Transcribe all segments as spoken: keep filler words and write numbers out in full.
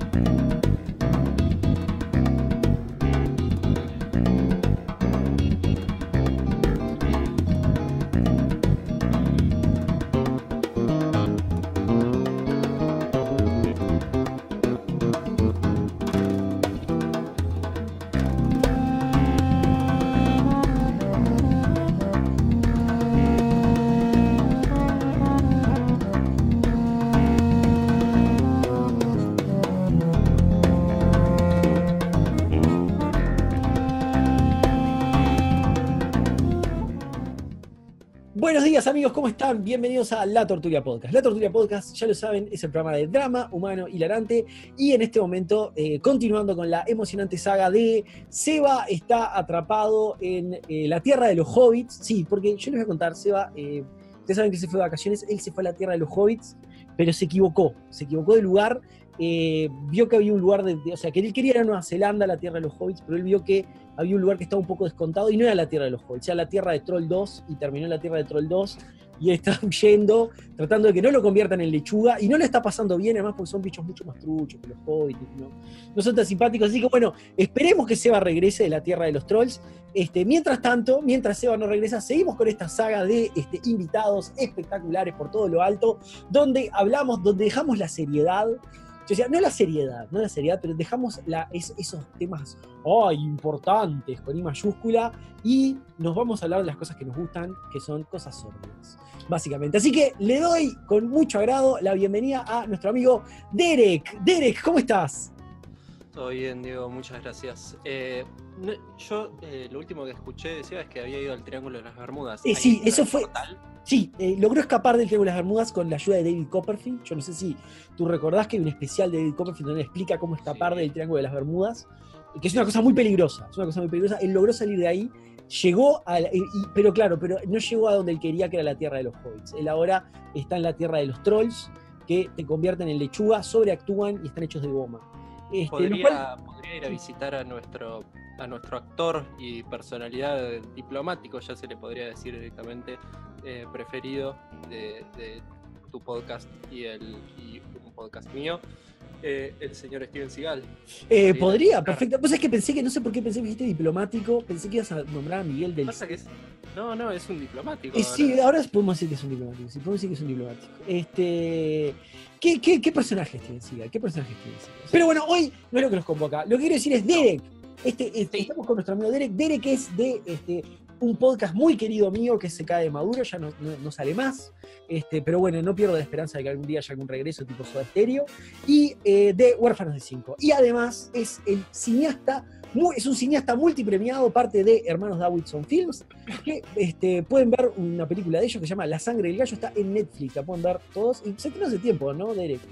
Buenos días amigos, ¿cómo están? Bienvenidos a La Tortuga Podcast. La Tortuga Podcast, ya lo saben, es el programa de drama humano hilarante y en este momento, eh, continuando con la emocionante saga de Seba está atrapado en eh, la tierra de los hobbits. Sí, porque yo les voy a contar, Seba, eh, ustedes saben que se fue de vacaciones, él se fue a la tierra de los hobbits, pero se equivocó, se equivocó de lugar, eh, vio que había un lugar, de, de, o sea, que él quería ir a Nueva Zelanda, la tierra de los hobbits, pero él vio que había un lugar que estaba un poco descontado y no era la tierra de los hobbits, era la tierra de Troll dos y terminó en la tierra de Troll dos y él está huyendo, tratando de que no lo conviertan en lechuga y no le está pasando bien, además porque son bichos mucho más truchos que los hobbits, ¿no? No son tan simpáticos, así que bueno, esperemos que Seba regrese de la tierra de los trolls. Este, mientras tanto, mientras Seba no regresa, seguimos con esta saga de este, invitados espectaculares por todo lo alto, donde hablamos, donde dejamos la seriedad. Yo decía, no la seriedad, no la seriedad, pero dejamos la, es, esos temas oh, importantes con I mayúscula y nos vamos a hablar de las cosas que nos gustan, que son cosas sórdidas, básicamente. Así que le doy con mucho agrado la bienvenida a nuestro amigo Derek. Derek, ¿cómo estás? Todo bien, Diego, muchas gracias. Eh, no, yo eh, lo último que escuché decía es que había ido al Triángulo de las Bermudas. Eh, sí, eso fue... Portal? Sí, eh, logró escapar del Triángulo de las Bermudas con la ayuda de David Copperfield. Yo no sé si tú recordás que hay un especial de David Copperfield donde explica cómo escapar sí. del Triángulo de las Bermudas, que es una cosa muy peligrosa, es una cosa muy peligrosa. Él logró salir de ahí, llegó a la, y, pero claro, pero no llegó a donde él quería, que era la tierra de los hobbits. Él ahora está en la tierra de los trolls, que te convierten en lechuga, sobreactúan y están hechos de goma. Este, podría, cual... podría ir a visitar a nuestro, a nuestro actor y personalidad diplomático, ya se le podría decir directamente, eh, preferido de, de tu podcast y, el, y un podcast mío, eh, el señor Steven Seagal. Eh, podría, perfecto. Pues es que pensé que, no sé por qué pensé que dijiste diplomático, pensé que ibas a nombrar a Miguel del... Pasa que es, no, no, es un diplomático. Eh, sí, ahora podemos decir que es un diplomático, sí, podemos decir que es un diplomático. Este... ¿Qué, qué, qué personaje es Steven Seagal? ¿Qué personaje es Steven Seagal? Pero bueno, hoy no es lo que nos convoca. Lo que quiero decir es Derek. Este, este, sí. Estamos con nuestro amigo Derek. Derek es de este, un podcast muy querido mío que se cae de Maduro, ya no, no, no sale más. Este, pero bueno, no pierdo la esperanza de que algún día haya algún regreso tipo Soda Stereo. Y eh, de Huérfanos de Cinco. Y además es el cineasta, muy, es un cineasta multipremiado, parte de Hermanos Davidson Films, que este, pueden ver una película de ellos que se llama La Sangre del Gallo, está en Netflix, la pueden ver todos. Y se estrenó hace tiempo, ¿no, Derek?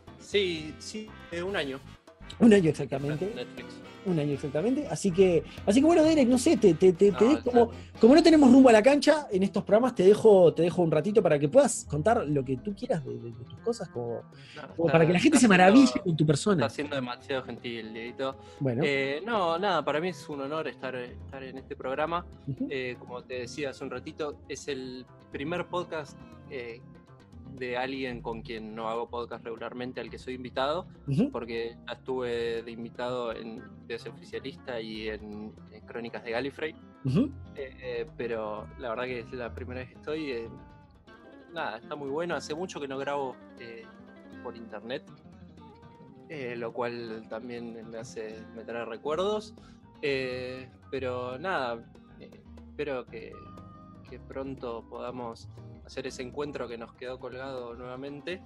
Sí, sí, de un año. Un año exactamente. Netflix. Un año exactamente. Así que, así que bueno, Derek, no sé, te, te, te, no, te dejo, como, como no tenemos rumbo a la cancha en estos programas, te dejo, te dejo un ratito para que puedas contar lo que tú quieras de, de, de tus cosas, como, no, como está, para que la gente se maraville con tu persona. Está siendo demasiado gentil, Dieguito. Bueno. Eh, no, nada, para mí es un honor estar, estar en este programa. Uh-huh. Eh, como te decía hace un ratito, es el primer podcast eh, de alguien con quien no hago podcast regularmente, al que soy invitado, uh-huh. porque ya estuve de invitado en Dios Oficialista y en, en Crónicas de Gallifrey, uh-huh. eh, pero la verdad que es la primera vez que estoy. Eh, nada, está muy bueno. Hace mucho que no grabo eh, por internet, eh, lo cual también me hace me trae recuerdos, eh, pero nada, eh, espero que, que pronto podamos hacer ese encuentro que nos quedó colgado nuevamente,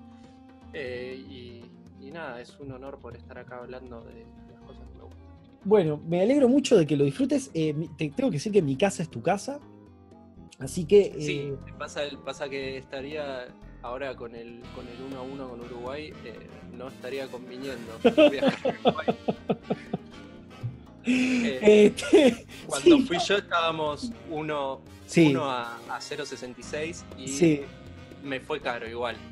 eh, y, y nada, es un honor por estar acá hablando de las cosas que me gustan. Bueno, me alegro mucho de que lo disfrutes. Eh, te tengo que decir que mi casa es tu casa, así que... Eh... Sí, pasa, pasa que estaría ahora con el con el uno a uno con Uruguay, eh, no estaría conviniendo viajar a Uruguay. Eh, este, cuando sí, fui yo estábamos uno, sí. uno a, a cero coma sesenta y seis y sí. me fue caro igual.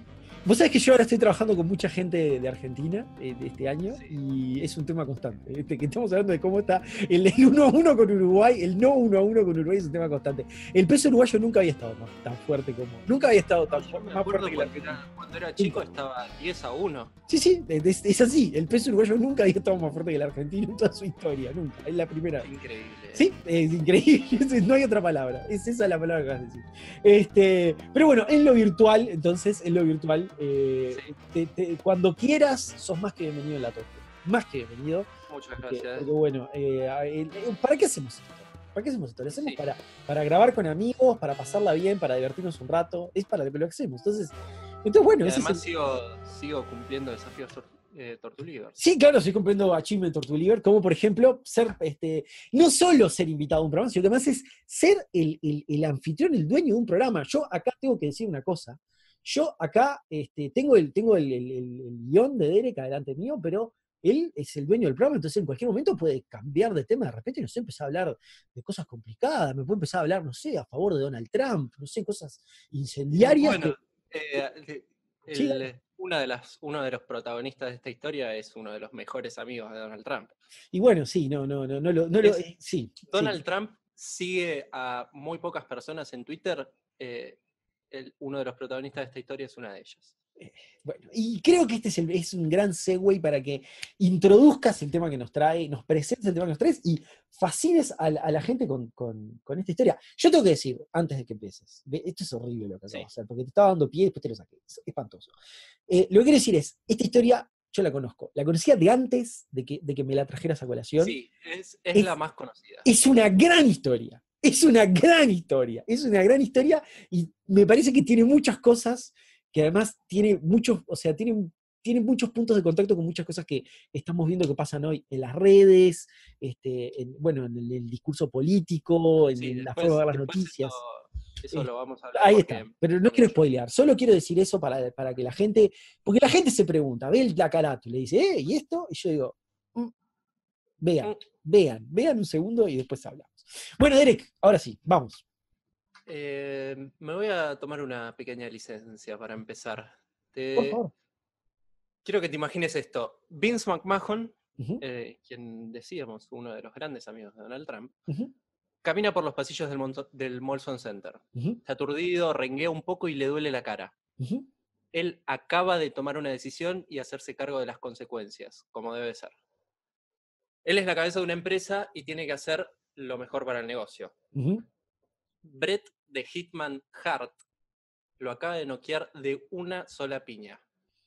Vos sabés que yo ahora estoy trabajando con mucha gente de Argentina eh, de este año Sí. y es un tema constante. Este, que estamos hablando de cómo está el, el uno a uno con Uruguay, el no uno a uno con Uruguay es un tema constante. El peso uruguayo nunca había estado más, tan fuerte como. Nunca había estado tan, Yo me más fuerte acuerdo que el cuando argentino. era, cuando era chico estaba diez a uno. Sí, sí, es, es así. El peso uruguayo nunca había estado más fuerte que el argentino en toda su historia, nunca. Es la primera vez. Increíble. Sí, es increíble, no hay otra palabra, es esa la palabra que vas a decir. Este, pero bueno, en lo virtual, entonces, en lo virtual, eh, Sí. te, te, cuando quieras, sos más que bienvenido en la torta. Más que bienvenido. Muchas Porque, gracias. porque bueno, eh, eh, ¿para qué hacemos esto? ¿Para qué hacemos esto? Lo hacemos Sí. para, para grabar con amigos, para pasarla bien, para divertirnos un rato, es para lo que lo hacemos. Entonces, entonces bueno, Y ese además es el... sigo, sigo cumpliendo desafíos tor eh, Tortulivers. Sí, claro, estoy cumpliendo Achievement Tortuliver, como por ejemplo, ser, este, no solo ser invitado a un programa, sino que además es ser el, el, el anfitrión, el dueño de un programa. Yo acá tengo que decir una cosa. Yo acá este, tengo, el, tengo el, el, el, el guión de Derek adelante mío, pero él es el dueño del programa, entonces en cualquier momento puede cambiar de tema de repente y no sé, empezar a hablar de cosas complicadas, me puede empezar a hablar, no sé, a favor de Donald Trump, no sé, cosas incendiarias. Bueno, que, eh, sí, el, una de las, uno de los protagonistas de esta historia es uno de los mejores amigos de Donald Trump. y bueno, sí, no, no, no, no lo, no lo Es, eh, sí, Donald sí. Trump sigue a muy pocas personas en Twitter. Eh, el, uno de los protagonistas de esta historia es una de ellas. Bueno, y creo que este es, el, es un gran segue para que introduzcas el tema que nos trae, nos presentes el tema que nos traes y fascines a la, a la gente con, con, con esta historia. Yo tengo que decir, antes de que empieces, esto es horrible lo que acabo Sí. de hacer, porque te estaba dando pie y después te lo saqué. Es espantoso. Eh, lo que quiero decir es, esta historia yo la conozco. La conocía de antes de que, de que me la trajeras a colación. Sí, es, es, es la más conocida. Es una gran historia. Es una gran historia. Es una gran historia y me parece que tiene muchas cosas que además tiene muchos, o sea, tiene, tiene muchos puntos de contacto con muchas cosas que estamos viendo que pasan hoy en las redes, este, en, bueno, en el, el discurso político, en, Sí, en la después, forma de ver las después noticias. Eso, eso Eh, lo vamos a hablar. ahí Porque está, pero no quiero mucho. spoilear, solo quiero decir eso para, para que la gente, porque la gente se pregunta, ve la carátula y le dice, ¿eh? ¿Y esto? Y yo digo, mm, vean, Mm. vean, vean un segundo y después hablamos. Bueno, Derek, ahora sí, vamos. Eh, me voy a tomar una pequeña licencia para empezar. Te... Por favor. Quiero que te imagines esto. Vince McMahon, Uh-huh. eh, quien decíamos, uno de los grandes amigos de Donald Trump, Uh-huh. camina por los pasillos del, Monto del Molson Center. Uh-huh. Está aturdido, renguea un poco y le duele la cara. Uh-huh. Él acaba de tomar una decisión y hacerse cargo de las consecuencias, como debe ser. Él es la cabeza de una empresa y tiene que hacer lo mejor para el negocio. Uh-huh. Bret de Hitman Hart lo acaba de noquear de una sola piña.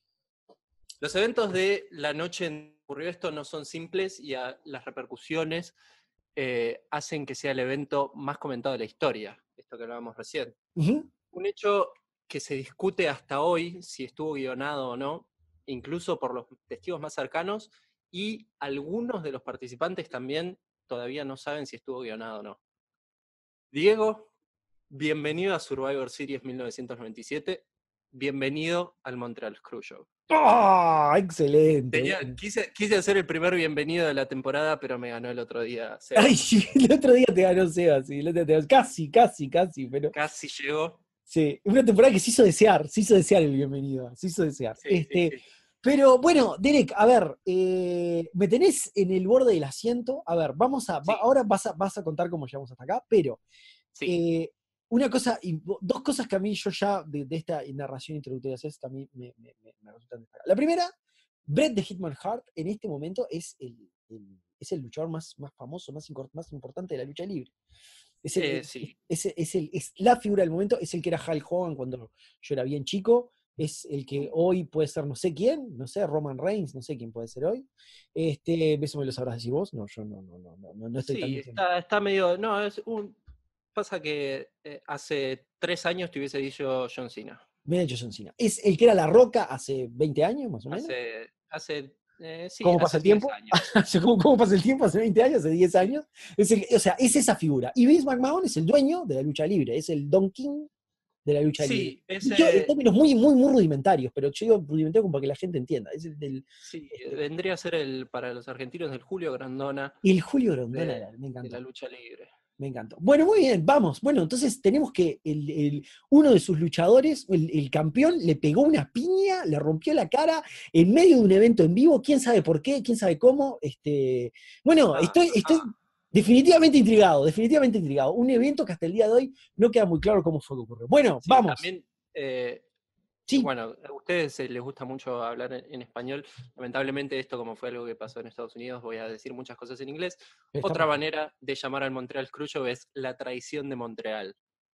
Los eventos de la noche en que ocurrió esto no son simples y a, las repercusiones eh, hacen que sea el evento más comentado de la historia, esto que hablábamos recién. Uh-huh. Un hecho que se discute hasta hoy si estuvo guionado o no, incluso por los testigos más cercanos, y algunos de los participantes también todavía no saben si estuvo guionado o no. Diego, bienvenido a Survivor Series mil novecientos noventa y siete, bienvenido al Montreal Screw Show. ¡Ah! ¡Oh, excelente! Tenía, Bueno. quise, quise hacer el primer bienvenido de la temporada, pero me ganó el otro día Seba. Ay, el otro día te ganó Seba, sí, el otro día te ganó. Casi, casi, casi, pero. Casi llegó. Sí, una temporada que se hizo desear, se hizo desear el bienvenido, se hizo desear. Sí, este, sí, sí. Pero bueno, Derek, a ver, eh, me tenés en el borde del asiento. A ver, vamos a. Va, Sí. ahora vas a, vas a contar cómo llegamos hasta acá, pero. Sí. Eh, una cosa, y dos cosas que a mí yo ya de, de esta narración introductoria que a mí me, me, me, me resultan destacar. La primera, Bret de Hitman Hart en este momento es el, el, es el luchador más, más famoso, más, más importante de la lucha libre. Es, el, Eh, es, sí. es, es, el, es la figura del momento, es el que era Hulk Hogan cuando yo era bien chico, es el que hoy puede ser no sé quién, no sé, Roman Reigns, no sé quién puede ser hoy. Este, eso me lo sabrás decir vos, no, yo no, no, no, no, no estoy Sí, tan está, está medio. No, es un. Pasa que eh, hace tres años te hubiese dicho John Cena. Me ha dicho John Cena. ¿Es el que era La Roca hace veinte años, más o menos? Hace. hace eh, sí, ¿Cómo pasa hace el diez tiempo? años. ¿Cómo, ¿Cómo pasa el tiempo? ¿Hace veinte años? ¿Hace diez años? Es el, o sea, es esa figura. Y Vince McMahon es el dueño de la lucha libre, es el Don King de la lucha libre. Sí, Y yo, en ese. términos muy, muy, muy rudimentarios, pero yo digo rudimentarios como para que la gente entienda. Es el del. Sí, Este, vendría a ser el, para los argentinos, el Julio Grandona el Julio Grondona, de, me de la encantó. lucha libre. Me encantó. Bueno, muy bien, vamos. Bueno, entonces tenemos que el, el- uno de sus luchadores, el, el campeón, le pegó una piña, le rompió la cara en medio de un evento en vivo. ¿Quién sabe por qué? ¿Quién sabe cómo? Este, bueno, Ah, estoy, estoy ah, definitivamente intrigado, definitivamente intrigado. Un evento que hasta el día de hoy no queda muy claro cómo fue que ocurrió. Bueno, sí, vamos. también, eh, Sí, bueno, a ustedes eh, les gusta mucho hablar en, en español. Lamentablemente esto, como fue algo que pasó en Estados Unidos, voy a decir muchas cosas en inglés. está Otra perfecto. manera de llamar al Montreal Screwjob es la traición de Montreal.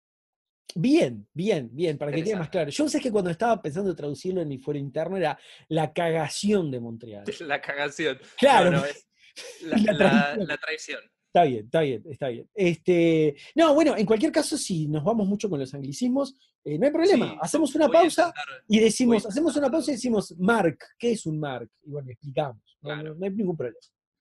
Bien, bien, bien, para que quede más Interesante. claro. Yo sé que cuando estaba pensando en traducirlo en mi fuero interno era la cagación de Montreal. La cagación. No, Claro, no, es la, la la- traición. la traición. Está bien, está bien, está bien. Este, no, bueno, en cualquier caso, si nos vamos mucho con los anglicismos, eh, no hay problema. Sí, yo Hacemos una voy a pausa intentar, y voy a decimos, hacemos intentar una pausa y traducir. decimos, Mark, ¿qué es un Mark? Y bueno, explicamos. No, no, Claro. no hay ningún problema.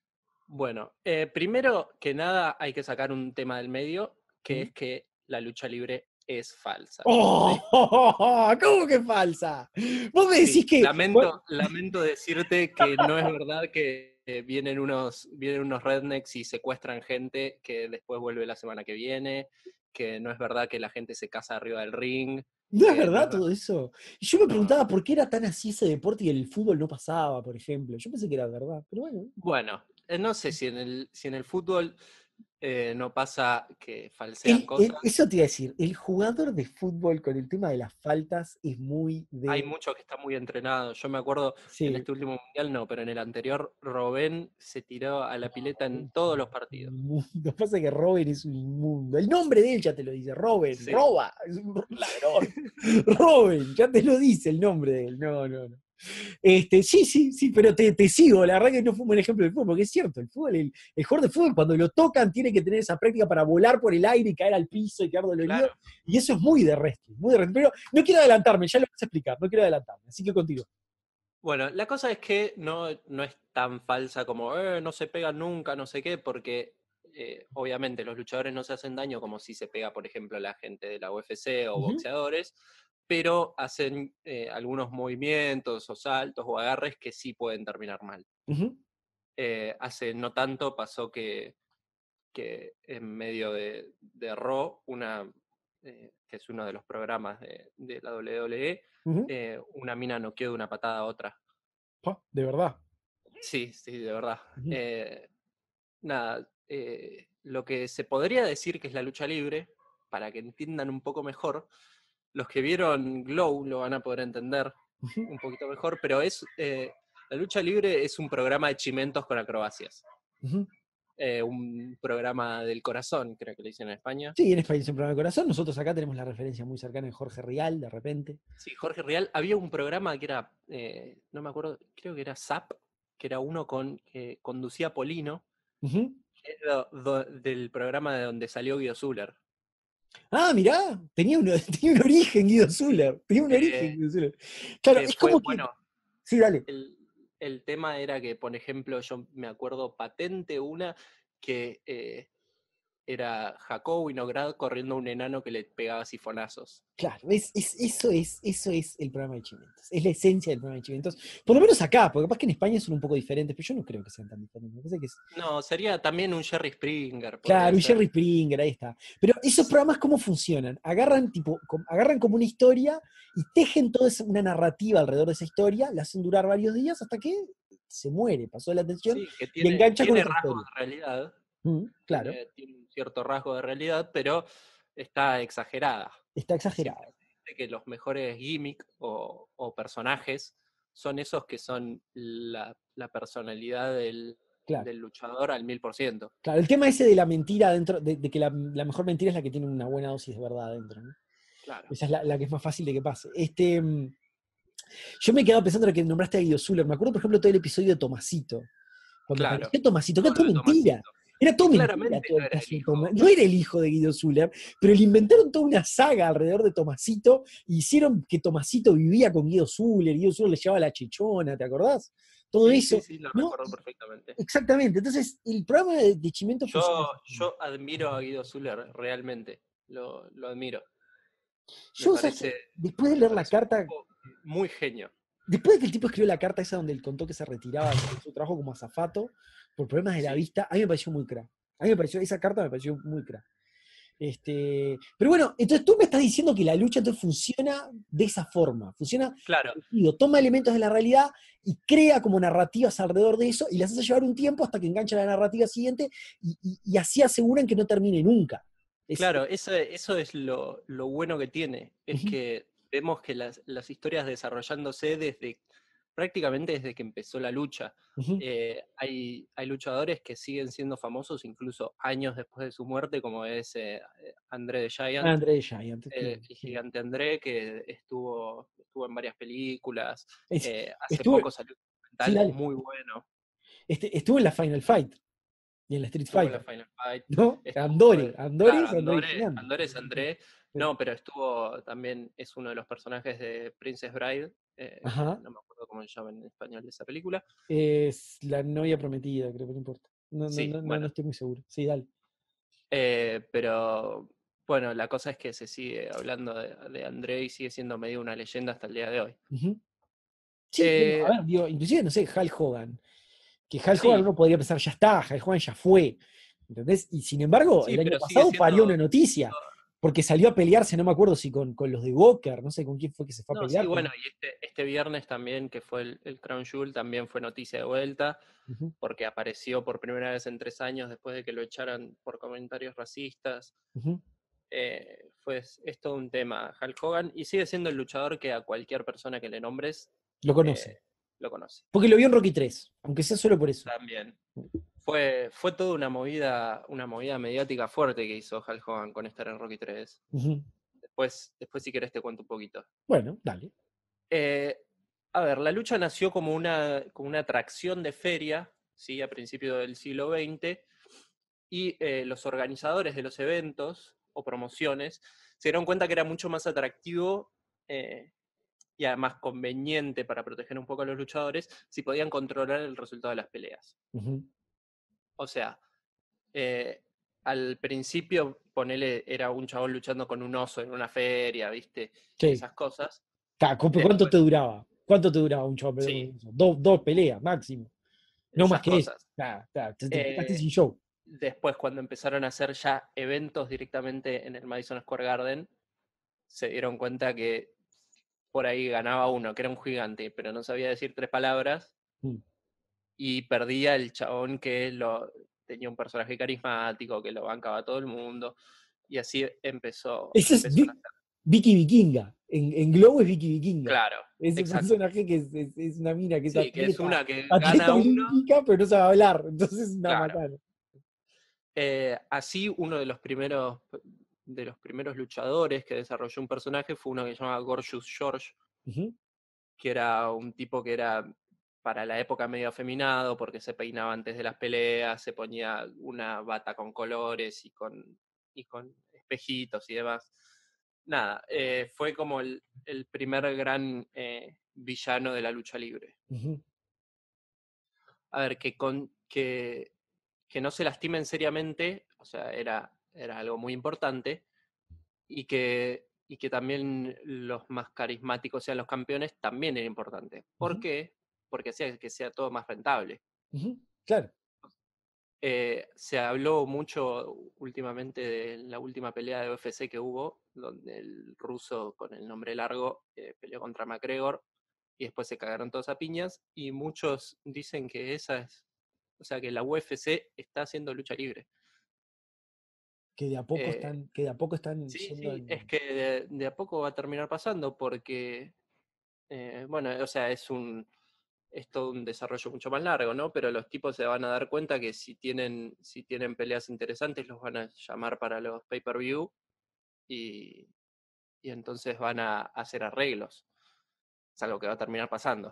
Bueno, eh, primero que nada hay que sacar un tema del medio, que ¿Mm? es que la lucha libre es falsa. ¿Sí? ¡Oh! ¿Cómo que falsa? Vos me decís Sí, que. Bueno, lamento, lamento decirte que no es verdad que eh, vienen unos, vienen unos rednecks y secuestran gente que después vuelve la semana que viene, que no es verdad que la gente se casa arriba del ring, ¿no es que no verdad es todo verdad. eso? Y yo me No, no. preguntaba por qué era tan así ese deporte y el fútbol no pasaba, por ejemplo. Yo pensé que era verdad, pero bueno. Bueno, eh, no sé si en el, si en el fútbol eh, no pasa que falsean El- el- cosas. eso te iba a decir, el jugador de fútbol con el tema de las faltas es muy Hay de. mucho que está muy entrenado. Yo me acuerdo, en Sí. este último mundial no, pero en el anterior, Robén se tiró a la pileta en todos los partidos. Inmundo. Pasa que Robin es un inmundo. El nombre de él ya te lo dice. Robin, Sí. roba, es un ladrón. Robin, ya te lo dice el nombre de él. No, no, no. Este, sí, sí, sí, pero te, te sigo. La verdad que no fue un buen ejemplo del fútbol, porque es cierto, el fútbol, el, el jugador de fútbol, cuando lo tocan, tiene que tener esa práctica para volar por el aire y caer al piso y quedar dolorido. Claro. Y eso es muy de wrestling, muy de wrestling. Pero no quiero adelantarme, ya lo vas a explicar, no quiero adelantarme. Así que contigo. Bueno, la cosa es que no, no es tan falsa como "Eh, no se pegan nunca, no sé qué", porque eh, obviamente los luchadores no se hacen daño como si se pega, por ejemplo, la gente de la U F C o Ujú, boxeadores, pero hacen eh, algunos movimientos o saltos o agarres que sí pueden terminar mal. ujú, Eh, hace no tanto pasó que, que en medio de, de Raw, una, eh, que es uno de los programas de, de la W W E, ujú. eh, una mina noqueó de una patada a otra. Pa, de verdad. Sí, sí, de verdad. Ujú, Eh, nada, eh, lo que se podría decir que es la lucha libre, para que entiendan un poco mejor, los que vieron Glow lo van a poder entender ujú, un poquito mejor, pero es eh, la lucha libre es un programa de chimentos con acrobacias. ujú. Eh, un programa del corazón, creo que le dicen en España. Sí, en España es un programa de corazón. Nosotros acá tenemos la referencia muy cercana de Jorge Rial, de repente. Sí, Jorge Real. Había un programa que era, eh, no me acuerdo, creo que era Zap, que era uno con que conducía Polino, Ujú. que es do- do- del programa de donde salió Guido Zuller. Ah, mirá, tenía un, tenía un origen Guido Sí. Zuller. Tenía un origen Eh, Guido Zuller. Claro, que es fue, como que. bueno, Sí, dale. el, el tema era que, por ejemplo, yo me acuerdo patente una que eh, era Jacobo Winograd corriendo a un enano que le pegaba sifonazos. Claro, es, es- eso, es, eso es el programa de Chimentos. Es la esencia del programa de Chimentos. Por lo menos acá, porque capaz que en España son un poco diferentes, pero yo no creo que sean tan diferentes. Me parece que es. No, sería también un Jerry Springer, podría Claro, y ser. Jerry Springer, ahí está. Pero esos programas, ¿cómo funcionan? Agarran, tipo, com- agarran como una historia y tejen toda esa- una narrativa alrededor de esa historia, la hacen durar varios días hasta que se muere, pasó la atención Sí, que y tiene, engancha con tiene otra rasgos historia. de realidad, Mm, claro, tiene, tiene un cierto rasgo de realidad, pero está exagerada. está Siempre exagerado. se dice que los mejores gimmicks o, o personajes son esos que son la, la personalidad del, Claro. del luchador al mil por ciento. Claro, el tema ese de la mentira dentro, de, de que la, la mejor mentira es la que tiene una buena dosis de verdad adentro, ¿no? Claro. Esa es la, la que es más fácil de que pase. Este, mm, yo me quedaba pensando en que nombraste a Guido Zuller. Me acuerdo, por ejemplo, todo el episodio de Tomasito. Cuando Claro, apareció Tomasito, que era todo lo todo de mentira. Tomasito. Era Que todo mentira claramente todo no el era caso el de Tomasito. hijo. No era el hijo de Guido Zuller, pero le inventaron toda una saga alrededor de Tomasito y hicieron que Tomasito vivía con Guido Zuller, Guido Zuller le llevaba la chichona, ¿te acordás? Todo Sí, sí, eso, sí, lo ¿no? recuerdo perfectamente. Exactamente. Entonces, el programa de, de Chimento funciona Yo, así. yo admiro a Guido Zuller, realmente. Lo, lo admiro. Me Yo, ¿sabes qué? parece, Después de me leer la parece un carta, tipo muy genio. después de que el tipo escribió la carta esa donde él contó que se retiraba de su trabajo como azafato por problemas de la Sí, vista, a mí me pareció muy crack. A mí me pareció, esa carta me pareció muy crack. Este, pero bueno, entonces tú me estás diciendo que la lucha entonces funciona de esa forma, funciona, Claro, digo, toma elementos de la realidad y crea como narrativas alrededor de eso y las hace llevar un tiempo hasta que engancha la narrativa siguiente y, y- y así aseguran que no termine nunca. Es, claro, eso, eso es lo, lo bueno que tiene, es ujú, que vemos que las, las historias desarrollándose desde prácticamente desde que empezó la lucha. ujú. Eh, hay, hay luchadores que siguen siendo famosos incluso años después de su muerte, como es eh, André the Ah, Giant, André Giant, eh, claro, el sí. gigante André, que estuvo, estuvo en varias películas. Es- Eh, hace estuve, poco salió un sí, documental dale. muy bueno. Este, estuve en la Final Fight y en la Street Estuvo en la Fighter, Final Fight. ¿no? Estuvo, Andore, en- Andore claro, es André Andoré, Gigante. Andoré es André. Sí. No, pero estuvo también, es uno de los personajes de Princess Bride, eh, que Ajá. no me acuerdo cómo se llama en español de esa película. Es la novia prometida, creo que no importa. No, no, Sí, no, no, no bueno. estoy muy seguro. Sí, dale. Eh, pero bueno, la cosa es que se sigue hablando de, de André y sigue siendo medio una leyenda hasta el día de hoy. Ujú. Sí, bueno, a Eh, ver, digo, inclusive, no sé, Hulk Hogan. Que Hulk Hogan sí, uno podría pensar, ya está, Hulk Hogan ya fue. ¿Entendés? Y sin embargo, sí, el año pero sigue pasado parió una siendo... noticia, porque salió a pelearse, no me acuerdo si con, con los de Walker, no sé con quién fue que se fue a No, sí, pelear. bueno, Con... y este, este viernes también, que fue el, el Crown Jewel, también fue noticia de vuelta, Ujú, porque apareció por primera vez en tres años después de que lo echaran por comentarios racistas. ujú. Eh, fue, es todo un tema Hulk Hogan, y sigue siendo el luchador que a cualquier persona que le nombres Lo conoce. eh, lo conoce. Porque lo vio en Rocky tres, aunque sea solo por eso. También. Fue, fue toda una movida, una movida mediática fuerte que hizo Hulk Hogan con estar en Rocky tres. Ujú. Después, después si querés te cuento un poquito. Bueno, dale. Eh, a ver, la lucha nació como una, como una atracción de feria, ¿sí? A principios del siglo veinte, y eh, los organizadores de los eventos o promociones se dieron cuenta que era mucho más atractivo eh, y además conveniente para proteger un poco a los luchadores si podían controlar el resultado de las peleas. Ujú. O sea, eh, al principio, ponele, era un chabón luchando con un oso en una feria, ¿viste? Y Sí. esas cosas. Ca- ¿cu- ¿Cuánto Después, te duraba? ¿Cuánto te duraba un show peleando sí, con eso? Dos, dos peleas, máximo. No más esas que eso. cosas. Nah, nah, te, te quedaste Eh, sin show. después, cuando empezaron a hacer ya eventos directamente en el Madison Square Garden, se dieron cuenta que por ahí ganaba uno, que era un gigante, pero no sabía decir tres palabras, Mm. y perdía el chabón que lo, tenía un personaje carismático, que lo bancaba a todo el mundo, y así empezó, Ese es empezó a Vi- nacer. Vicky Vikinga. En, en Globo es Vicky Vikinga. Claro, Ese exacto. personaje que es, es- es una mina que es Sí, que es atleta, una que atleta gana uno, olímpica, pero no sabe hablar. Entonces es una claro. macana. Eh, así, uno de los primeros de los primeros luchadores que desarrolló un personaje fue uno que se llamaba Gorgeous George, Ujú. que era un tipo que era para la época medio afeminado porque se peinaba antes de las peleas, se ponía una bata con colores y con, y con espejitos y demás. Nada, eh, fue como el, el primer gran eh, villano de la lucha libre. Ujú. A ver, que, con, que, que no se lastimen seriamente, o sea, era, era algo muy importante, y que, y que también los más carismáticos sean los campeones también era importante. ¿Por Ujú. qué? Porque hacía que sea todo más rentable. Ujú. Claro. Eh, se habló mucho últimamente de la última pelea de U F C que hubo, donde el ruso con el nombre largo eh, peleó contra McGregor y después se cagaron todos a piñas, y muchos dicen que esa es, o sea, que la U F C está haciendo lucha libre. Que de a poco Eh, están, que de a poco están sí, yendo sí, es en. que de, de a poco va a terminar pasando porque, eh, bueno, o sea, es un, es todo un desarrollo mucho más largo, ¿no? Pero los tipos se van a dar cuenta que si tienen, si tienen peleas interesantes, los van a llamar para los pay-per-view y, y entonces van a hacer arreglos. Es algo que va a terminar pasando.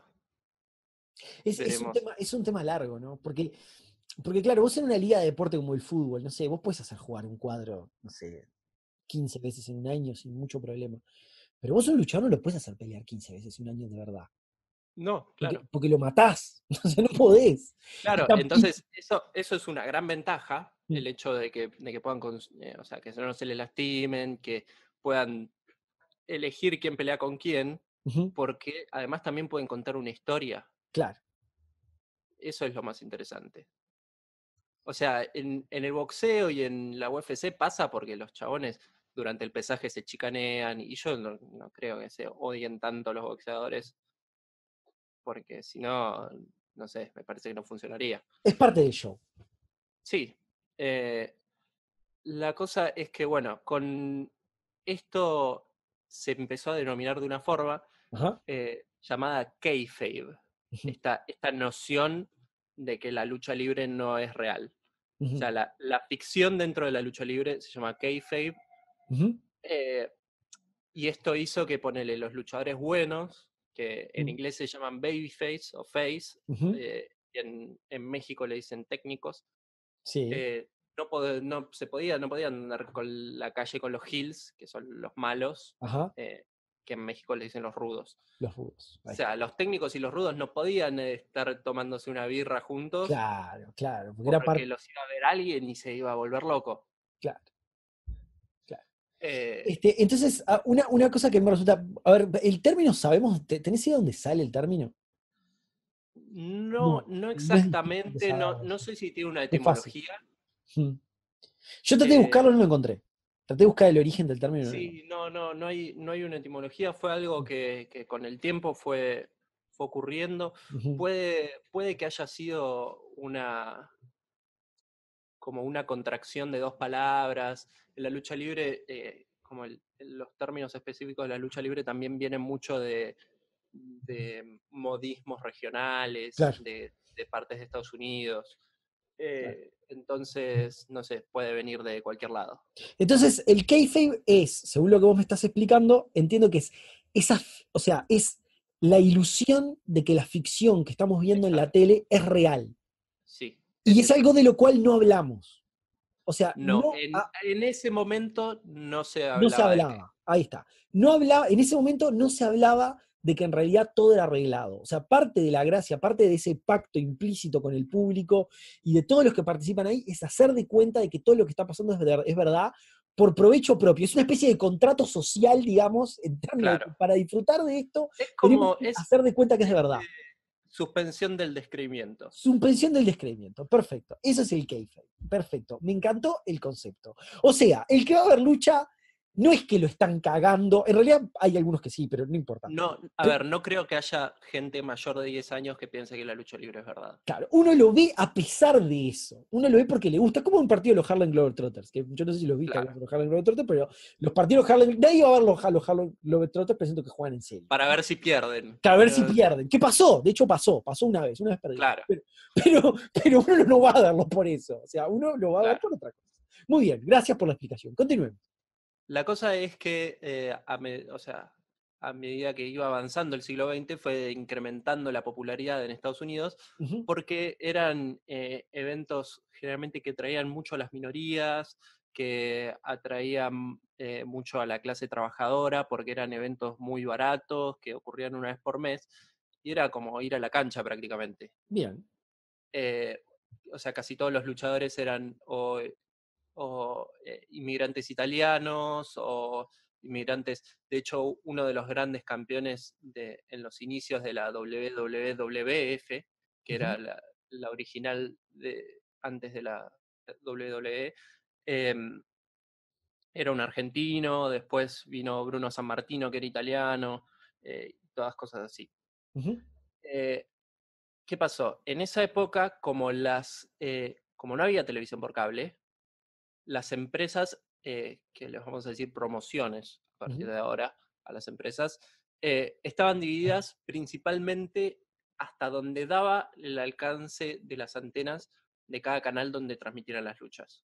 Es, es un Veremos. tema, es un tema largo, ¿no? Porque, porque, claro, vos en una liga de deporte como el fútbol, no sé, vos puedes hacer jugar un cuadro, no sé, quince veces en un año sin mucho problema. Pero vos un luchador no lo puedes hacer pelear quince veces en un año de verdad. No, Porque, claro. porque lo matás. O sea, no podés. Y Claro, tam- y- entonces eso, eso es una gran ventaja, Mm. el hecho de que, de que puedan, cons- eh, o sea, que no se les lastimen, que puedan elegir quién pelea con quién, Ujú. porque además también pueden contar una historia. Claro. Eso es lo más interesante. O sea, en, en el boxeo y en la U F C pasa porque los chabones durante el pesaje se chicanean y yo no, no creo que se odien tanto los boxeadores porque si no, no sé, me parece que no funcionaría. Es parte del show. Sí. Eh, la cosa es que, bueno, con esto se empezó a denominar de una forma eh, llamada kayfabe, esta, esta noción de que la lucha libre no es real. Uh-huh. O sea, la, la ficción dentro de la lucha libre se llama kayfabe. Uh-huh. Eh, y esto hizo que, ponele, los luchadores buenos, que en uh-huh. inglés se llaman babyface o face, uh-huh. eh, y en, en México le dicen técnicos, sí. eh, no, pod- no se podía, no podían andar con la calle con los heels, que son los malos, eh, que en México le dicen los rudos. Los rudos. O sea, los técnicos y los rudos no podían eh, estar tomándose una birra juntos. Claro, claro. Porque, porque era part... los iba a ver alguien y se iba a volver loco. Claro. Claro. Eh... Este, entonces, una, una cosa que me resulta. A ver, el término, ¿sabemos? ¿Tenés idea dónde sale el término? No, no, no exactamente. No, no sé si tiene una etimología. Hmm. Yo traté de buscarlo y no lo encontré. Traté de buscar el origen del término. Sí, no, no, no hay, no hay una etimología. Fue algo que, que con el tiempo fue, fue ocurriendo. Uh-huh. Puede, puede que haya sido una como una contracción de dos palabras. En la lucha libre, eh, como el, los términos específicos de la lucha libre también vienen mucho de, de modismos regionales, claro. de, de partes de Estados Unidos. Eh, claro. Entonces, no sé, puede venir de cualquier lado. Entonces, el kayfabe es, según lo que vos me estás explicando, entiendo que es esa, o sea, es la ilusión de que la ficción que estamos viendo Exacto. en la tele es real. Sí. Y es algo de lo cual no hablamos. O sea, no, no en, a, en ese momento no se hablaba. No se hablaba, ahí está. No hablaba, en ese momento no se hablaba de que en realidad todo era arreglado. O sea, parte de la gracia, parte de ese pacto implícito con el público y de todos los que participan ahí, es hacer de cuenta de que todo lo que está pasando es, ver, es verdad por provecho propio. Es una especie de contrato social, digamos, en términos claro. de, para disfrutar de esto, es como es es, hacer de cuenta que es de verdad. Suspensión del descreimiento. Suspensión del descreimiento, perfecto. Eso es el kayfabe, perfecto. Me encantó el concepto. O sea, el que va a haber lucha no es que lo están cagando, en realidad hay algunos que sí, pero no importa. No, a pero, ver, no creo que haya gente mayor de diez años que piense que la lucha libre es verdad. Claro, uno lo ve a pesar de eso. Uno lo ve porque le gusta, como un partido de los Harlem Globetrotters, que yo no sé si los vi claro. los Harlem Globetrotters, pero los partidos Harlem, nadie va a ver los, los Harlem Globetrotters, pero siento que juegan en serio. Para ver si pierden. Para ver pero... si pierden. ¿Qué pasó? De hecho pasó, pasó una vez, una vez perdieron. Claro. Pero, pero, pero uno no va a verlo por eso, o sea, uno lo va a claro. ver por otra cosa. Muy bien, gracias por la explicación. Continuemos. La cosa es que, eh, a, me, o sea, a medida que iba avanzando el siglo veinte, fue incrementando la popularidad en Estados Unidos, uh-huh. porque eran eh, eventos generalmente que traían mucho a las minorías, que atraían eh, mucho a la clase trabajadora, porque eran eventos muy baratos, que ocurrían una vez por mes, y era como ir a la cancha prácticamente. Bien. Eh, o sea, casi todos los luchadores eran o o eh, inmigrantes italianos, o inmigrantes, de hecho, uno de los grandes campeones de, en los inicios de la W W F, que uh-huh. era la, la original de, antes de la W W E, eh, era un argentino, después vino Bruno Sammartino, que era italiano, eh, todas cosas así. Uh-huh. Eh, ¿Qué pasó? En esa época, como, las, eh, como no había televisión por cable, las empresas, eh, que les vamos a decir promociones a partir uh-huh. de ahora a las empresas, eh, estaban divididas principalmente hasta donde daba el alcance de las antenas de cada canal donde transmitieran las luchas.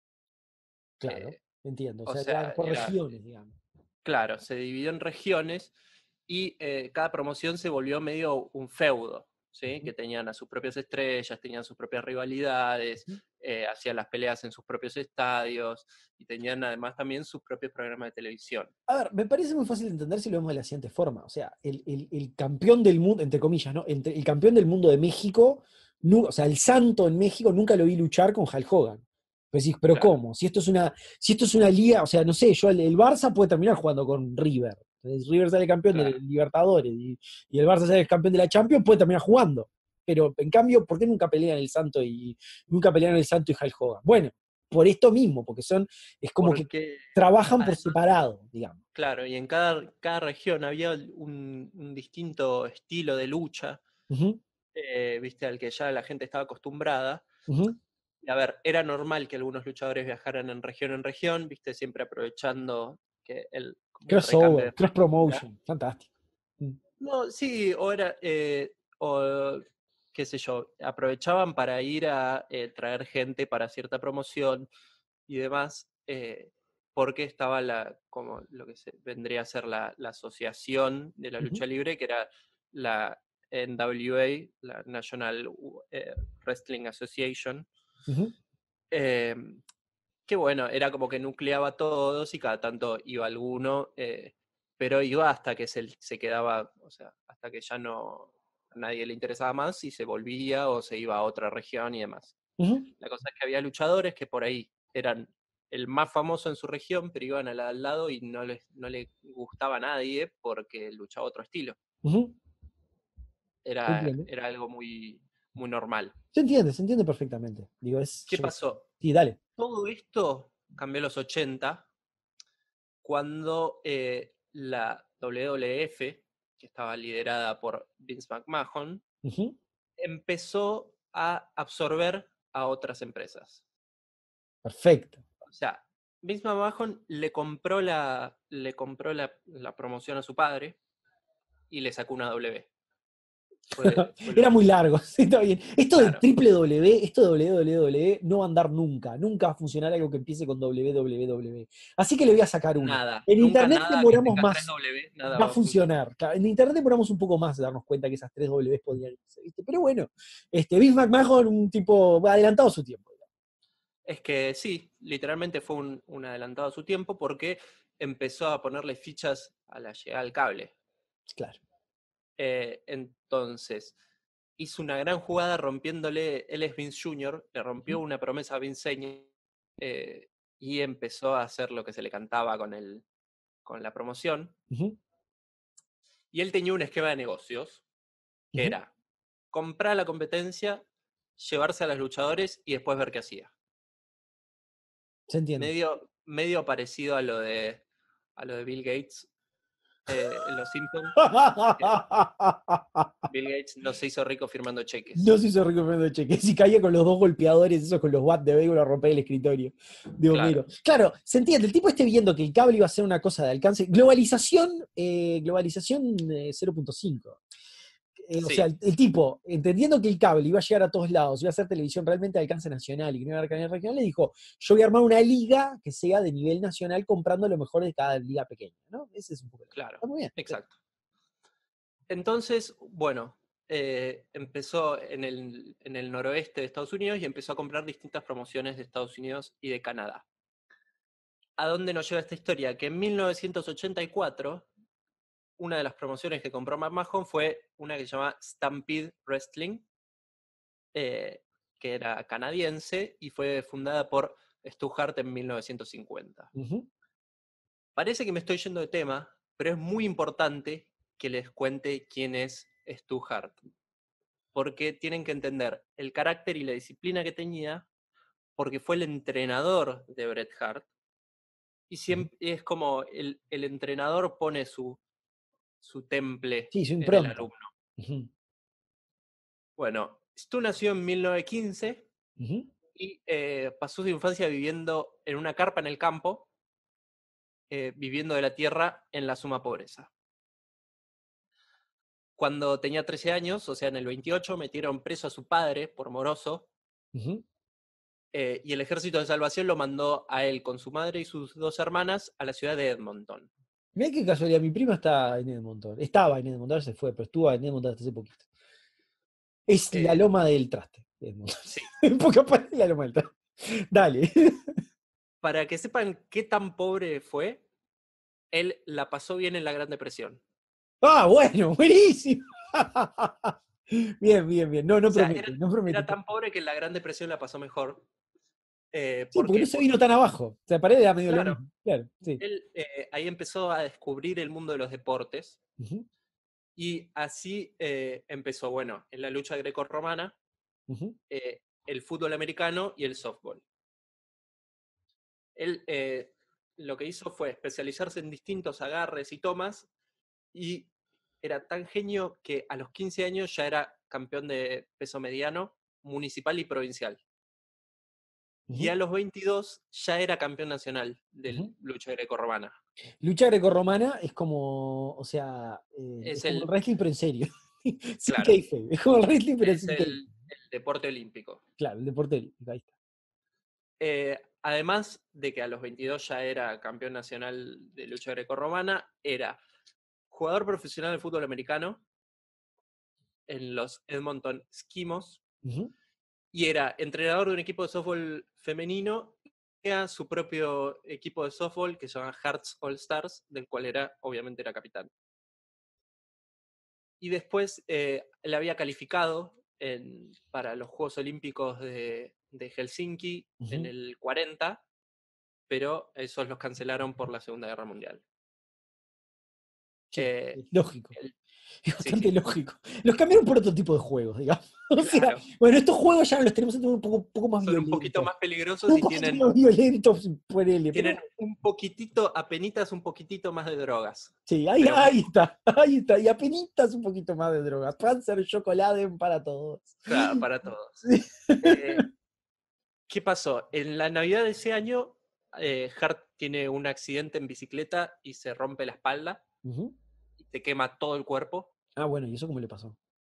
Claro, eh, entiendo. O, o sea, sea por era, regiones, digamos. Claro, se dividió en regiones y eh, cada promoción se volvió medio un feudo. ¿Sí? Uh-huh. Que tenían a sus propias estrellas, tenían sus propias rivalidades, uh-huh. eh, hacían las peleas en sus propios estadios y tenían además también sus propios programas de televisión. A ver, me parece muy fácil de entender si lo vemos de la siguiente forma. O sea, el, el, el campeón del mundo, entre comillas, ¿no? Entre, el campeón del mundo de México, no, o sea, el santo en México, nunca lo vi luchar con Hulk Hogan. Pero, decís, ¿pero claro. cómo? Si esto es una, si esto es una liga, o sea, no sé, yo el, el Barça puede terminar jugando con River. Entonces, River sale campeón claro. de Libertadores y, y el Barça sale campeón de la Champions, puede terminar jugando. pero en cambio, ¿por qué nunca pelean el Santo y nunca pelearon el Santo y Hulk Hogan? Bueno, por esto mismo, porque son, es como Porque, que trabajan por además, separado, digamos. claro, y en cada, cada región había un, un distinto estilo de lucha, Uh-huh, eh, viste, al que ya la gente estaba acostumbrada. uh-huh. Y a ver, era normal que algunos luchadores viajaran en región en región, viste, siempre aprovechando que el, como el recambio de Crossover, cross infraestructura. promotion, fantástico. Mm. No, sí, o era, eh, o qué sé yo, aprovechaban para ir a eh, traer gente para cierta promoción y demás, eh, porque estaba la, como lo que se, vendría a ser la, la asociación de la Uh-huh, lucha libre, que era la N W A, la National eh, Wrestling Association, uh-huh, eh, que bueno, era como que nucleaba a todos y cada tanto iba alguno, eh, pero iba hasta que se, se quedaba, o sea, hasta que ya no a nadie le interesaba más y se volvía o se iba a otra región y demás. uh-huh, La cosa es que había luchadores que por ahí eran el más famoso en su región, pero iban al, al lado y no les, no le gustaba a nadie porque luchaba otro estilo. uh-huh. Se Era, entiende. era algo muy, muy normal. Se entiende, se entiende perfectamente. Digo, es. ¿Qué Yo qué sé. pasó? Sí, dale. Todo esto cambió en los ochenta, cuando eh, la W W F, que estaba liderada por Vince McMahon, Uh-huh, empezó a absorber a otras empresas. perfecto. O sea, Vince McMahon le compró la, le compró la, la promoción a su padre y le sacó una W. Fue, fue lo Era que muy hizo. largo, sí, está bien. Esto de Claro, triple W, esto de doble u doble u doble u no va a andar nunca. Nunca va a funcionar algo que empiece con doble u doble u doble u. Así que le voy a sacar una. nada, En nunca internet nada que demoramos tenga tres más, W, nada va a va a funcionar. funcionar. Claro, en internet demoramos un poco más de darnos cuenta que esas tres W podían irse, ¿viste? Pero bueno, este, Vince McMahon, un tipo adelantado a su tiempo. Es que sí, literalmente fue un, un adelantado a su tiempo porque empezó a ponerle fichas a la llegada al cable. Claro. Eh, entonces, hizo una gran jugada rompiéndole, él es Vince junior, le rompió Ujú, una promesa a Vince Senior, eh, y empezó a hacer lo que se le cantaba con, el, con la promoción. ujú, Y él tenía un esquema de negocios que ujú. era comprar la competencia, llevarse a los luchadores y después ver qué hacía. Se entiende. Medio, medio parecido a lo de, a lo de Bill Gates eh, en Los Simpsons. Bill Gates no se hizo rico firmando cheques. No se hizo rico de cheques. Y caía con los dos golpeadores, esos con los watts de béisbol a romper el escritorio de Claro, Homero. Claro, se entiende. El tipo esté viendo que el cable iba a ser una cosa de alcance. Globalización, eh, globalización eh, cero punto cinco. Eh, o sea, sí. el, el tipo, entendiendo que el cable iba a llegar a todos lados, iba a ser televisión realmente de alcance nacional y que no iba a haber canales regionales, dijo: yo voy a armar una liga que sea de nivel nacional comprando lo mejor de cada liga pequeña, ¿no? Ese es un poco. Claro, Está muy bien. exacto. Entonces, bueno, eh, empezó en el, en el noroeste de Estados Unidos y empezó a comprar distintas promociones de Estados Unidos y de Canadá. ¿A dónde nos lleva esta historia? Que en mil novecientos ochenta y cuatro, una de las promociones que compró McMahon fue una que se llama Stampede Wrestling, eh, que era canadiense y fue fundada por Stu Hart en mil novecientos cincuenta. Ujú. Parece que me estoy yendo de tema, pero es muy importante que les cuente quién es Stu Hart, porque tienen que entender el carácter y la disciplina que tenía, porque fue el entrenador de Bret Hart, y Ujú. siempre es como el, el entrenador pone su, su temple Sí, su en el impronta. alumno. Ujú, Bueno, Stu nació en mil novecientos quince ujú. y eh, pasó su infancia viviendo en una carpa en el campo, eh, viviendo de la tierra en la suma pobreza. Cuando tenía trece años, o sea, en el veintiocho, metieron preso a su padre por moroso, Ujú. eh, y el Ejército de Salvación lo mandó a él con su madre y sus dos hermanas a la ciudad de Edmonton. Mirá qué casualidad, mi prima está en Edmonton. Estaba en Edmonton, ahora se fue, pero estuvo en Edmonton hasta hace poquito. Es la Eh, loma del traste, Edmonton. sí. En pocas palabras, la loma del traste. Dale. Para que sepan qué tan pobre fue, él la pasó bien en la Gran Depresión. Ah, bueno, buenísimo. Bien, bien, bien. No, O no sea, era, promete, no promete. era tan pobre que en la Gran Depresión la pasó mejor. Eh, Sí, ¿Por porque no qué? se Porque, vino tan abajo. O sea, Paredes era medio lo claro, mismo. Claro, sí. él eh, ahí empezó a descubrir el mundo de los deportes Ujú, Y así eh, empezó, bueno, en la lucha grecorromana, uh-huh. eh, el fútbol americano y el softball. Él eh, lo que hizo fue especializarse en distintos agarres y tomas, y era tan genio que a los quince años ya era campeón de peso mediano, municipal y provincial. Uh-huh. Y a los veintidós ya era campeón nacional de uh-huh. lucha grecorromana. Lucha grecorromana es como, o sea, eh, es, es como el wrestling pero en serio. Sin claro, kayfabe. Es como el wrestling pero es sin el, kayfabe. el deporte olímpico. Claro, el deporte olímpico, ahí está. Eh, además de que a los veintidós ya era campeón nacional de lucha grecorromana, era jugador profesional de fútbol americano en los Edmonton Eskimos, uh-huh. y era entrenador de un equipo de softball femenino, era su propio equipo de softball que se llama Hearts All Stars, del cual era, obviamente, era capitán. Y después eh, él había calificado en, para los Juegos Olímpicos de, de Helsinki uh-huh. en el cuarenta, pero esos los cancelaron por la Segunda Guerra Mundial. Sí, eh, lógico. El, es bastante sí, sí. lógico. Los cambiaron por otro tipo de juegos, digamos. O claro. sea, bueno, estos juegos ya los tenemos un poco, poco más Son violentos. un poquito más peligrosos un y poquito tienen, más violentos, ponele, tienen pero... un poquitito, apenitas un poquitito más de drogas. Sí, ahí, ahí está, ahí está. Y apenitas un poquito más de drogas. Panzer chocolate para todos. Claro, para todos. Sí. Eh, ¿Qué pasó? En la Navidad de ese año, eh, Hart tiene un accidente en bicicleta y se rompe la espalda. Uh-huh. Y se quema todo el cuerpo. Ah, bueno, ¿y eso cómo le pasó?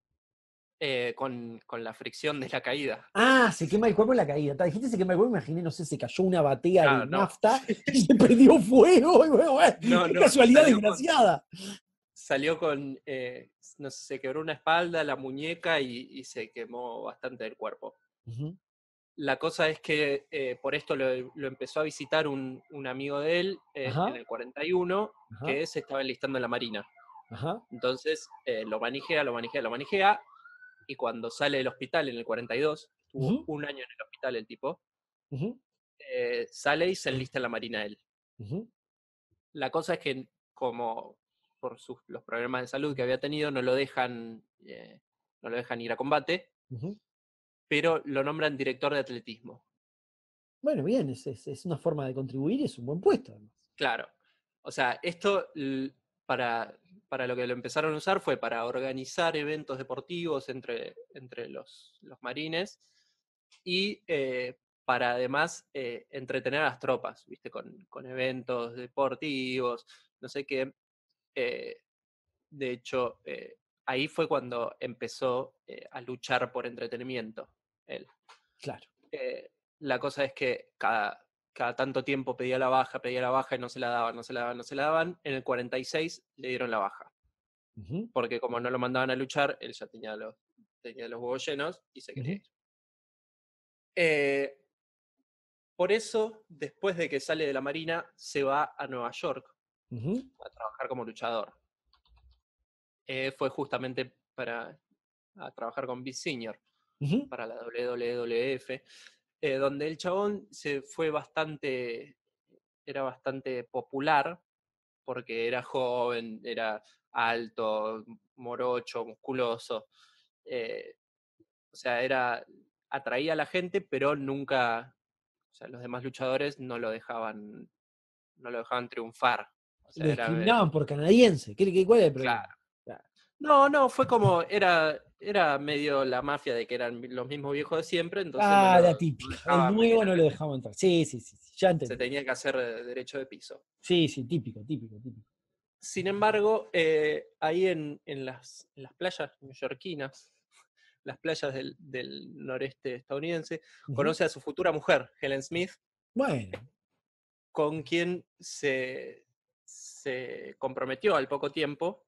Eh, con, con la fricción de la caída. Ah, se quema el cuerpo en la caída. Dijiste se quema el cuerpo, me imaginé, no sé, se cayó una batea claro, de no. nafta y se prendió fuego. Y bueno, bueno, no, qué no, casualidad desgraciada. Con, salió con, eh, no sé, se quebró una espalda, la muñeca y, y se quemó bastante del cuerpo. Uh-huh. La cosa es que eh, por esto lo, lo empezó a visitar un, un amigo de él eh, en el cuarenta y uno, Ajá. que se estaba enlistando en la Marina. Ajá. Entonces eh, lo manijea, lo manijea, lo manijea, y cuando sale del hospital en el cuarenta y dos, estuvo uh-huh. un año en el hospital el tipo, uh-huh. eh, sale y se enlista en la Marina él. Uh-huh. La cosa es que como por sus, los problemas de salud que había tenido, no lo dejan, eh, no lo dejan ir a combate, uh-huh. pero lo nombran director de atletismo. Bueno, bien, es, es, es una forma de contribuir y es un buen puesto, además. Claro. O sea, esto para, para lo que lo empezaron a usar fue para organizar eventos deportivos entre, entre los, los marines y eh, para además eh, entretener a las tropas, ¿viste? Con, con eventos deportivos, no sé qué. Eh, de hecho, eh, ahí fue cuando empezó eh, a luchar por entretenimiento él. Claro. Eh, la cosa es que cada, cada tanto tiempo pedía la baja, pedía la baja y no se la daban, no se la daban, no se la daban. En el cuarenta y seis le dieron la baja. Uh-huh. Porque como no lo mandaban a luchar, él ya tenía los, tenía los huevos llenos y se quería ir. Uh-huh. Eh, por eso, después de que sale de la Marina, se va a Nueva York uh-huh. a trabajar como luchador. Eh, fue justamente para a trabajar con Vince Senior uh-huh. para la doble u doble u E F, eh, donde el chabón se fue bastante, era bastante popular, porque era joven, era alto, morocho, musculoso, eh, o sea, era, atraía a la gente, pero nunca, o sea, los demás luchadores no lo dejaban, no lo dejaban triunfar. O sea, lo discriminaban era, por canadiense. ¿Qué, qué, ¿Cuál es el problema? Claro. claro. No, no, fue como, era, era medio la mafia de que eran los mismos viejos de siempre, entonces ah, no lo, la típica. No el nuevo no lo dejaban entrar. Sí, sí, sí, sí, ya entendí. Se tenía que hacer derecho de piso. Sí, sí, típico, típico, típico. Sin embargo, eh, ahí en, en, las, en las playas neoyorquinas, las playas del, del noreste estadounidense, uh-huh. conoce a su futura mujer, Helen Smith. Bueno. Con quien se, se comprometió al poco tiempo.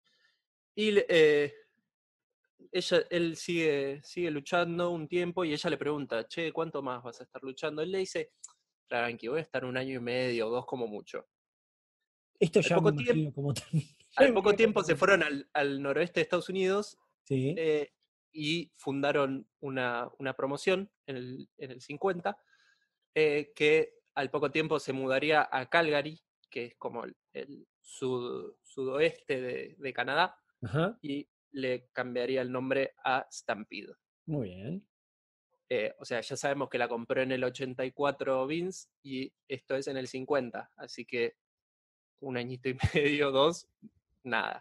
Y eh, ella, él sigue, sigue luchando un tiempo y ella le pregunta, che, ¿cuánto más vas a estar luchando? Él le dice, tranqui, voy a estar un año y medio o dos como mucho. Esto ya al poco me imagino como Al poco tiempo se fueron al, al noroeste de Estados Unidos sí. eh, y fundaron una, una promoción en el, en el cincuenta eh, que al poco tiempo se mudaría a Calgary, que es como el, el sud, sudoeste de, de Canadá. Ajá. y le cambiaría el nombre a Stampede. Muy bien. Eh, o sea, ya sabemos que la compró en el ochenta y cuatro Vince y esto es en el cincuenta, así que un añito y medio, dos, nada.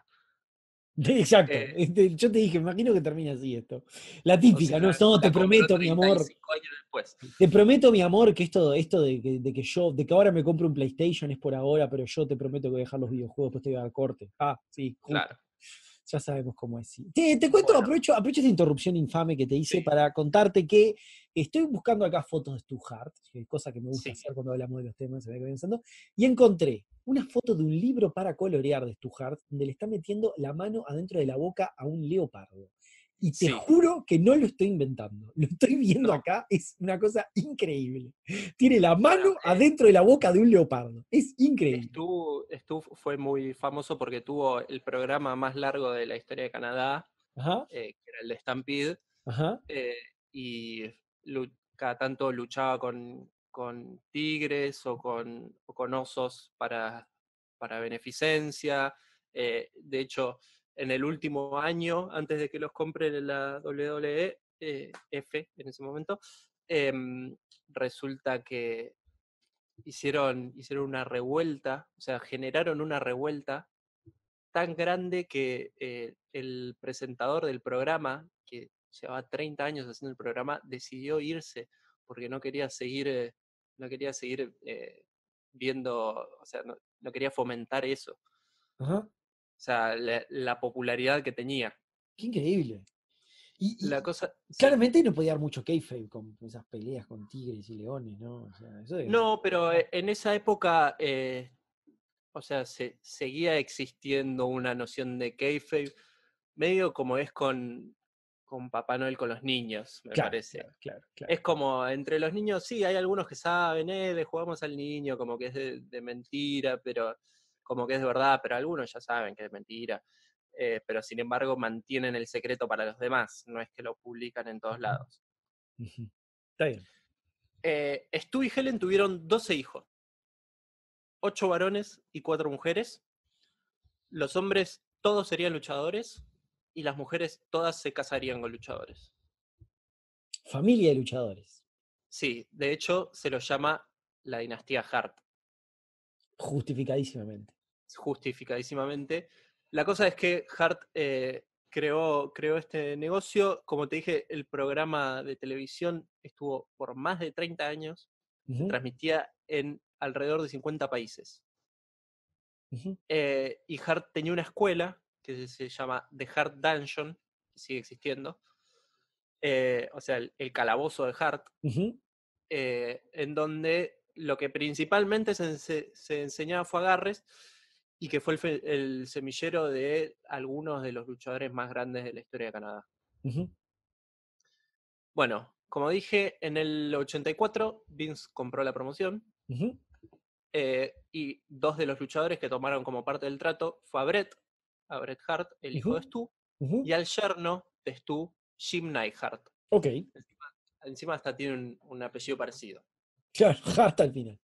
Exacto. Eh, Este, yo te dije, me imagino que termina así esto. La o típica, no, sea, no, te la compró prometo, mi amor. treinta y cinco años después. Te prometo, mi amor, que esto, esto de, que, de que yo, de que ahora me compro un PlayStation es por ahora, pero yo te prometo que voy a dejar los videojuegos, pues te voy a dar corte. Ah, sí, justo. Claro. Ya sabemos cómo es. Sí. Te, te cuento, Bueno, aprovecho, aprovecho esta interrupción infame que te hice sí, para contarte que estoy buscando acá fotos de Stu Hart, que es cosa que me gusta sí. hacer cuando hablamos de los temas, se me quedé pensando, y encontré una foto de un libro para colorear de Stu Hart, donde le está metiendo la mano adentro de la boca a un leopardo. Y te Sí, juro que no lo estoy inventando. Lo estoy viendo no. acá, es una cosa increíble. Tiene la Bueno, mano eh, adentro de la boca de un leopardo. Es increíble. Stu, Stu fue muy famoso porque tuvo el programa más largo de la historia de Canadá, Ajá, eh, que era el de Stampede, ajá, eh, y lu- cada tanto luchaba con, con tigres o con, o con osos para, para beneficencia. Eh, de hecho, en el último año, antes de que los compren en la W W E, eh, F en ese momento, em, resulta que hicieron, hicieron una revuelta, o sea, generaron una revuelta tan grande que eh, el presentador del programa, que llevaba treinta años haciendo el programa, decidió irse porque no quería seguir, eh, no quería seguir eh, viendo, o sea, no, no, quería fomentar eso. ajá. O sea, la, la popularidad que tenía. Qué increíble. Y, La y cosa, sí. claramente no podía dar mucho kayfabe con esas peleas con tigres y leones, ¿no? O sea, eso es... No, pero eh, en esa época, eh, o sea, se, seguía existiendo una noción de kayfabe, medio como es con, con Papá Noel con los niños, me Claro, parece. claro, claro, claro. Es como, entre los niños, sí, hay algunos que saben, eh, le jugamos al niño, como que es de, de mentira, pero como que es de verdad, pero algunos ya saben que es mentira. Eh, pero sin embargo mantienen el secreto para los demás, no es que lo publican en todos lados. Ujú. Está bien. Eh, Stu y Helen tuvieron doce hijos, ocho varones y cuatro mujeres. Los hombres todos serían luchadores y las mujeres todas se casarían con luchadores. Familia de luchadores. Sí, de hecho se los llama la dinastía Hart, Justificadísimamente. justificadísimamente. La cosa es que Hart eh, creó, creó este negocio. Como te dije, el programa de televisión estuvo por más de treinta años, se Ujú, transmitía en alrededor de cincuenta países. ujú, Eh, y Hart tenía una escuela que se llama The Hart Dungeon, que sigue existiendo, eh, o sea, el, el calabozo de Hart, ujú. eh, en donde lo que principalmente se, se, se, enseñaba fue agarres y que fue el, fe, el, semillero de algunos de los luchadores más grandes de la historia de Canadá. Uh-huh. Bueno, como dije, en el ochenta y cuatro Vince compró la promoción, Uh-huh. eh, y dos de los luchadores que tomaron como parte del trato fue a Bret, a Bret Hart, el hijo Uh-huh. de Stu, Uh-huh. y al yerno de Stu, Jim Neidhart. Ok, Encima, encima hasta tiene un, un apellido parecido. claro, hasta el final.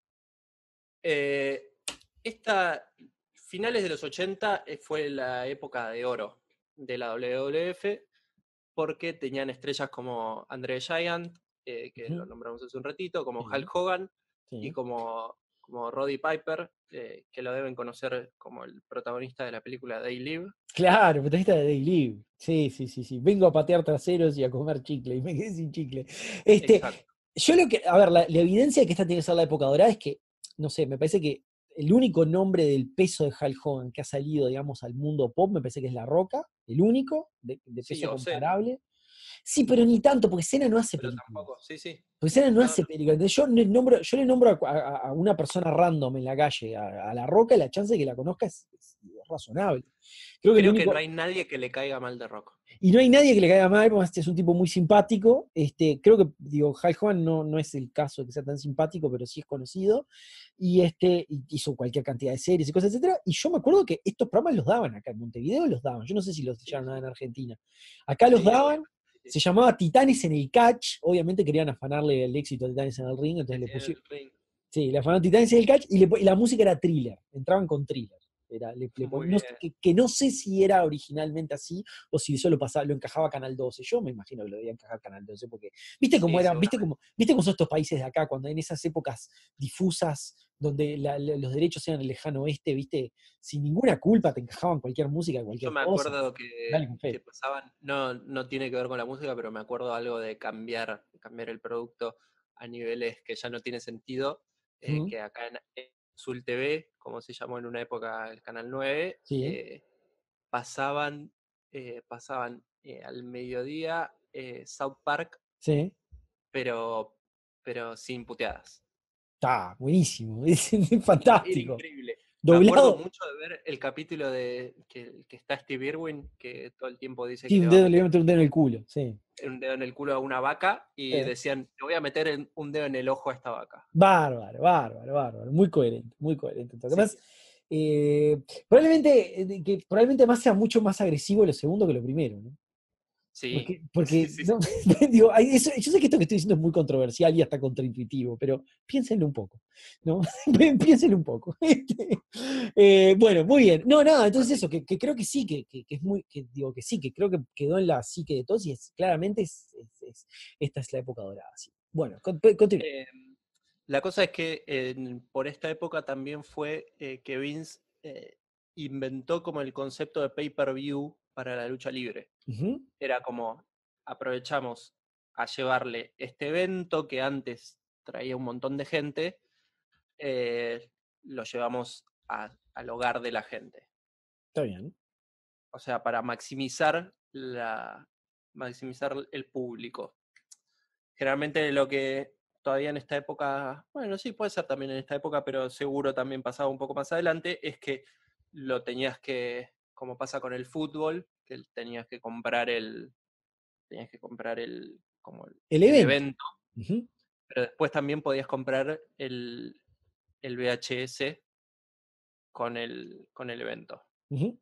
Eh, esta, finales de los ochenta eh, fue la época de oro de la W W F porque tenían estrellas como Andre Giant, eh, que Uh-huh. lo nombramos hace un ratito, como Sí, Hulk Hogan y sí. como, como Roddy Piper, eh, que lo deben conocer como el protagonista de la película They Live. Claro, protagonista de Day Live. Sí, sí, sí, sí. Vengo a patear traseros y a comer chicle. Y me quedé sin chicle. Este, Exacto. yo lo que, a ver, la, la evidencia de que esta tiene que ser la época dorada es que, no sé, me parece que el único nombre del peso de Hulk Hogan que ha salido, digamos, al mundo pop, me parece que es La Roca, el único, de, de Sí, peso o Cena, comparable. Sí, pero ni tanto, porque Cena no hace pero películas. tampoco, sí, sí. Porque Cena no No, hace no. películas. Entonces, yo le nombro, yo le nombro a, a- a una persona random en la calle, a, a La Roca, y la chance de que la conozca es, es razonable. Creo que el Creo que no único. hay nadie que le caiga mal de Rock. Y no hay nadie que le caiga mal, porque este es un tipo muy simpático. Este, creo que, digo, Hulk Hogan no, no es el caso de que sea tan simpático, pero sí es conocido. Y este, y hizo cualquier cantidad de series y cosas, etcétera. Y yo me acuerdo que estos programas los daban acá en Montevideo, los daban. Yo no sé si los Sí, echaron nada sí. en Argentina. Acá los Sí, daban. obviamente. Sí, sí. Se llamaba Titanes en el Catch. Obviamente querían afanarle el éxito a Titanes en el Ring, entonces le Decía pusieron. el ring. Sí, le afanaron Titanes en el Catch y, le, y la música era Thriller. Entraban con Thriller. Era, le, le Muy no, bien. que, que no sé si era originalmente así o si eso lo, pasaba, lo encajaba Canal doce. Yo me imagino que lo debía encajar Canal doce, porque viste cómo Sí, eran, viste seguramente. cómo, viste cómo son estos países de acá, cuando en esas épocas difusas, donde la, la, los derechos eran el lejano oeste, viste, sin ninguna culpa te encajaban cualquier música, Yo cualquier me cosa. acuerdo Dale que, con que fe. pasaban, no, no tiene que ver con la música, pero me acuerdo algo de cambiar, cambiar el producto a niveles que ya no tiene sentido, eh, ¿Mm? que acá en, en Azul T V, como se llamó en una época el Canal nueve, Sí, eh, pasaban, eh, pasaban eh, al mediodía eh, South Park, sí. pero, pero sin puteadas. Está buenísimo, es Era, era fantástico. increíble. Me acuerdo Doblado, mucho de ver el capítulo de que, que está Steve Irwin, que todo el tiempo dice que sí, le un va a dedo, le voy a meter meter un dedo en el culo, sí. un dedo en el culo a una vaca y Sí. decían, te voy a meter en- un dedo en el ojo a esta vaca. Bárbaro, bárbaro, bárbaro. Muy coherente, muy coherente. Sí, Además, eh, probablemente, eh, que probablemente más sea mucho más agresivo lo segundo que lo primero, ¿no? sí, Porque, sí, porque sí, no, sí. digo, hay- eso- yo sé que esto que estoy diciendo es muy controversial y hasta contraintuitivo, pero piénsenlo un poco, ¿no? Piénsenlo un poco. Este, eh, bueno, muy bien. No, nada, entonces eso, que, que creo que sí, que, que- que es muy, que digo que sí, que creo que quedó en la psique de todos y es, claramente es, es- es- esta es la época dorada, sí. Bueno, con- continúa. Eh, la cosa es que en- por esta época también fue eh, que Vince eh, inventó como el concepto de pay-per-view para la lucha libre. Ujú. Era como, aprovechamos a llevarle este evento que antes traía un montón de gente, eh, lo llevamos a- al hogar de la gente. Está bien. O sea, para maximizar la maximizar el público. Generalmente lo que todavía en esta época, bueno, sí puede ser también en esta época, pero seguro también pasaba un poco más adelante, es que lo tenías que, como pasa con el fútbol, que tenías que comprar el, tenías que comprar el, como el, El el evento. evento, Ujú, pero después también podías comprar el, el V H S con el, con el evento. ujú,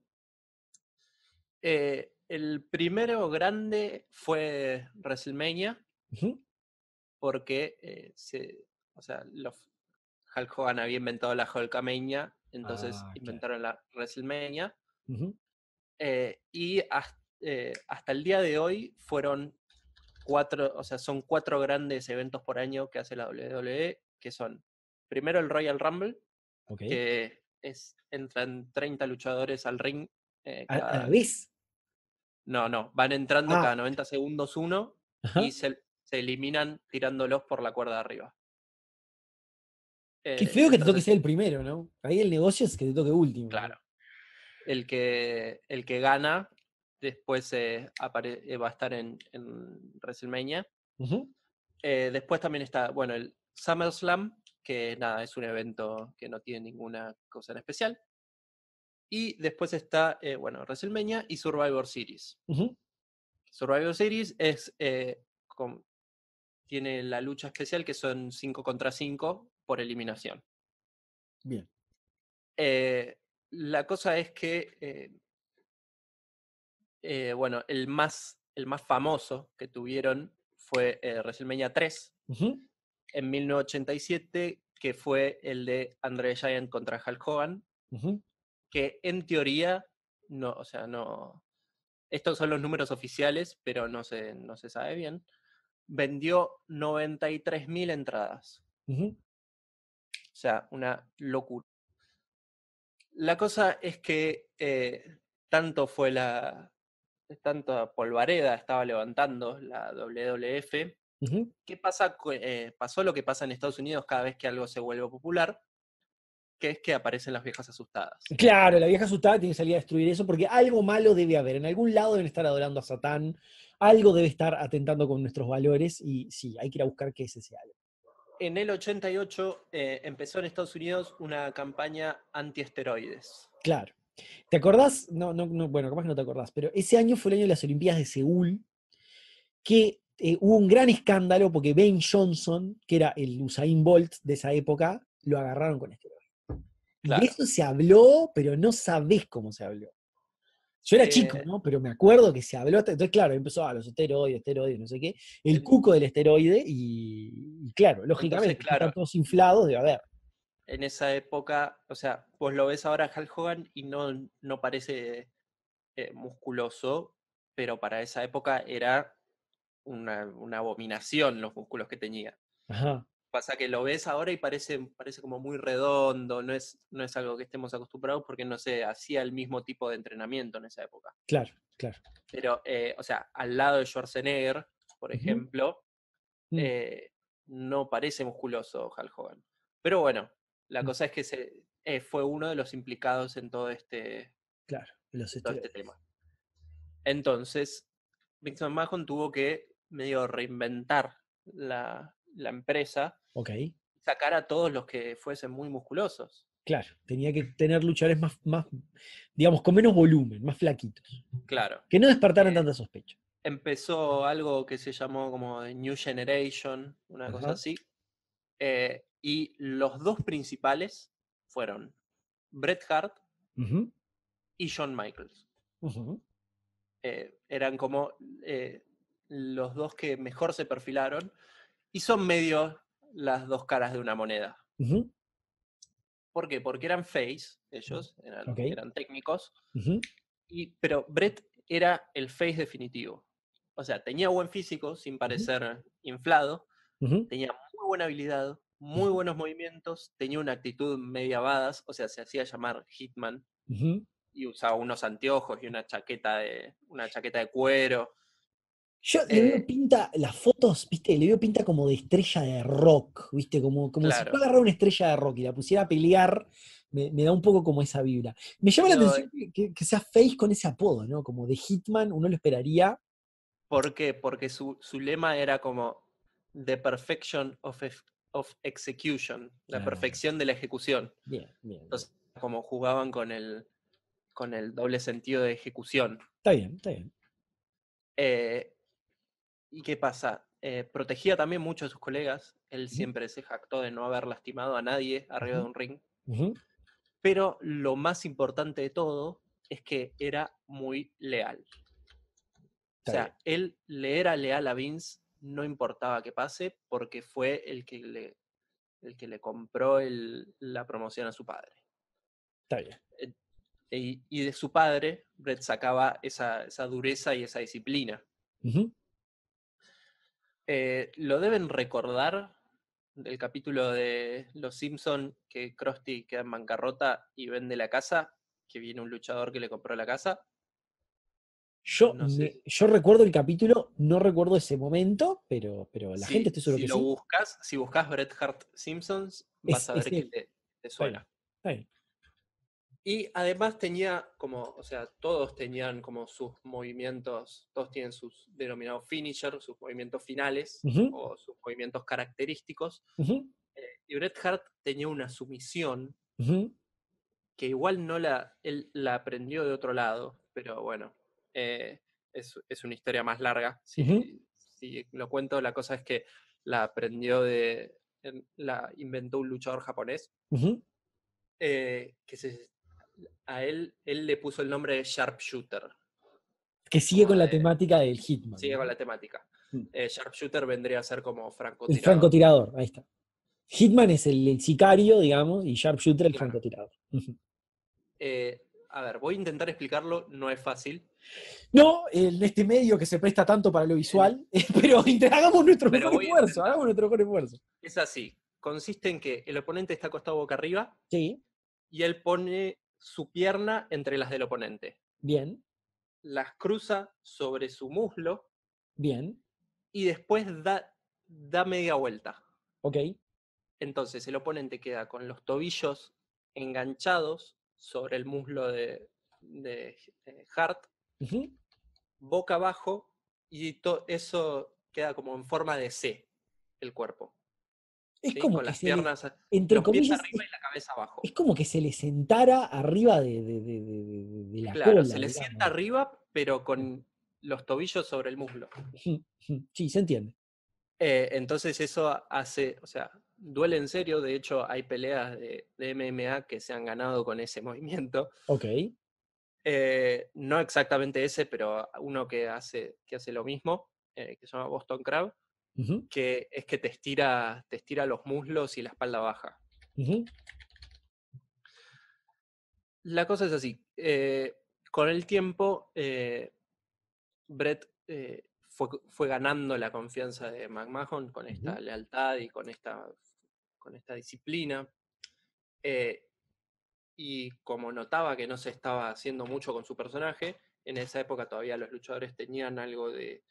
Eh, el primero grande fue WrestleMania, ujú. porque eh, se, o sea, los, Hulk Hogan había inventado la Hulkamania, entonces Ah, claro. inventaron la WrestleMania. Ujú, Eh, y hasta, eh, hasta el día de hoy fueron cuatro, o sea, son cuatro grandes eventos por año que hace la W W E, que son primero el Royal Rumble, ok. que es, entran treinta luchadores al ring eh, ¿A, a la cada. vez? No, no, van entrando Ah, cada noventa segundos uno ajá. y se, se eliminan tirándolos por la cuerda de arriba. Qué Eh, feo que te toque entonces, ser el primero, ¿no? Ahí el negocio es que te toque último, ¿no? claro, el que, el que gana después eh, apare- eh, va a estar en, en WrestleMania. Ujú, Eh, después también está, bueno, el SummerSlam, que nada, es un evento que no tiene ninguna cosa en especial. Y después está, eh, bueno, WrestleMania y Survivor Series. ujú. Survivor Series es, eh, con- tiene la lucha especial que son cinco contra cinco por eliminación. Bien. Eh, la cosa es que eh, Eh, bueno, el más, el más famoso que tuvieron fue eh, WrestleMania tres Ujú, en mil novecientos ochenta y siete, que fue el de Andre the Giant contra Hulk Hogan, ujú. que en teoría, no, o sea, no. Estos son los números oficiales, pero no se, no se sabe bien. Vendió noventa y tres mil entradas. Ujú, O sea, una locura. La cosa es que eh, tanto fue la. Tanta polvareda estaba levantando la W W F. ujú. ¿Qué pasa? Eh, pasó lo que pasa en Estados Unidos cada vez que algo se vuelve popular, que es que aparecen las viejas asustadas. Claro, la vieja asustada tiene que salir a destruir eso porque algo malo debe haber. En algún lado deben estar adorando a Satán, algo debe estar atentando con nuestros valores y sí, hay que ir a buscar qué es ese algo. En el ochenta y ocho eh, empezó en Estados Unidos una campaña antiesteroides. Claro. ¿Te acordás? No, no, no, bueno, capaz que no te acordás, pero ese año fue el año de las Olimpiadas de Seúl, que eh, hubo un gran escándalo porque Ben Johnson, que era el Usain Bolt de esa época, lo agarraron con esteroides. Y de Claro. eso se habló, pero no sabés cómo se habló. Yo era chico, Eh, ¿no? Pero me acuerdo que se habló, hasta- entonces claro, empezó a los esteroides, esteroides, no sé qué, el en- cuco del esteroide y, y claro, entonces, lógicamente, si están claro, todos inflados, debe haber. en esa época, o sea, vos lo ves ahora a Hulk Hogan y no, no parece eh, musculoso, pero para esa época era una, una abominación los músculos que tenía. Ajá. Pasa que lo ves ahora y parece, parece como muy redondo, no es, no es algo que estemos acostumbrados porque no se hacía el mismo tipo de entrenamiento en esa época. Claro, claro. Pero, eh, o sea, al lado de Schwarzenegger, por Ujú. ejemplo, Mm, eh, no parece musculoso Hulk Hogan. Pero bueno, la mm, cosa es que se, eh, fue uno de los implicados en todo este, claro, los en todo este esteroides. tema. Entonces, Vince McMahon tuvo que medio reinventar la, la empresa Ok, y sacar a todos los que fuesen muy musculosos. claro. Tenía que tener luchadores más, más, digamos, con menos volumen, más flaquitos. Claro. Que no despertaran Eh, tanta sospecha. empezó algo que se llamó como The New Generation, una cosa Ajá. así. Eh, y los dos principales fueron Bret Hart Ujú, y Shawn Michaels. ujú, Eh, eran como eh, los dos que mejor se perfilaron y son medio las dos caras de una moneda. ujú. ¿Por qué? Porque eran face, ellos, eran, Ok. eran técnicos, Ujú, y, pero Bret era el face definitivo. O sea, tenía buen físico, sin ujú, parecer inflado, ujú, tenía muy buena habilidad, muy ujú, buenos movimientos, tenía una actitud media badass, o sea, se hacía llamar Hitman, ujú. y usaba unos anteojos y una chaqueta de, una chaqueta de cuero. Yo le veo Eh, pinta, las fotos, viste, le veo pinta como de estrella de rock, viste, como, como si yo claro, agarrara una estrella de rock y la pusiera a pelear, me, me da un poco como esa vibra. Me llama la pero atención que, que- que sea Face con ese apodo, ¿no? Como de Hitman, uno lo esperaría. ¿por qué? Porque su, su lema era como The Perfection of, ex- of Execution, la Ah, perfección de la ejecución. bien, bien, bien. Entonces, como jugaban con el, con el doble sentido de ejecución. Está bien, está bien. Eh, ¿Y qué pasa? Eh, protegía también mucho a sus colegas. Él Ujú, siempre se jactó de no haber lastimado a nadie arriba de ujú, un ring. ujú. Pero lo más importante de todo es que era muy leal. O Está bien, sea, él le era leal a Vince, no importaba qué pase, porque fue el que le, el que le compró el- la promoción a su padre. está bien. Eh, Y, y de su padre, Brett sacaba esa, esa dureza y esa disciplina. Ujú. Eh, lo deben recordar del capítulo de Los Simpson que Krusty queda en bancarrota y vende la casa, que viene un luchador que le compró la casa. Yo, No sé me- yo recuerdo el capítulo, no recuerdo ese momento, pero, pero la gente si, estoy seguro si que lo sí. buscas, si buscas Bret Hart Simpsons, vas Es, a es ver que él. te, te Está bien, suena. está bien. Y además tenía como, o sea, todos tenían como sus movimientos, todos tienen sus denominados finishers, sus movimientos finales Ujú, o sus movimientos característicos. ujú, Eh, y Bret Hart tenía una sumisión ujú. que igual no la, él la aprendió de otro lado, pero bueno, eh, es, es una historia más larga. Ujú, Si, si lo cuento, la cosa es que la aprendió de, en- la inventó un luchador japonés, ujú. eh, que se, a él, él le puso el nombre de Sharpshooter, Que sigue como con la de, temática del Hitman, sigue con ¿no? la temática. Mm. Eh, Sharpshooter vendría a ser como El francotirador. francotirador, ahí está. Hitman es el, el sicario, digamos, y Sharpshooter el Claro. francotirador. Ujú. Eh, a ver, voy a intentar explicarlo, no es fácil. No, en este medio que se presta tanto para lo En es- visual, pero sí, hagamos nuestro pero mejor voy a esfuerzo, intentar. hagamos nuestro mejor esfuerzo. Es así. Consiste en que el oponente está acostado boca arriba Sí, y él pone su pierna entre las del oponente. bien, Las cruza sobre su muslo bien, y después da, da media vuelta. ok. Entonces el oponente queda con los tobillos enganchados sobre el muslo de, de, de Hart, Ujú. boca abajo, y to, eso queda como en forma de C, el cuerpo. Es ¿Sí? como Con que las se le, piernas, entre los pies comillas, arriba es, y la cabeza abajo. es como que se le sentara arriba de, de- de- de- de- de la Claro, cola, se le sienta digamos. arriba, pero con los tobillos sobre el muslo. Ujú, ujú. Sí, se entiende. Eh, entonces eso hace, o sea, duele en serio. De hecho, hay peleas de, de M M A que se han ganado con ese movimiento. Ok. Eh, no exactamente ese, pero uno que hace, que hace lo mismo, eh, que se llama Boston Crab, Ujú, que es que te estira, te estira los muslos y la espalda baja. Uh-huh. La cosa es así. Eh, con el tiempo, eh, Bret eh, fue, fue ganando la confianza de McMahon con esta uh-huh. lealtad y con esta, con esta disciplina. Eh, y como notaba que no se estaba haciendo mucho con su personaje, en esa época todavía los luchadores tenían algo de,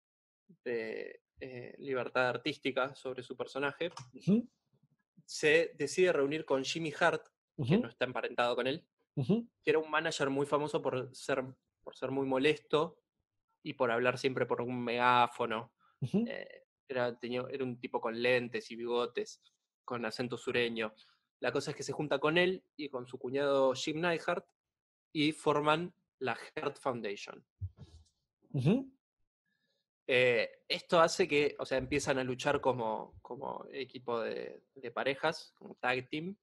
de eh, libertad artística sobre su personaje, uh-huh. se decide reunir con Jimmy Hart, uh-huh. que no está emparentado con él, uh-huh. que era un manager muy famoso por ser, por ser muy molesto y por hablar siempre por un megáfono. Uh-huh. Eh, era, tenía, era un tipo con lentes y bigotes, con acento sureño. La cosa es que se junta con él y con su cuñado Jim Neidhart y forman la Hart Foundation. Uh-huh. Eh, esto hace que, o sea, empiezan a luchar como, como equipo de, de parejas, como tag team,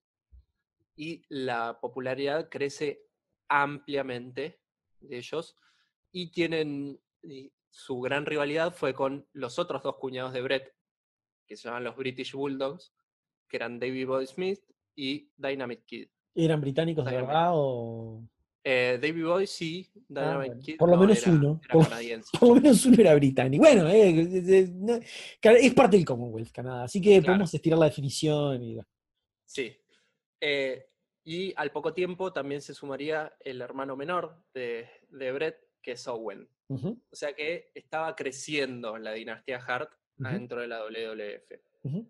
y la popularidad crece ampliamente de ellos, y tienen, y su gran rivalidad fue con los otros dos cuñados de Bret, que se llaman los British Bulldogs, que eran Davey Boy Smith y Dynamite Kid. ¿Eran británicos Dynamite. de verdad o...? Eh, Davey Boy sí, Dynamite ah, bueno. Kid por lo no, menos era, uno. era por, canadiense. Por lo menos uno era británico. Bueno, eh, no, es parte del Commonwealth, Canadá, así que claro. podemos estirar la definición. Y... Sí. Eh, y al poco tiempo también se sumaría el hermano menor de, de Bret, que es Owen. Uh-huh. O sea que estaba creciendo la dinastía Hart uh-huh. adentro de la doble u doble u F. Uh-huh.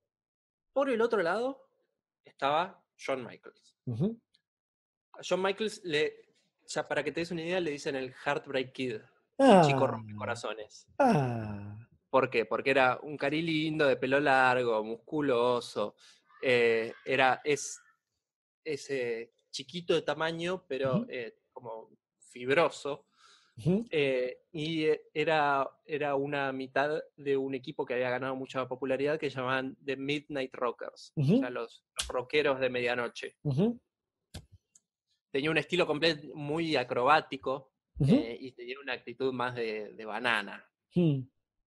Por el otro lado estaba Shawn Michaels. Uh-huh. A Shawn Michaels, le, ya para que te des una idea, le dicen el Heartbreak Kid, ah. el chico rompecorazones. Ah. ¿Por qué? Porque era un cari lindo, de pelo largo, musculoso. Eh, era, es, es eh, chiquito de tamaño, pero uh-huh. eh, como fibroso. Uh-huh. Eh, y era, era una mitad de un equipo que había ganado mucha popularidad que llamaban The Midnight Rockers, uh-huh. o sea, los, los rockeros de medianoche. Uh-huh. Tenía un estilo completo muy acrobático uh-huh. eh, y tenía una actitud más de, de banana. Uh-huh.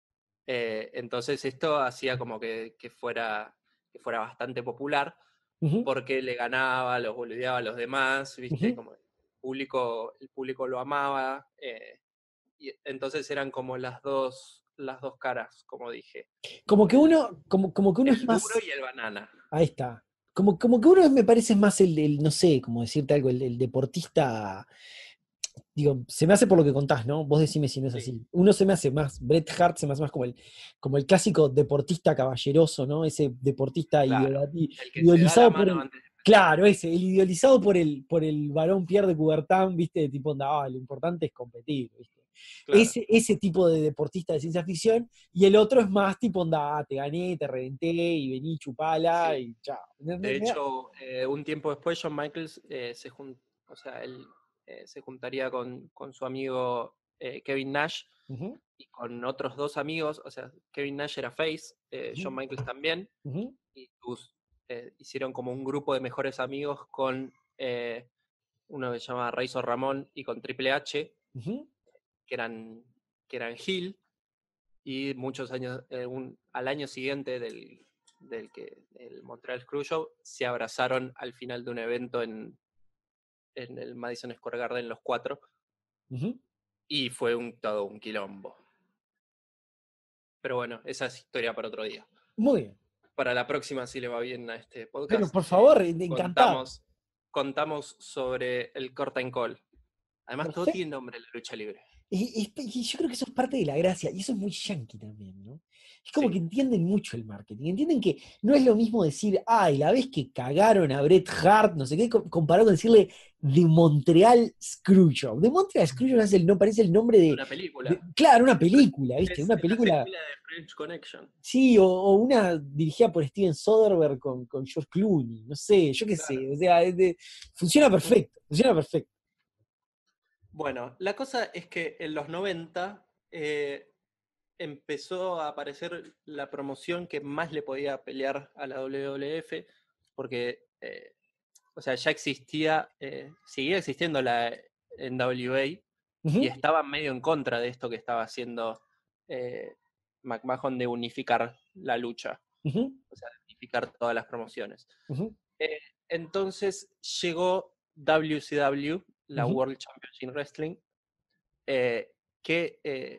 Eh, entonces esto hacía como que, que, fuera, que fuera bastante popular uh-huh. porque le ganaba, los boludeaba a los demás, ¿viste? Uh-huh. Como el público, el público lo amaba. Eh, y entonces eran como las dos, las dos caras, como dije. Como que uno, como, como que uno el es más... duro y el banana. Ahí está. Como, como que uno me parece más el, el no sé, como decirte algo, el, el deportista... Digo, se me hace por lo que contás, ¿no? Vos decime si no es sí. así. Uno se me hace más, Bret Hart se me hace más como el, como el clásico deportista caballeroso, ¿no? Ese deportista claro, ideal, el que idealizado se da la por mano el... antes de Claro, ese, el idealizado por el, por el varón Pierre de Coubertin, ¿viste? De tipo, ah, lo importante es competir, ¿viste? Claro. Ese, ese tipo de deportista de ciencia ficción, y el otro es más tipo, onda, ah, te gané, te reventé, y vení, chupala, sí. y chao. De hecho, eh, un tiempo después, Shawn Michaels eh, se juntó, o sea, él eh, se juntaría con, con su amigo eh, Kevin Nash uh-huh. y con otros dos amigos, o sea, Kevin Nash era face, eh, uh-huh. Shawn Michaels también, uh-huh. y sus, eh, hicieron como un grupo de mejores amigos con eh, uno que se llama Razor Ramón y con Triple H, uh-huh. que eran que eran heel, y muchos años, eh, un, al año siguiente del, del que el Montreal Screw Show, se abrazaron al final de un evento en, en el Madison Square Garden los cuatro, uh-huh. y fue un, todo un quilombo. Pero bueno, esa es historia para otro día. Muy bien. Para la próxima, si le va bien a este podcast. Pero por favor, eh, encantado. Contamos, contamos sobre el Curtain Call. Además, Perfecto. Todo tiene nombre en la lucha libre. Y, y, y yo creo que eso es parte de la gracia, y eso es muy yankee también, ¿no? Es como sí. que entienden mucho el marketing, entienden que no es lo mismo decir, ay, la vez que cagaron a Bret Hart, no sé qué, comparado con decirle The Montreal Screwjob. The Montreal Screwjob es el, no, parece el nombre de... Una película. De, claro, una película, ¿viste? Es, una película... La película de French Connection. Sí, o, o una dirigida por Steven Soderbergh con, con George Clooney, no sé, yo qué claro. sé, o sea, es de, funciona perfecto, funciona perfecto. Bueno, la cosa es que en los noventa eh, empezó a aparecer la promoción que más le podía pelear a la doble u doble u F, porque, eh, o sea, ya existía, eh, seguía existiendo la N W A, uh-huh. y estaban medio en contra de esto que estaba haciendo eh, McMahon de unificar la lucha, uh-huh. o sea, de unificar todas las promociones. Uh-huh. Eh, entonces llegó W C W, la Uh-huh. World Championship Wrestling, eh, que eh,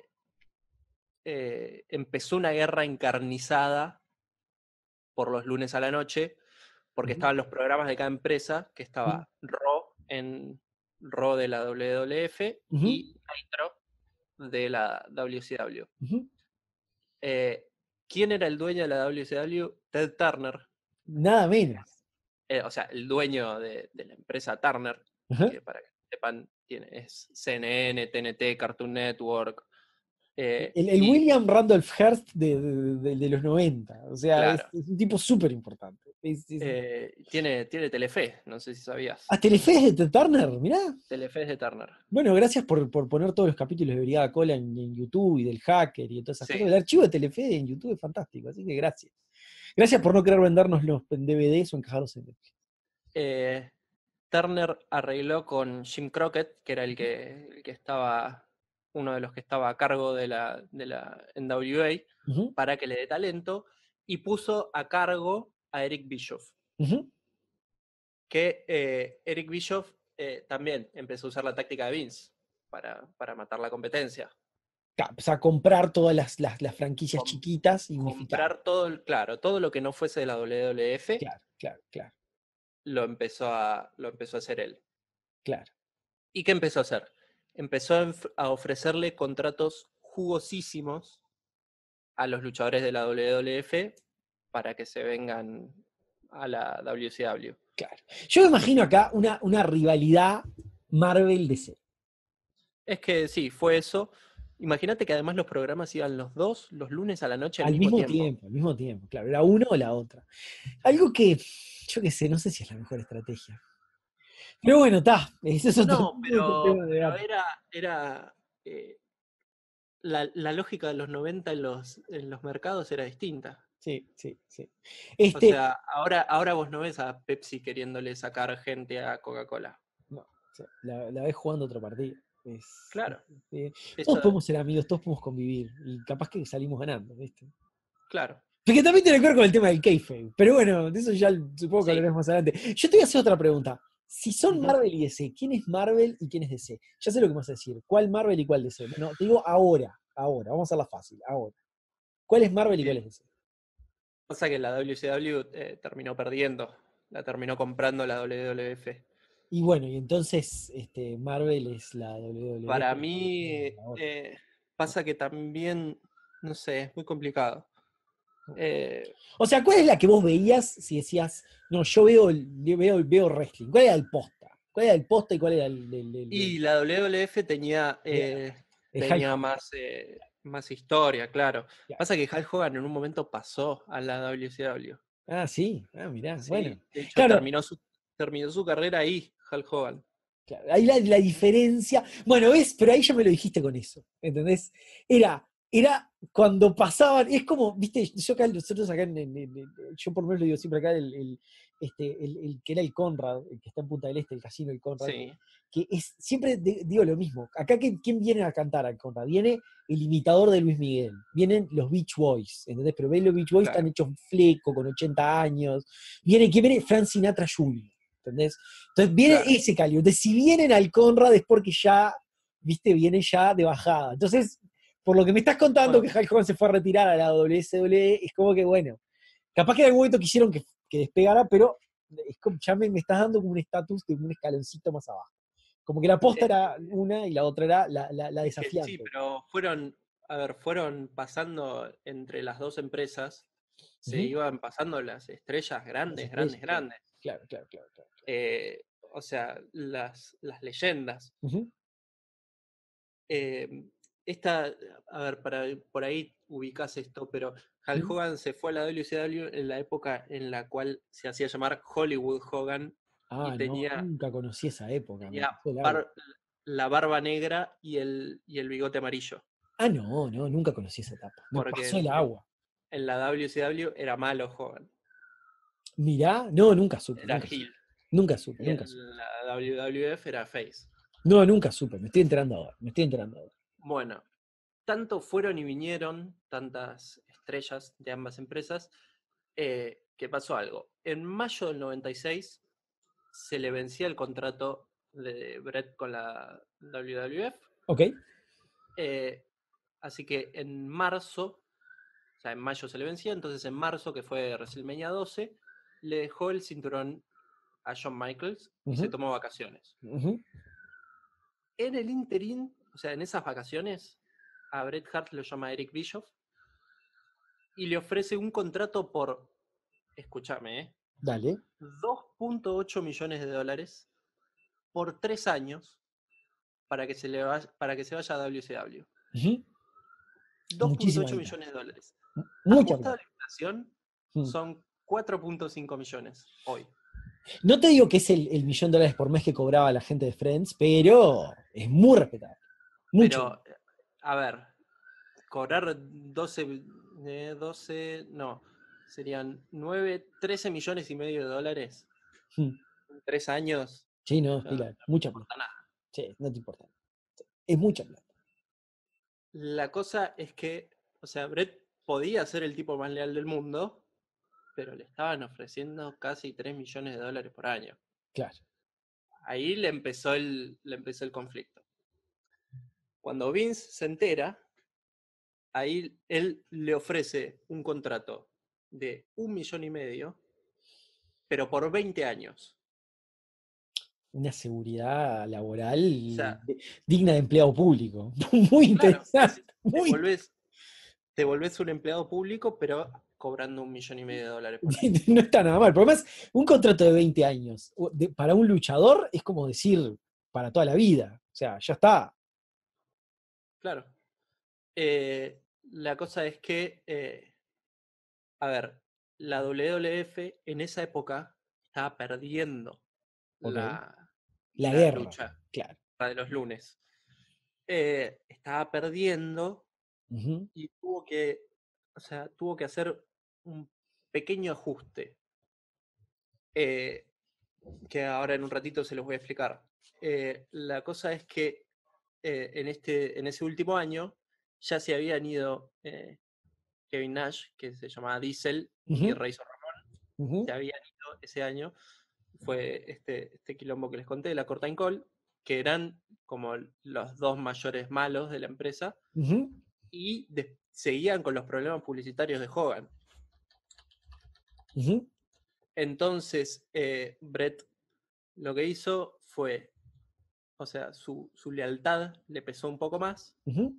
eh, empezó una guerra encarnizada por los lunes a la noche, porque Uh-huh. estaban los programas de cada empresa, que Uh-huh. estaba Raw en Raw de la W W F Uh-huh. y Nitro de la W C W. Uh-huh. Eh, ¿Quién era el dueño de la W C W? Ted Turner. Nada menos. Eh, o sea, el dueño de, de la empresa Turner, Uh-huh. que para que sepan, tiene, es C N N, T N T, Cartoon Network. Eh, El, el y, William Randolph Hearst de, de, de, de los noventa. O sea, es, claro, es un tipo súper importante. Es, es... eh, tiene, tiene Telefe, no sé si sabías. ¿Ah, Telefe es de Ted Turner? Mirá. Telefe es de Turner. Bueno, gracias por, por poner todos los capítulos de Brigada Cola en, en YouTube y del hacker y de todas esas Sí. cosas. El archivo de Telefe en YouTube es fantástico, así que gracias. Gracias por no querer vendernos en D V Ds o encajarlos en Netflix. Eh, Turner arregló con Jim Crockett, que era el que, el que estaba, uno de los que estaba a cargo de la, de la N W A, Uh-huh. para que le dé talento, y puso a cargo a Eric Bischoff. Uh-huh. Que eh, Eric Bischoff eh, también empezó a usar la táctica de Vince para, para matar la competencia. O sea, comprar todas las, las, las franquicias Com chiquitas y unificar. Comprar todo, claro, todo lo que no fuese de la W W F, Claro, claro, claro. Lo empezó a, lo empezó a hacer él. Claro. ¿Y qué empezó a hacer? Empezó a, a ofrecerle contratos jugosísimos a los luchadores de la W W F para que se vengan a la W C W. Claro. Yo me imagino acá una, una rivalidad Marvel-D C. Es que sí, fue eso. Imagínate que además los programas iban los dos, los lunes a la noche al, Al mismo, mismo tiempo. tiempo, al mismo tiempo, claro. Era uno o la otra. Algo que, yo qué sé, no sé si es la mejor estrategia. Pero bueno, está. Ese es otro, No, otro pero, tema de pero debate. era, era eh, la, la lógica de los noventa en los, en los mercados era distinta. Sí, sí, sí. O Este, sea, ahora, ahora vos no ves a Pepsi queriéndole sacar gente a Coca-Cola. no, o sea, la, la ves jugando otro partido. Es, Claro. eh, todos Eso, podemos ser amigos, todos podemos convivir. Y capaz que salimos ganando, ¿viste? claro. Porque también tiene que ver con el tema del kayfabe. Pero bueno, de eso ya supongo que Sí. hablaremos más adelante. Yo te voy a hacer otra pregunta. Si son Ujú. Marvel y D C, ¿quién es Marvel y quién es D C? Ya sé lo que me vas a decir. ¿Cuál Marvel y cuál D C? Bueno, te digo ahora, ahora. Vamos a hacerla fácil, ahora. ¿Cuál es Marvel y cuál es D C? Pasa que la W C W eh, terminó perdiendo. La terminó comprando la W W F. Y bueno, y entonces este, Marvel es la W W F. Para mí eh, pasa que también, no sé, es muy complicado. Eh, O sea, ¿cuál es la que vos veías si decías, no, yo veo, veo, veo wrestling? ¿Cuál era el posta? ¿Cuál era el posta y cuál era el...? el, el, y el la W W F tenía, eh, tenía Hulk más, eh, más historia, claro. Hogan? Pasa que Hulk Hogan en un momento pasó a la W C W. Ah, sí, ah, mirá, bueno. Sí, de hecho Claro, terminó su, terminó su carrera ahí, Hulk Hogan. claro, ahí la, la diferencia. Bueno, ves, pero ahí ya me lo dijiste con eso. ¿Entendés? Era, era cuando pasaban, es como, viste, yo acá, nosotros acá en, en- en- yo por lo menos lo digo siempre acá, el, el, este, el, el que era el Conrad, el que está en Punta del Este, el casino del Conrad, Sí, que es, siempre de- digo lo mismo. Acá, ¿quién, quién viene a cantar al Conrad? Viene el imitador de Luis Miguel, vienen los Beach Boys, ¿entendés? Pero ven los Beach Boys, claro. están hechos fleco, con ochenta años. Viene, ¿quién viene? Frank Sinatra junior ¿Entendés? Entonces viene Claro. ese calibre. Entonces, si vienen al Conrad es porque ya, viste, viene ya de bajada. Entonces, por lo que me estás contando, Bueno, que Hulk Hogan se fue a retirar a la W C W, es como que, bueno, capaz que en algún momento quisieron que, que despegara, pero es como, ya me, me estás dando como un estatus de un escaloncito más abajo. Como que la posta es era que, una y la otra era la, la, la es que sí, desafiante. pero fueron, a ver, fueron pasando entre las dos empresas, se Ujú. iban pasando las estrellas grandes, Las grandes, estrellas, claro. grandes. Claro, claro, claro, claro. claro. Eh, o sea, las, las leyendas. Ujú. Eh, esta, a ver, para, por ahí ubicás esto, pero Hulk Ujú. Hogan se fue a la W C W en la época en la cual se hacía llamar Hollywood Hogan y Ah, no, tenía, nunca conocí esa época, me tenía pasó largo. bar- la barba negra y el, y el bigote amarillo. Ah, no, no, nunca conocí esa etapa. Me Porque pasó en, el en- agua. en la W C W era malo Hogan, Mirá, no, nunca supe, era nunca supe. heel. Nunca supe, Y nunca supe. en la W W F era face. No, nunca supe, me estoy enterando ahora, me estoy enterando ahora. Bueno, tanto fueron y vinieron tantas estrellas de ambas empresas eh, que pasó algo. En mayo del noventa y seis se le vencía el contrato de Bret con la W W F. Ok. Eh, así que en marzo, o sea, en mayo se le vencía, entonces en marzo, que fue WrestleMania doce, le dejó el cinturón a Shawn Michaels y Uh-huh. se tomó vacaciones. Uh-huh. En el interín, o sea, en esas vacaciones, a Bret Hart lo llama Eric Bischoff y le ofrece un contrato por, escúchame, ¿eh? Dale. dos punto ocho millones de dólares por tres años para que se, le vaya, para que se vaya a W C W. Uh-huh. dos punto ocho millones de dólares. Mucha Ajustado a plata. la inflación, Hmm. son cuatro punto cinco millones hoy. No te digo que es el, el millón de dólares por mes que cobraba la gente de Friends, pero es muy respetable. Mucho. Pero, a ver, cobrar doce, eh, doce, no, serían nueve, trece millones y medio de dólares Hmm. en tres años. Sí, no, O sea, claro, no mucha importa plata. nada. Sí, no te importa. Es mucha plata. La cosa es que, o sea, Brett podía ser el tipo más leal del mundo, pero le estaban ofreciendo casi tres millones de dólares por año. Claro. Ahí le empezó el, le empezó el conflicto. Cuando Vince se entera, ahí él le ofrece un contrato de un millón y medio, pero por veinte años. Una seguridad laboral O sea, de- digna de empleado público. Muy claro, interesante. te Muy volvés, te volvés un empleado público, pero cobrando un millón y medio de dólares por año. No está nada mal. Por además, un contrato de veinte años de, para un luchador es como decir para toda la vida. O sea, ya está. Claro. Eh, la cosa es que, eh, a ver, la W W F en esa época estaba perdiendo Ok. la, La la guerra. lucha Claro. de los lunes. Eh, estaba perdiendo Uh-huh. y tuvo que, o sea, tuvo que hacer un pequeño ajuste. Eh, que ahora en un ratito se los voy a explicar. Eh, la cosa es que eh, en, este, en ese último año ya se habían ido eh, Kevin Nash, que se llamaba Diesel, Uh-huh. y Razor Ramón, Uh-huh. se habían ido ese año. Fue este, este quilombo que les conté de la Curtain Call, que eran como los dos mayores malos de la empresa, Uh-huh. y de, seguían con los problemas publicitarios de Hogan. Uh-huh. Entonces, eh, Brett lo que hizo fue, o sea, su, su lealtad le pesó un poco más, Uh-huh.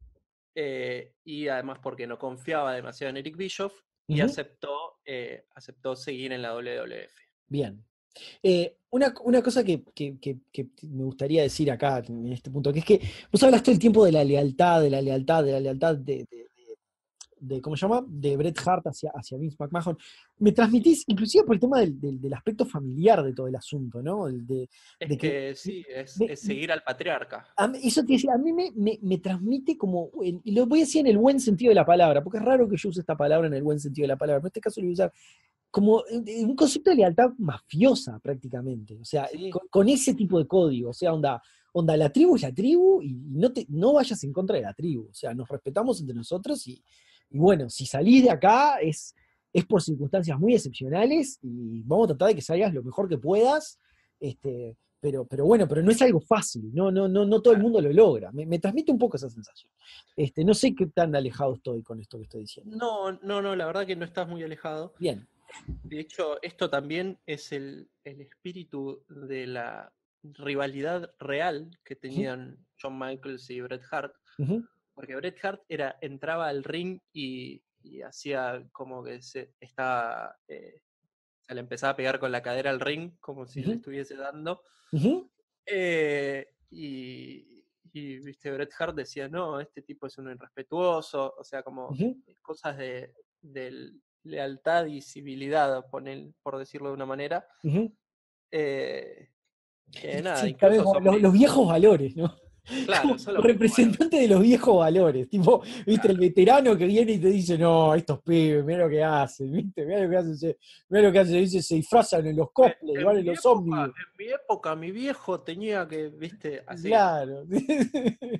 eh, y además porque no confiaba demasiado en Eric Bischoff, y Uh-huh. aceptó, eh, aceptó seguir en la W W F. Bien. Eh, una, una cosa que, que, que, que me gustaría decir acá, en este punto, que es que vos hablas todo el tiempo de la lealtad, de la lealtad, de la lealtad de, de, de, de ¿cómo se llama? De Bret Hart hacia, hacia Vince McMahon. Me transmitís, inclusive por el tema del, del, del aspecto familiar de todo el asunto, ¿no? El de, Es de que, que sí, es, de, es seguir al patriarca. a mí, eso te decía, a mí me, me, me transmite como, y lo voy a decir en el buen sentido de la palabra, porque es raro que yo use esta palabra en el buen sentido de la palabra, pero en este caso lo voy a usar como un concepto de lealtad mafiosa prácticamente, o sea, Sí. con, con ese tipo de código, o sea, onda, onda, la tribu es la tribu y no, te, no vayas en contra de la tribu, o sea, nos respetamos entre nosotros y, y bueno, si salís de acá es, es por circunstancias muy excepcionales y vamos a tratar de que salgas lo mejor que puedas, este, pero, pero bueno, pero no es algo fácil, no, no, no, no todo el mundo lo logra, me, me transmite un poco esa sensación. Este, no sé qué tan alejado estoy con esto que estoy diciendo. No, no, no, la verdad que no estás muy alejado. Bien. De hecho, esto también es el, el espíritu de la rivalidad real que tenían Shawn Michaels y Bret Hart. Uh-huh. Porque Bret Hart era, entraba al ring y, y hacía como que se estaba. Eh, se le empezaba a pegar con la cadera al ring, como si Uh-huh. le estuviese dando. Uh-huh. Eh, y, y, viste, Bret Hart decía, no, este tipo es un irrespetuoso, o sea, como Uh-huh. cosas de, de lealtad y civilidad, poner, por decirlo de una manera. Uh-huh. Eh, que nada, Sí, tal vez incluso son los, los viejos valores, ¿no? claro, Como son los mismos valores. representante de los viejos valores, tipo, viste, Claro. el veterano que viene y te dice, no, estos pibes, mira lo que hacen, viste, mira lo que hacen, mira lo que hacen, dice, se disfrazan en los cosplays, En, van en en mi los época, ómnibus. en mi época, mi viejo tenía que, viste, así. Claro.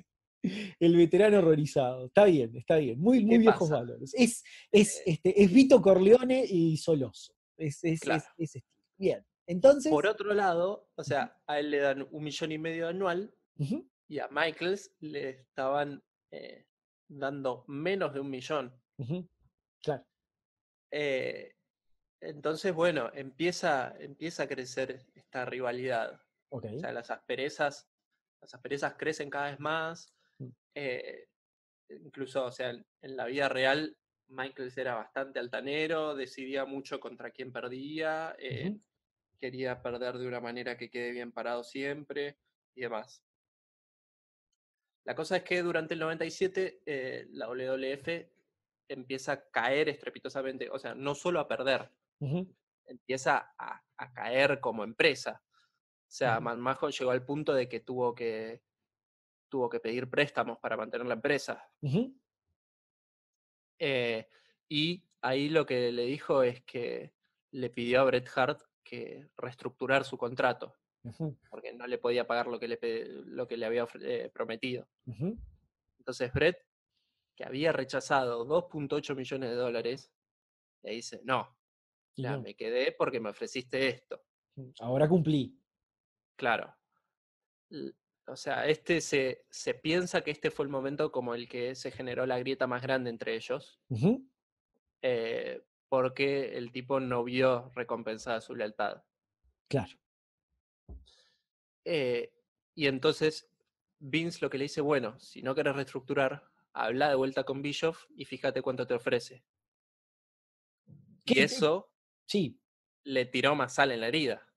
El veterano horrorizado. Está bien, está bien. Muy, ¿Y muy qué viejos pasa? valores. Es, es, Eh, este, es Vito Corleone y Soloso. Es, es, es, claro. ese estilo. Bien. Por Entonces. otro lado, o sea, a él le dan un millón y medio anual Ujú, y a Michaels le estaban eh, dando menos de un millón. ujú, claro. Eh, entonces, bueno, empieza, empieza a crecer esta rivalidad. Ok. O sea, las asperezas, las asperezas crecen cada vez más. Mm, eh, Incluso, o sea, en, en la vida real, Michaels era bastante altanero, decidía mucho contra quién perdía, eh, ujú, quería perder de una manera que quede bien parado siempre y demás. La cosa es que durante el noventa y siete eh, la W W F empieza a caer estrepitosamente, o sea, no solo a perder, ujú, empieza a, a caer como empresa. O sea, ujú, McMahon llegó al punto de que tuvo que, tuvo que pedir préstamos para mantener la empresa. ujú, Eh, y ahí lo que le dijo es que le pidió a Bret Hart que reestructurar su contrato, ujú, porque no le podía pagar lo que le, pe- lo que le había ofre- eh, prometido. ujú. Entonces Bret, que había rechazado dos punto ocho millones de dólares, le dice, no, o Y sea, no. me quedé porque me ofreciste esto. Ahora cumplí. Claro. L- O sea, este se, se piensa que este fue el momento como el que se generó la grieta más grande entre ellos, Ujú, eh, porque el tipo no vio recompensada su lealtad. claro. Eh, y entonces Vince lo que le dice, bueno, si no querés reestructurar, habla de vuelta con Bischoff y fíjate cuánto te ofrece. Y ¿Qué, qué? eso Sí. le tiró más sal en la herida.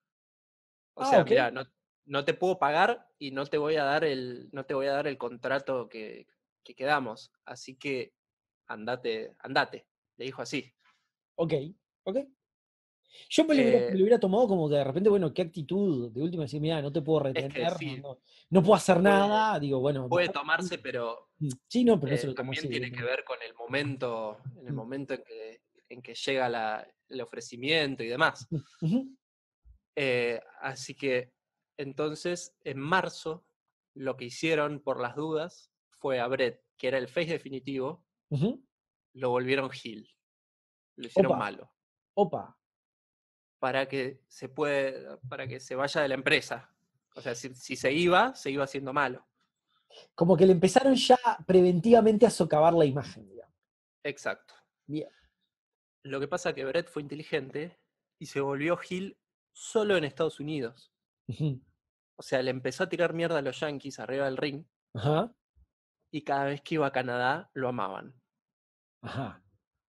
O Ah, sea, ok. mira, no, no te puedo pagar y no te voy a dar el, no te voy a dar el contrato que, que quedamos. Así que andate, andate. Le dijo así. Ok. Ok. Yo me lo hubiera, me Eh, lo hubiera tomado como que de repente, bueno, qué actitud de última decir, mira, no te puedo es que retener, no, sí, no, no puedo hacer puede, nada. Digo, bueno, puede buscar. tomarse, pero Sí, no, pero no se eh, lo tomó así, también tiene que evidentemente. ver con el momento, en el Mm, momento en que, en que llega la- el ofrecimiento y demás. mm, ujú, Eh, así que entonces, en marzo, lo que hicieron por las dudas fue a Brett, que era el face definitivo, ujú. lo volvieron heel, lo hicieron Opa, malo, opa. para que se puede, para que se vaya de la empresa. O sea, si, si se iba, se iba haciendo malo. Como que le empezaron ya preventivamente a socavar la imagen, digamos. Exacto. Bien. Lo que pasa es que Brett fue inteligente y se volvió heel solo en Estados Unidos. Ujú, O sea, le empezó a tirar mierda a los Yankees arriba del ring ajá, y cada vez que iba a Canadá lo amaban. ajá.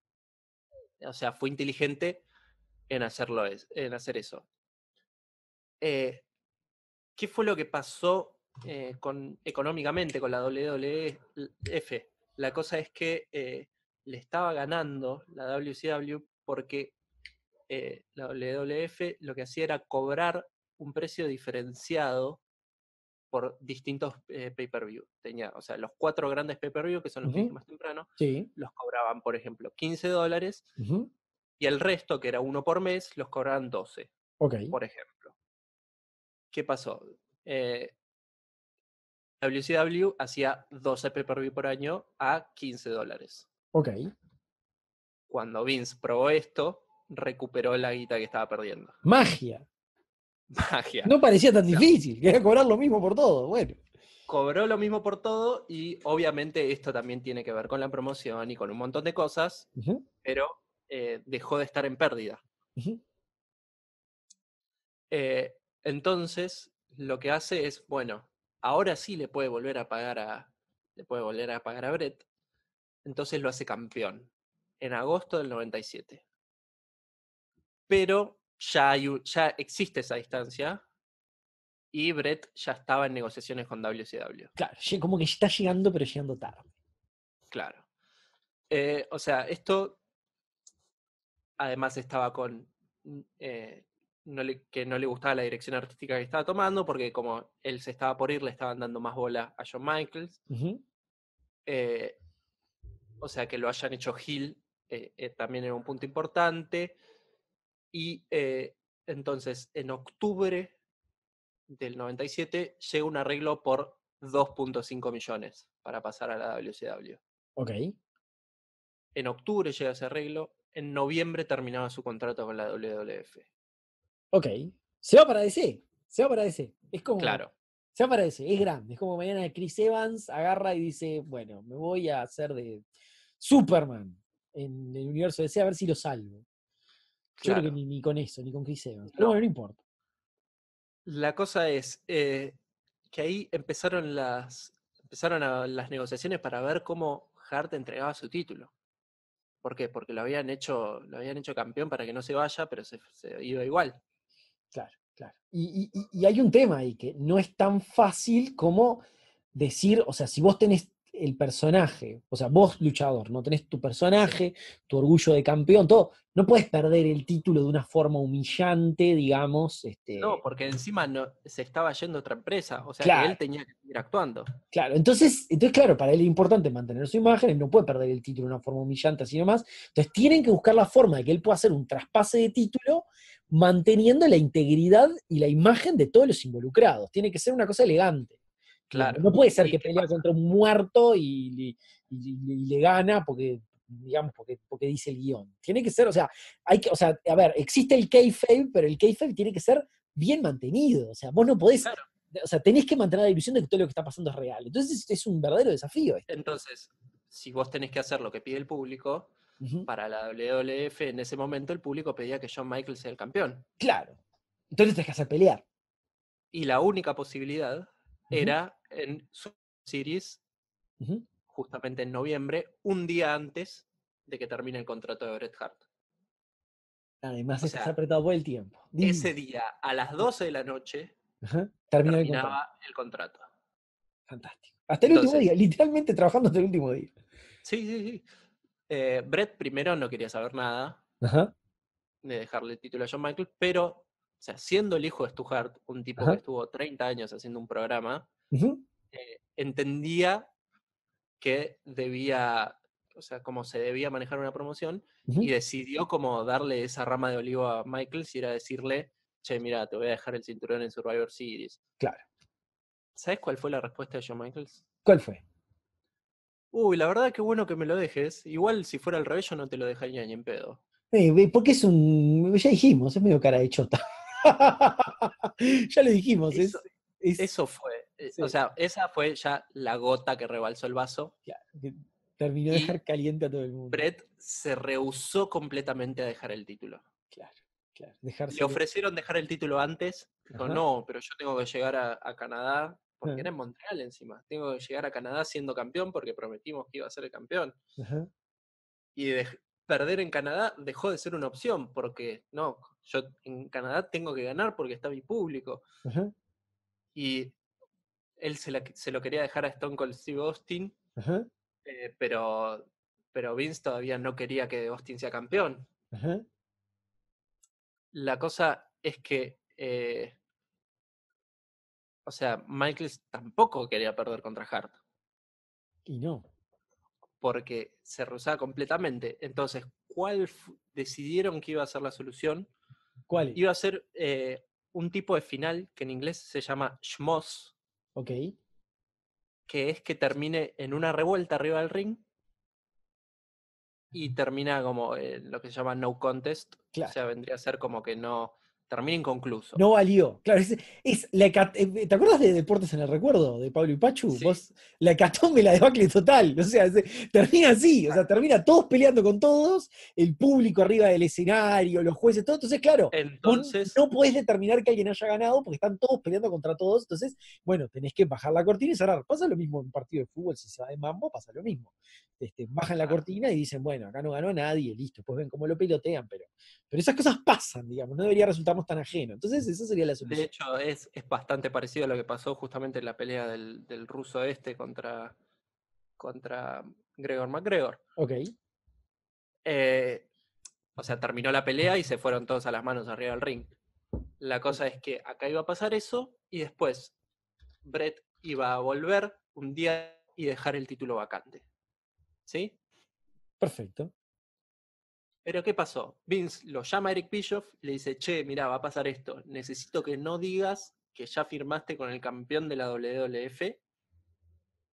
O sea, fue inteligente en, hacerlo es- en hacer eso. Eh, ¿Qué fue lo que pasó eh, con, económicamente con la W W F? La cosa es que eh, le estaba ganando la W C W porque eh, la W W F lo que hacía era cobrar un precio diferenciado por distintos eh, pay-per-view. Tenía, o sea, los cuatro grandes pay-per-view, que son los que dije Ujú, más temprano, sí. los cobraban, por ejemplo, quince dólares Ujú, y el resto, que era uno por mes, los cobraban doce, ok, por ejemplo. ¿Qué pasó? Eh, W C W hacía doce pay-per-view por año a quince dólares. ok. Cuando Vince probó esto, recuperó la guita que estaba perdiendo. Magia. Magia. No parecía tan O sea, difícil, quería cobrar lo mismo por todo. Bueno. cobró lo mismo por todo y obviamente esto también tiene que ver con la promoción y con un montón de cosas, Ujú, pero eh, dejó de estar en pérdida. ujú, Eh, entonces, lo que hace es, bueno, ahora sí le puede volver a pagar a, le puede volver a pagar a Brett, entonces lo hace campeón en agosto del noventa y siete. Pero ya, hay, u- ya existe esa distancia y Brett ya estaba en negociaciones con W C W. claro, lle- como que está llegando, pero llegando tarde. Claro. Eh, o sea, esto además estaba con mm, eh, no le- que no le gustaba la dirección artística que estaba tomando, porque como él se estaba por ir, le estaban dando más bola a Shawn Michaels. Ujú, Eh, o sea, que lo hayan hecho heel eh, eh, también era un punto importante. Y eh, entonces, en octubre del noventa y siete llega un arreglo por dos punto cinco millones para pasar a la W C W. Ok. En octubre llega ese arreglo, en noviembre terminaba su contrato con la W W F. Ok. Se va para D C. Se va para D C. Es como. Claro. Se va para D C. Es grande. Es como mañana Chris Evans agarra y dice: bueno, me voy a hacer de Superman en el universo D C a ver si lo salvo. Yo Claro. creo que ni, ni con eso, ni con Chris Evans. Pero No. bueno, no importa. La cosa es eh, que ahí empezaron las, empezaron a- las negociaciones para ver cómo Hart entregaba su título. ¿Por qué? Porque lo habían hecho, lo habían hecho campeón para que no se vaya, pero se, se iba igual. Claro, claro. Y, y- y hay un tema ahí que no es tan fácil como decir, o sea, si vos tenés el personaje, o sea, vos luchador, no tenés tu personaje, tu orgullo de campeón, todo, no puedes perder el título de una forma humillante, digamos. No, Este, porque encima no, se estaba yendo a otra empresa, o sea que claro, él tenía que seguir actuando. claro. Entonces, entonces, claro, para él es importante mantener su imagen, él no puede perder el título de una forma humillante así nomás. Entonces, tienen que buscar la forma de que él pueda hacer un traspase de título manteniendo la integridad y la imagen de todos los involucrados. Tiene que ser una cosa elegante. Digamos. Claro. No puede ser ¿Y que qué pelea pasa? contra un muerto y, y- y- y le gana porque, digamos, porque, porque dice el guión. Tiene que ser, o sea, hay que, o sea, a ver, existe el kayfabe, pero el kayfabe tiene que ser bien mantenido. O sea, vos no podés, Claro. o sea, tenés que mantener la ilusión de que todo lo que está pasando es real. Entonces es, es un verdadero desafío esto. Entonces, si vos tenés que hacer lo que pide el público, Ujú. para la W W F en ese momento el público pedía que Shawn Michaels sea el campeón. Claro. Entonces tenés que hacer pelear. Y la única posibilidad Ujú, era en Survivor Series, ujú. justamente en noviembre, un día antes de que termine el contrato de Bret Hart. Además O estás sea, apretado por el tiempo. Divino. ese día a las doce de la noche Ajá. Terminar el contrato. terminaba el contrato. Fantástico. Hasta el último día, Entonces, literalmente trabajando hasta el último día. sí, sí, sí. Eh, Bret primero no quería saber nada Ajá, de dejarle el título a Shawn Michaels, pero, o sea, siendo el hijo de Stu Hart, un tipo que ajá. estuvo treinta años haciendo un programa, Ujú, eh, entendía que debía, o sea, cómo se debía manejar una promoción, y ujú. decidió como darle esa rama de olivo a Michaels y era decirle, che, mira, te voy a dejar el cinturón en Survivor Series. Claro. ¿Sabes cuál fue la respuesta de Shawn Michaels? ¿Cuál fue? Uy, la verdad que bueno que me lo dejes. Igual si fuera al revés yo no te lo dejaría ni en pedo. Eh, ve, porque es un. Ya dijimos, es medio cara de chota. Ya lo dijimos, Eso, es. es eso fue, eh, o sí, sea, esa fue ya la gota que rebalsó el vaso claro, que terminó de dejar y caliente a todo el mundo. Brett se rehusó completamente a dejar el título. Claro, claro. Le Dejárselo. ofrecieron dejar el título antes. Dijo, Ajá, no, pero yo tengo que llegar a, a Canadá, porque ajá, era en Montreal encima. Tengo que llegar a Canadá siendo campeón porque prometimos que iba a ser el campeón. ajá, Y de perder en Canadá dejó de ser una opción, porque no, yo en Canadá tengo que ganar porque está mi público. ajá, Y él se, la- se lo quería dejar a Stone Cold Steve Austin, ajá, eh, pero, pero Vince todavía no quería que Austin sea campeón. ajá. La cosa es que eh, o sea, Michaels tampoco quería perder contra Hart, Y no. porque se rehusaba completamente. Entonces, ¿cuál fu- decidieron que iba a ser la solución? ¿Cuál era? Iba a ser eh, un tipo de final que en inglés se llama schmoz, Ok, que es que termine en una revuelta arriba del ring y termina como eh, lo que se llama no contest, o claro. sea, vendría a ser como que no, termina inconcluso. No valió. Claro, es, es la hecat- eh, ¿te acuerdas de Deportes en el Recuerdo de Pablo y Pachu? Sí, Vos, la hecatombe, la debacle total. O sea, es- termina así, o sea, exacto. termina todos peleando con todos, el público arriba del escenario, los jueces, todo. Entonces, claro, vos Entonces, no podés determinar que alguien haya ganado porque están todos peleando contra todos. Entonces, bueno, tenés que bajar la cortina y cerrar. Pasa lo mismo en un partido de fútbol, si se va de mambo, pasa lo mismo. Este, bajan la claro. cortina y dicen, bueno, acá no ganó nadie, listo, pues ven cómo lo pelotean, pero pero esas cosas pasan, digamos, no debería resultarnos tan ajeno. Entonces, esa sería la De solución. hecho, es, es bastante parecido a lo que pasó justamente en la pelea del, del ruso este contra, contra Gregor McGregor. Ok. Eh, o sea, terminó la pelea y se fueron todos a las manos arriba del ring. La cosa es que acá iba a pasar eso y después Brett iba a volver un día y dejar el título vacante. ¿Sí? Perfecto. Pero ¿qué pasó? Vince lo llama a Eric Bischoff y le dice, che, mira, va a pasar esto. Necesito que no digas que ya firmaste con el campeón de la W W F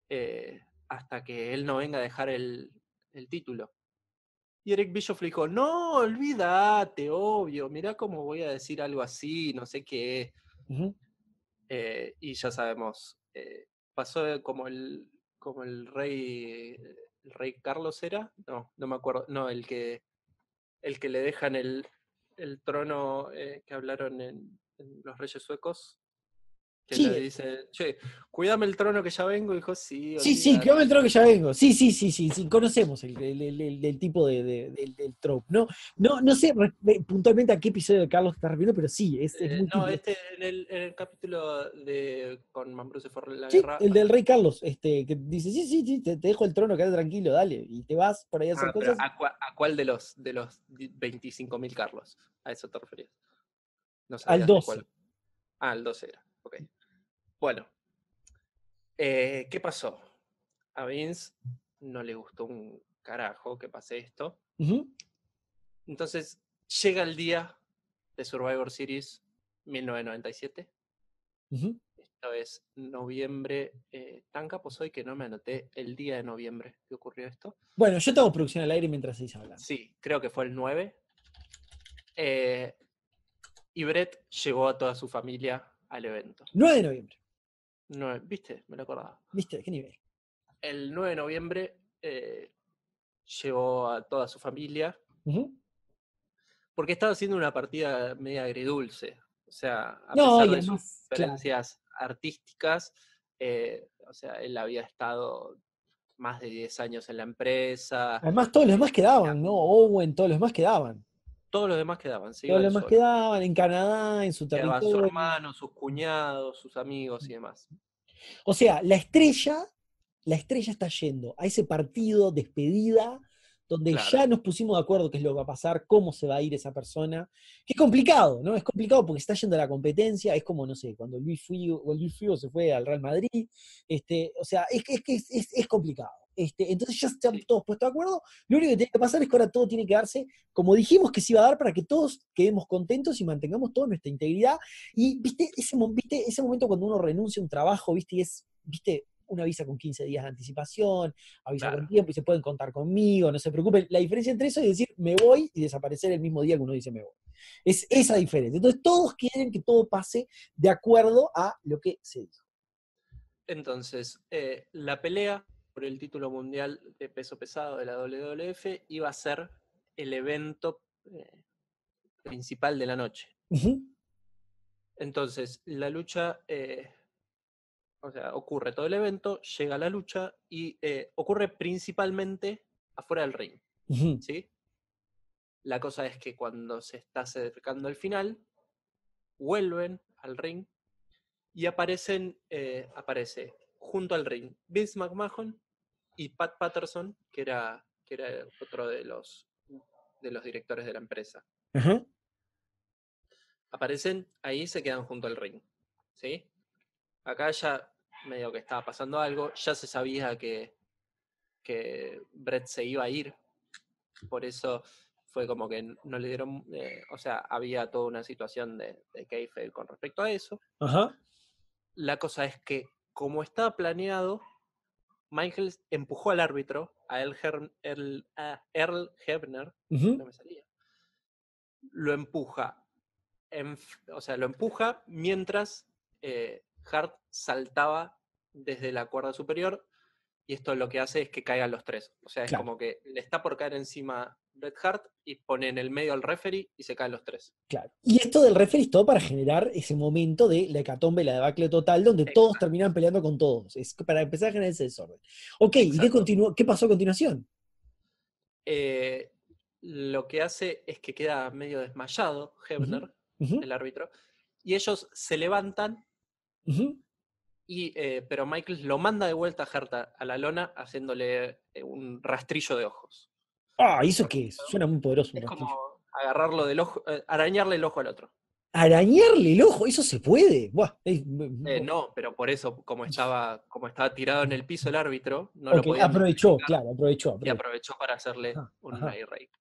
eh, hasta que él no venga a dejar el, el título. Y Eric Bischoff le dijo, no, olvídate, obvio, mirá cómo voy a decir algo así, no sé qué. Uh-huh. Eh, y ya sabemos, eh, pasó como el, como el rey, el rey Carlos era, no, no me acuerdo, no, el que, el que le dejan el, el trono eh, que hablaron en, en Los Reyes Suecos, que le Sí, dice, che, cuídame el trono que ya vengo, y dijo, sí, sí, sí, olvídate. kilómetro que ya vengo. Sí, sí, sí, sí, sí, conocemos el, el, el, el- el tipo de, de- del, del trope. No, no, no sé re- puntualmente a qué episodio de Carlos te estás refiriendo, pero sí, es, es Eh, muy no, típico. este en el, en el capítulo de con Mambrú fue la Sí, guerra. el del rey Carlos, este, que dice, sí, sí, sí, te, te dejo el trono, quédate tranquilo, dale, y te vas por ahí a hacer Ah, pero cosas. ¿a, cua- a cuál de los de los veinticinco mil Carlos? ¿A eso te referías? No Al sabías de doce. cuál. Ah, el doce era. Ok. Bueno, eh, ¿qué pasó? A Vince no le gustó un carajo que pase esto. Ujú, Entonces llega el día de Survivor Series mil novecientos noventa y siete. ujú. Esto es noviembre. Eh, tan capo soy que no me anoté el día de noviembre que ocurrió esto. Bueno, yo tengo producción al aire mientras seguís hablando. Sí, creo que fue el nueve. Eh, y Brett llevó a toda su familia al evento. nueve de noviembre, No, ¿viste? Me lo acordaba. ¿viste? ¿Qué nivel? El nueve de noviembre eh, llevó a toda su familia Ujú. porque estaba haciendo una partida media agridulce. O sea, a No, pesar y de sus además, claro. diferencias artísticas, eh, o sea, él había estado más de diez años en la empresa, Además, todos los eh, demás quedaban, ¿no? Owen, todos los demás quedaban. todos los demás quedaban, se Todos iba los él demás solo. quedaban en Canadá, en su Quedaba su territorio. hermano, sus cuñados, sus amigos y demás. O sea, la estrella, la estrella está yendo a ese partido despedida, donde Claro, ya nos pusimos de acuerdo qué es lo que va a pasar, cómo se va a ir esa persona. Que es complicado, ¿no? Es complicado porque está yendo a la competencia, es como, no sé, cuando Luis Figo, o Luis Figo se fue al Real Madrid, este, o sea, es que es, es, es, es complicado. Este, entonces ya están sí. todos puestos de acuerdo. Lo único que tiene que pasar es que ahora todo tiene que darse como dijimos que se iba a dar para que todos quedemos contentos y mantengamos toda nuestra integridad. Y viste ese, viste ese momento cuando uno renuncia a un trabajo, viste, y es, viste, una avisa con quince días de anticipación, avisa con Claro, tiempo y se pueden contar conmigo, no se preocupen. La diferencia entre eso es decir me voy y desaparecer el mismo día que uno dice me voy. Es esa exacto. diferencia. Entonces todos quieren que todo pase de acuerdo a lo que se dijo. Entonces, eh, la pelea por el título mundial de peso pesado de la W W F iba a ser el evento eh, principal de la noche. Uh-huh. Entonces, la lucha, eh, o sea, ocurre todo el evento, llega la lucha y eh, ocurre principalmente afuera del ring, Uh-huh. ¿sí? La cosa es que cuando se está acercando el final, vuelven al ring y aparecen, eh, aparece junto al ring Vince McMahon y Pat Patterson, que era, que era otro de los, de los directores de la empresa. Uh-huh. Aparecen ahí y se quedan junto al ring. ¿Sí? Acá ya medio que estaba pasando algo, ya se sabía que, que Brett se iba a ir, por eso fue como que no le dieron, eh, o sea, había toda una situación de, de kayfabe con respecto a eso. Uh-huh. La cosa es que, como estaba planeado, Michaels empujó al árbitro, a Earl, Her Earl, a Earl Hebner, Uh-huh. no me salía, lo empuja, en, o sea, lo empuja mientras eh, Hart saltaba desde la cuerda superior y esto lo que hace es que caigan los tres. O sea, es Claro. como que le está por caer encima Bret Hart y pone en el medio al referee y se caen los tres. Claro. Y esto del referee es todo para generar ese momento de la hecatombe, la debacle total, donde todos Exacto. terminan peleando con todos. Es para empezar a generar ese desorden. Ok, ¿y qué, Exacto. continuó, qué pasó a continuación? Eh, lo que hace es que queda medio desmayado Uh-huh. Hebner, Uh-huh. el árbitro, y ellos se levantan, Uh-huh. y, eh, pero Michaels lo manda de vuelta a Hart a, a la lona haciéndole eh, un rastrillo de ojos. Ah, ¿y eso Porque qué es? Suena muy poderoso un es como rastrillo. agarrarlo del ojo, eh, arañarle el ojo al otro. Arañarle el ojo, eso se puede. Buah, eh, Eh, no, pero por eso, como estaba, como estaba tirado en el piso el árbitro, no lo ok, podían aprovechó, descalificar claro, aprovechó, y aprovechó. aprovechó para hacerle Ajá, un ajá. eye rape.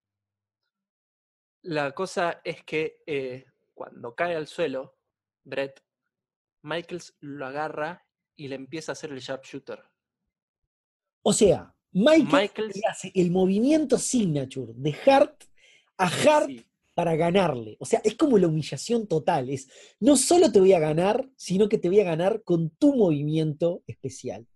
La cosa es que eh, cuando cae al suelo, Brett, Michaels lo agarra y le empieza a hacer el sharpshooter. O sea, Michael Michaels, le hace el movimiento signature de Hart a Hart sí. para ganarle. O sea, es como la humillación total. Es, no solo te voy a ganar, sino que te voy a ganar con tu movimiento especial.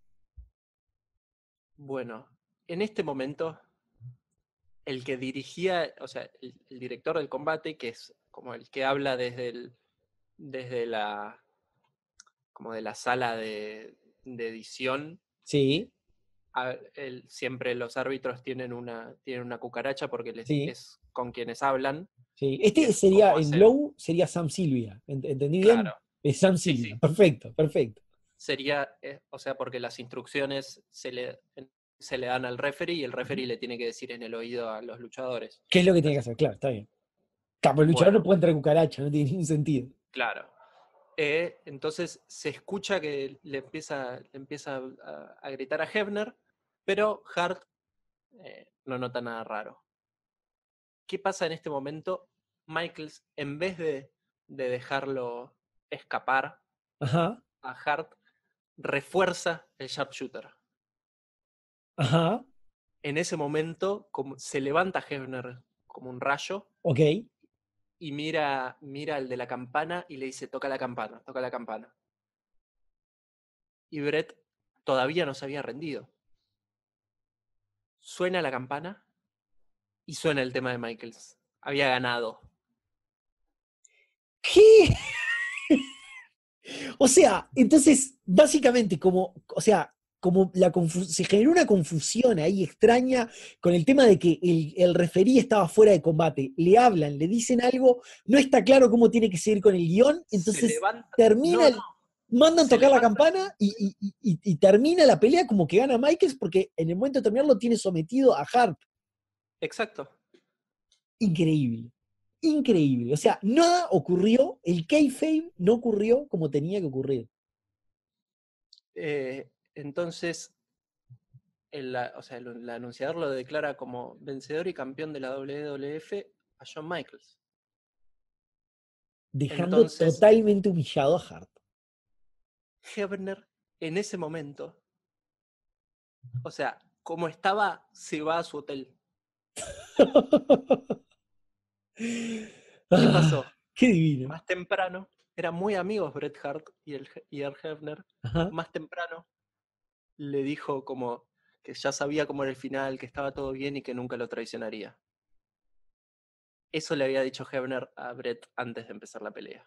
Bueno, en este momento, el que dirigía, o sea, el, el director del combate, que es como el que habla desde el, desde la, como de la sala de, de edición. Sí, A, el, siempre los árbitros tienen una, tienen una cucaracha porque les, sí, es con quienes hablan sí. y Este es sería, cómo en hacen. Glow, sería Sam Silvia. ¿Ent- ¿Entendí bien? Claro, Es Sam sí, Silvia. sí. Perfecto, perfecto. Sería, eh, o sea, porque las instrucciones se le, se le dan al referee y el referee le tiene que decir en el oído a los luchadores. ¿Qué es lo que tiene que Así. hacer? Claro, está bien. Capo, el luchador no Bueno, puede entrar cucaracha, no tiene ningún sentido. claro. Eh, entonces se escucha que le empieza, le empieza a, a gritar a Hebner, pero Hart eh, no nota nada raro. ¿Qué pasa en este momento? Michaels, en vez de, de dejarlo escapar Ajá, a Hart, refuerza el sharpshooter. ajá, En ese momento como, se levanta Hebner como un rayo ok. y mira, mira al de la campana y le dice, toca la campana, toca la campana. Y Brett todavía no se había rendido. Suena la campana y suena el tema de Michaels. Había ganado. ¿Qué? O sea, entonces, básicamente, como, o sea, como la confu- se generó una confusión ahí extraña con el tema de que el, el referí estaba fuera de combate. Le hablan, le dicen algo, no está claro cómo tiene que seguir con el guión, Se entonces levanta. termina, No, no. el- mandan Se tocar la levanta. campana y, y- y- y termina la pelea como que gana Michaels porque en el momento de terminarlo tiene sometido a Hart. Exacto. Increíble. Increíble. O sea, nada ocurrió, el kayfabe no ocurrió como tenía que ocurrir. Eh, entonces, el, o sea, el, el anunciador lo declara como vencedor y campeón de la W W F a Shawn Michaels. Dejando Entonces, totalmente humillado a Hart. Hebner, en ese momento, o sea, como estaba, se va a su hotel. ¿Qué Ah, pasó? qué divino. Más temprano, eran muy amigos Bret Hart y el, y el Hebner. Ajá. Más temprano le dijo como que ya sabía cómo era el final, que estaba todo bien y que nunca lo traicionaría. Eso le había dicho Hebner a Bret antes de empezar la pelea.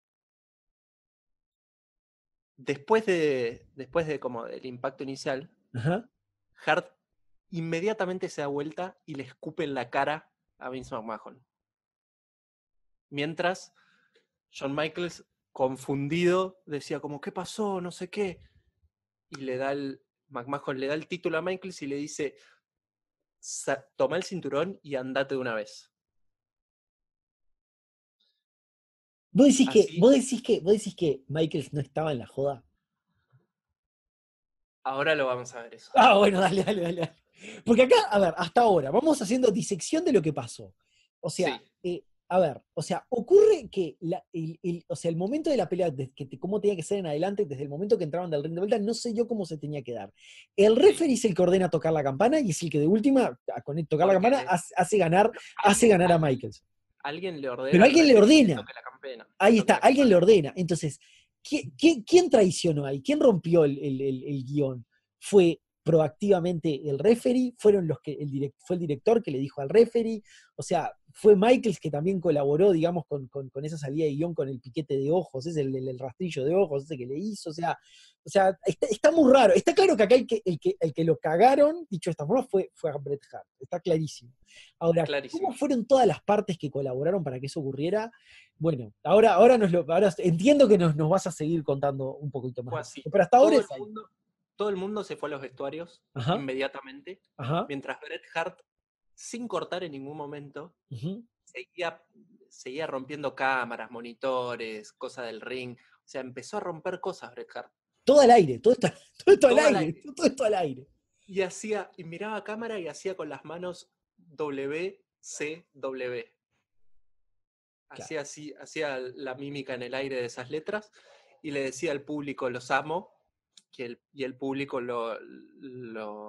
Después de, después de como del impacto inicial, Ajá. Hart inmediatamente se da vuelta y le escupe en la cara a Vince McMahon. Mientras Shawn Michaels, confundido, decía como, ¿qué pasó? No sé qué. Y le da el, McMahon le da el título a Michaels y le dice, toma el cinturón y andate de una vez. ¿Vos decís que, Así, vos decís que, vos decís que Michaels no estaba en la joda? ahora lo vamos a ver eso. Ah, bueno, dale, dale, dale. dale. Porque acá, a ver, hasta ahora, vamos haciendo disección de lo que pasó. O sea, Sí, eh, a ver, o sea, ocurre que la- el, el- o sea, el momento de la pelea, de que te- cómo tenía que ser en adelante, desde el momento que entraban del ring de vuelta, no sé yo cómo se tenía que dar. El sí. referee es el que ordena tocar la campana y es el que de última, a- con tocar la Porque campana, le, hace, hace ganar, hace alguien, ganar a alguien, Michaels. alguien le Pero ordena al alguien le referee que ordena. toque la campana. Que Ahí toque está, la alguien le campana. ordena. Entonces, ¿quién, quién, quién traicionó ahí? ¿Quién rompió el, el, el, el guión? ¿Fue proactivamente el referee? ¿Fueron los que el direct, fue el director que le dijo al referee? O sea, fue Michaels que también colaboró, digamos, con, con, con esa salida de guión, con el piquete de ojos, ese el, el, el rastrillo de ojos, ese que le hizo. O sea, o sea está, está muy raro. Está claro que acá el que, el que, el que lo cagaron, dicho de esta forma, fue, fue a Bret Hart. Está clarísimo. Ahora, ¿cómo Clarísimo. fueron todas las partes que colaboraron para que eso ocurriera? Bueno, ahora, ahora, nos lo, ahora entiendo que nos, nos vas a seguir contando un poquito más Fue de así. eso, pero hasta ahora Todo el es ahí. mundo, todo el mundo se fue a los vestuarios Ajá, inmediatamente, ajá, mientras Bret Hart, sin cortar en ningún momento, ujú. seguía, seguía rompiendo cámaras, monitores, cosas del ring. O sea, empezó a romper cosas Bret Hart. Todo al aire, todo esto, todo esto al Todo al aire, aire. todo esto al aire. Y hacía, y miraba a cámara y hacía con las manos W C W. Claro. Hacía así, hacía la mímica en el aire de esas letras y le decía al público, los amo, que el, y el público lo, lo,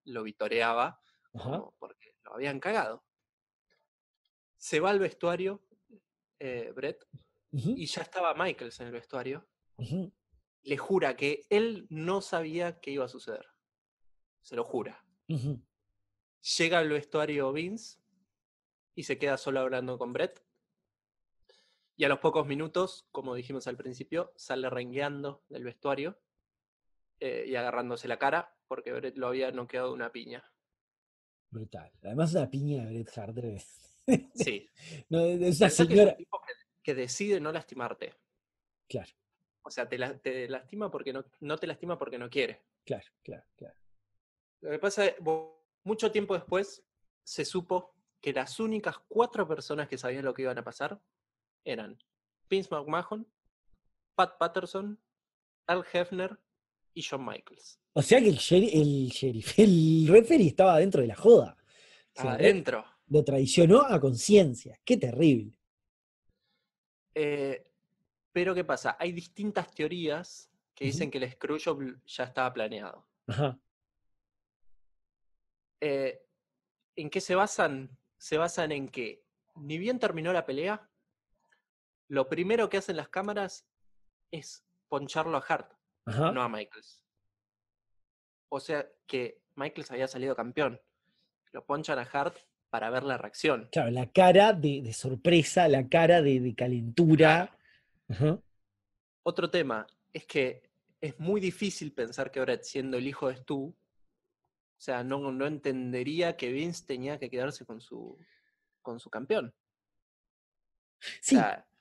lo vitoreaba como porque lo habían cagado. Se va al vestuario eh, Brett uh-huh. y ya estaba Michaels en el vestuario. Uh-huh. Le jura que él no sabía qué iba a suceder. Se lo jura. Uh-huh. Llega al vestuario Vince y se queda solo hablando con Brett. Y a los pocos minutos, como dijimos al principio, sale rengueando del vestuario eh, y agarrándose la cara porque Brett lo había noqueado de una piña. Brutal. Además, una piña de Bret Hart. Sí. No, esa Pensá señora... que es un tipo que, que decide no lastimarte. Claro. O sea, te, la, te lastima porque no, no te lastima porque no quiere. Claro, claro, claro. Lo que pasa es que mucho tiempo después se supo que las únicas cuatro personas que sabían lo que iban a pasar eran Vince McMahon, Pat Patterson, Al Hebner y Shawn Michaels. O sea que el sheriff, el, sheriff, el referee estaba dentro de la joda. O sea, Adentro. Lo traicionó a conciencia. Qué terrible. Eh, pero ¿qué pasa? Hay distintas teorías que dicen uh-huh. que el Screwjob ya estaba planeado. Ajá. Eh, ¿En qué se basan? Se basan en que, ni bien terminó la pelea, lo primero que hacen las cámaras es poncharlo a Hart, Ajá. no a Michaels. O sea que Michaels había salido campeón. Lo ponchan a Hart para ver la reacción. Claro, la cara de, de sorpresa, la cara de, de calentura. Claro. Ajá. Otro tema es que es muy difícil pensar que Brett, siendo el hijo de Stu, o sea, no, no entendería que Vince tenía que quedarse con su, con su campeón. Sí. O sea,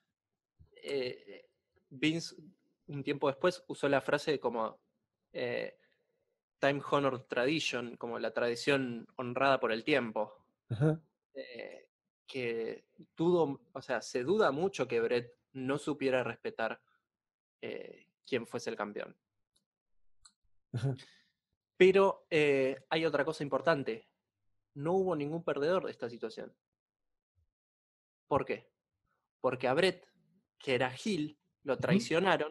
eh, Vince, un tiempo después, usó la frase como eh, time honored tradition, como la tradición honrada por el tiempo. Ajá. Eh, que dudo, o sea, se duda mucho que Brett no supiera respetar eh, quién fuese el campeón. Ajá. Pero eh, hay otra cosa importante. No hubo ningún perdedor de esta situación. ¿Por qué? Porque a Brett, que era heel, lo traicionaron.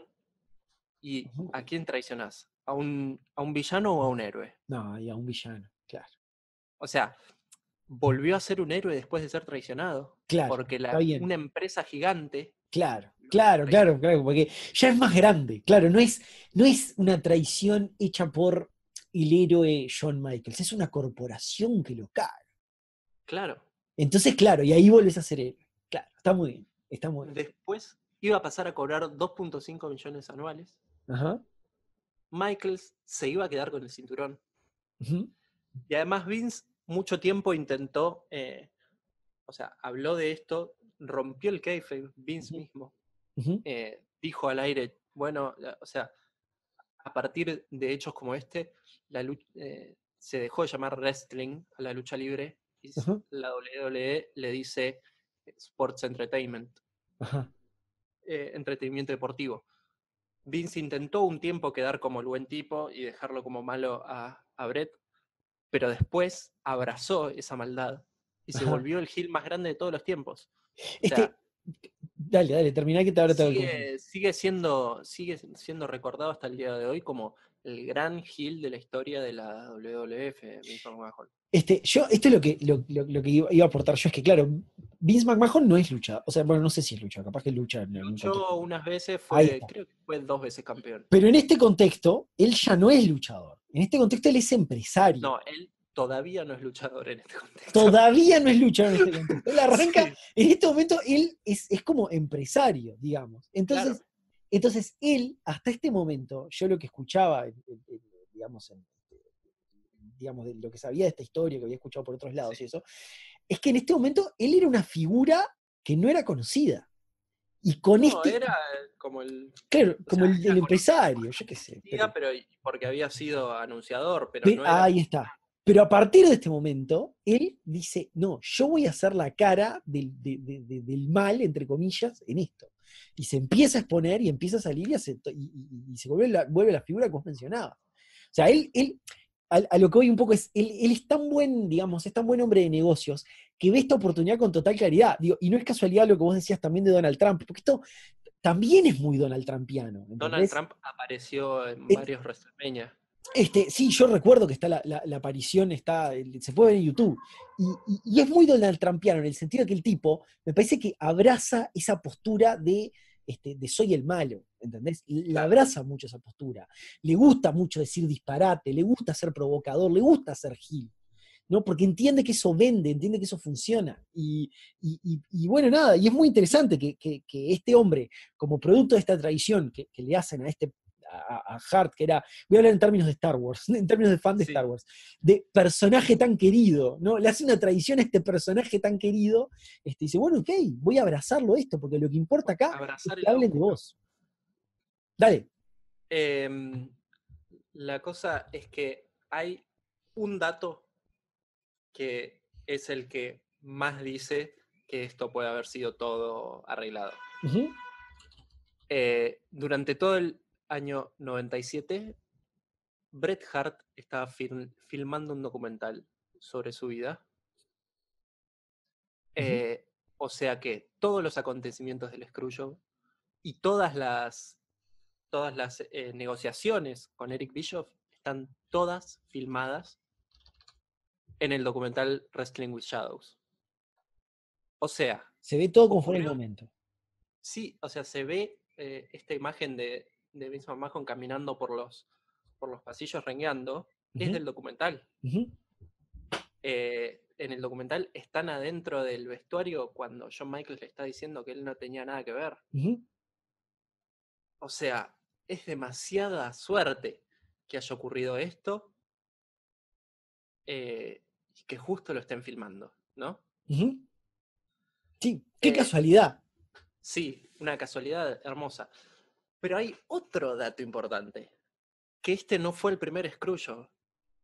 ¿Y a quién traicionás? ¿A un, a un villano o a un héroe? No, y a un villano, claro. O sea, volvió a ser un héroe después de ser traicionado. Claro, porque la, está bien. una empresa gigante... Claro, claro, claro, claro, porque ya es más grande. Claro, no es, no es una traición hecha por el héroe Shawn Michaels, es una corporación que lo caga. Claro. Entonces, claro, y ahí volvés a ser héroe. Claro, está muy bien, está muy bien. Después iba a pasar a cobrar dos punto cinco millones anuales. Ajá. Michaels se iba a quedar con el cinturón. Uh-huh. Y además Vince mucho tiempo intentó, eh, o sea, habló de esto, rompió el kayfabe, Vince uh-huh. mismo. Uh-huh. Eh, dijo al aire, bueno, o sea, a partir de hechos como este, la lucha, eh, se dejó de llamar wrestling a la lucha libre y uh-huh. la doble u doble u E le dice Sports Entertainment. Uh-huh. Eh, entretenimiento deportivo. Vince intentó un tiempo quedar como el buen tipo y dejarlo como malo a, a Brett, pero después abrazó esa maldad y se Ajá. volvió el heel más grande de todos los tiempos. O este, sea, dale, dale, terminá que te ahora te sigue, sigue, siendo, sigue siendo recordado hasta el día de hoy como el gran heel de la historia de la W W F, Vince McMahon. Este, yo, esto es lo que, lo, lo, lo que iba, iba a aportar yo, es que claro, Vince McMahon no es luchador, o sea, bueno, no sé si es luchador, capaz que lucha en algún Luchó contexto. unas veces, fue, creo que fue dos veces campeón. Pero en este contexto, él ya no es luchador, en este contexto él es empresario. No, él todavía no es luchador en este contexto. Todavía no es luchador en este contexto. Él arranca, sí. En este momento él es, es como empresario, digamos. Entonces, claro. entonces, él, hasta este momento, yo lo que escuchaba, digamos, en, digamos, de lo que sabía de esta historia, que había escuchado por otros lados sí. y eso, es que en este momento él era una figura que no era conocida. Y con no, este... era como el... Claro, como sea, el, el empresario, yo qué sé. Pero, pero porque había sido anunciador, pero, pero no era... Ahí como... está. Pero a partir de este momento, él dice, no, yo voy a hacer la cara del, de, de, de, del mal, entre comillas, en esto. Y se empieza a exponer y empieza a salir y, hace, y, y, y se vuelve la, vuelve la figura que vos mencionabas. O sea, él, él a, a lo que voy un poco es, él, él es tan buen, digamos, es tan buen hombre de negocios que ve esta oportunidad con total claridad. Digo, y no es casualidad lo que vos decías también de Donald Trump, porque esto también es muy Donald Trumpiano. ¿entendés? Donald Trump apareció en varios WrestleMania. Este, sí, yo recuerdo que está la, la, la aparición, está, se puede ver en YouTube, y, y, y es muy Donald Trumpiano, en el sentido de que el tipo, me parece que abraza esa postura de, este, de soy el malo, ¿entendés? La Claro. abraza mucho esa postura, le gusta mucho decir disparate, le gusta ser provocador, le gusta ser gil, ¿no? Porque entiende que eso vende, entiende que eso funciona, y, y, y, y bueno, nada, y es muy interesante que, que, que este hombre, como producto de esta tradición que, que le hacen a este a, a Hart, que era, voy a hablar en términos de Star Wars, en términos de fan de Star Sí. Wars, de personaje tan querido, ¿no? Le hace una tradición a este personaje tan querido, este, dice, bueno, ok, voy a abrazarlo esto, porque lo que importa acá es Abrazar el que lado hablen de oscuro. vos. Dale. Eh, la cosa es que hay un dato que es el que más dice que esto puede haber sido todo arreglado. Uh-huh. Eh, durante todo el año noventa y siete, Bret Hart estaba fil filmando un documental sobre su vida. Uh-huh. Eh, o sea que todos los acontecimientos del Screwjob y todas las, todas las eh, negociaciones con Eric Bischoff están todas filmadas en el documental Wrestling with Shadows. O sea, Se ve todo como fuera el ocurrió, momento. sí, o sea, se ve eh, esta imagen de, de Vince McMahon caminando por los, por los pasillos rengueando, es Uh-huh. del documental. Uh-huh. Eh, en el documental están adentro del vestuario cuando Shawn Michaels le está diciendo que él no tenía nada que ver. Uh-huh. O sea, es demasiada suerte que haya ocurrido esto eh, y que justo lo estén filmando, ¿no? Uh-huh. Sí, qué Eh, casualidad. sí, una casualidad hermosa. Pero hay otro dato importante, que este no fue el primer Screwjob. O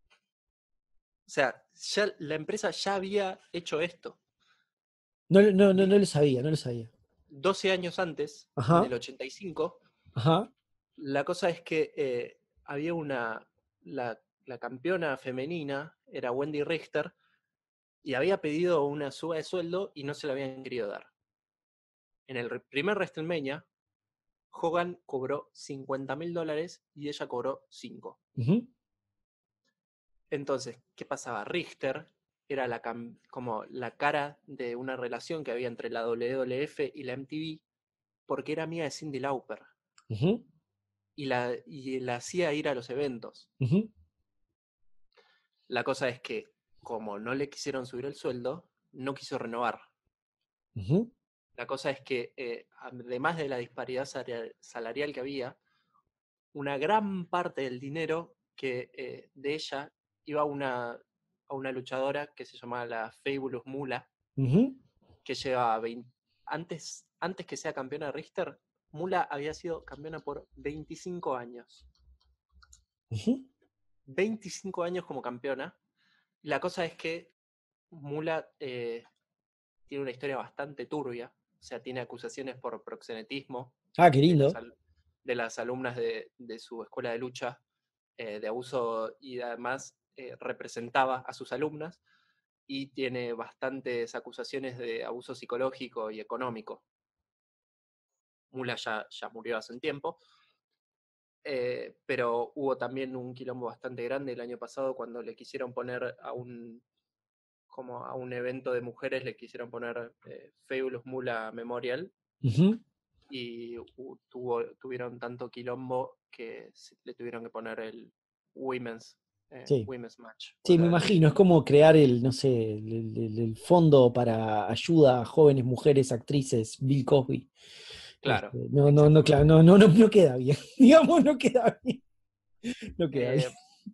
sea, ya, la empresa ya había hecho esto. No, no, no, no lo sabía, no lo sabía. doce años antes, en Ajá, el ochenta y cinco, ajá. la cosa es que eh, había una, la, la campeona femenina, era Wendy Richter, y había pedido una suba de sueldo y no se la habían querido dar. En el primer WrestleMania, Hogan cobró cincuenta mil dólares y ella cobró cinco. Uh-huh. Entonces, ¿qué pasaba? Richter era la, como la cara de una relación que había entre la W W F y la M T V, porque era amiga de Cyndi Lauper. Uh-huh. Y la, y la hacía ir a los eventos. Uh-huh. La cosa es que, como no le quisieron subir el sueldo, no quiso renovar. Uh-huh. La cosa es que, eh, además de la disparidad salarial que había, una gran parte del dinero que eh, de ella iba a una, a una luchadora que se llamaba la Fabulous Moolah, Uh-huh. que llevaba veinte, antes, antes que sea campeona de Richter, Moolah había sido campeona por veinticinco años. Uh-huh. veinticinco años como campeona. La cosa es que Moolah eh, tiene una historia bastante turbia, o sea, tiene acusaciones por proxenetismo Ah, qué de las, lindo. de las alumnas de, de su escuela de lucha, eh, de abuso, y además eh, representaba a sus alumnas, y tiene bastantes acusaciones de abuso psicológico y económico. Moolah ya, ya murió hace un tiempo, eh, pero hubo también un quilombo bastante grande el año pasado cuando le quisieron poner a un, como a un evento de mujeres, le quisieron poner eh, Fabulous Moolah Memorial, Uh-huh. y uh, tuvo, tuvieron tanto quilombo que le tuvieron que poner el Women's, eh, Sí. women's Match. Sí, O me sea, imagino, es como crear el, no sé, el, el- el fondo para ayuda a jóvenes mujeres actrices, Bill Cosby. claro, Este, no, no, no, claro, exactamente. no, no, no, no queda bien. Digamos, no queda bien. No queda bien. Eh,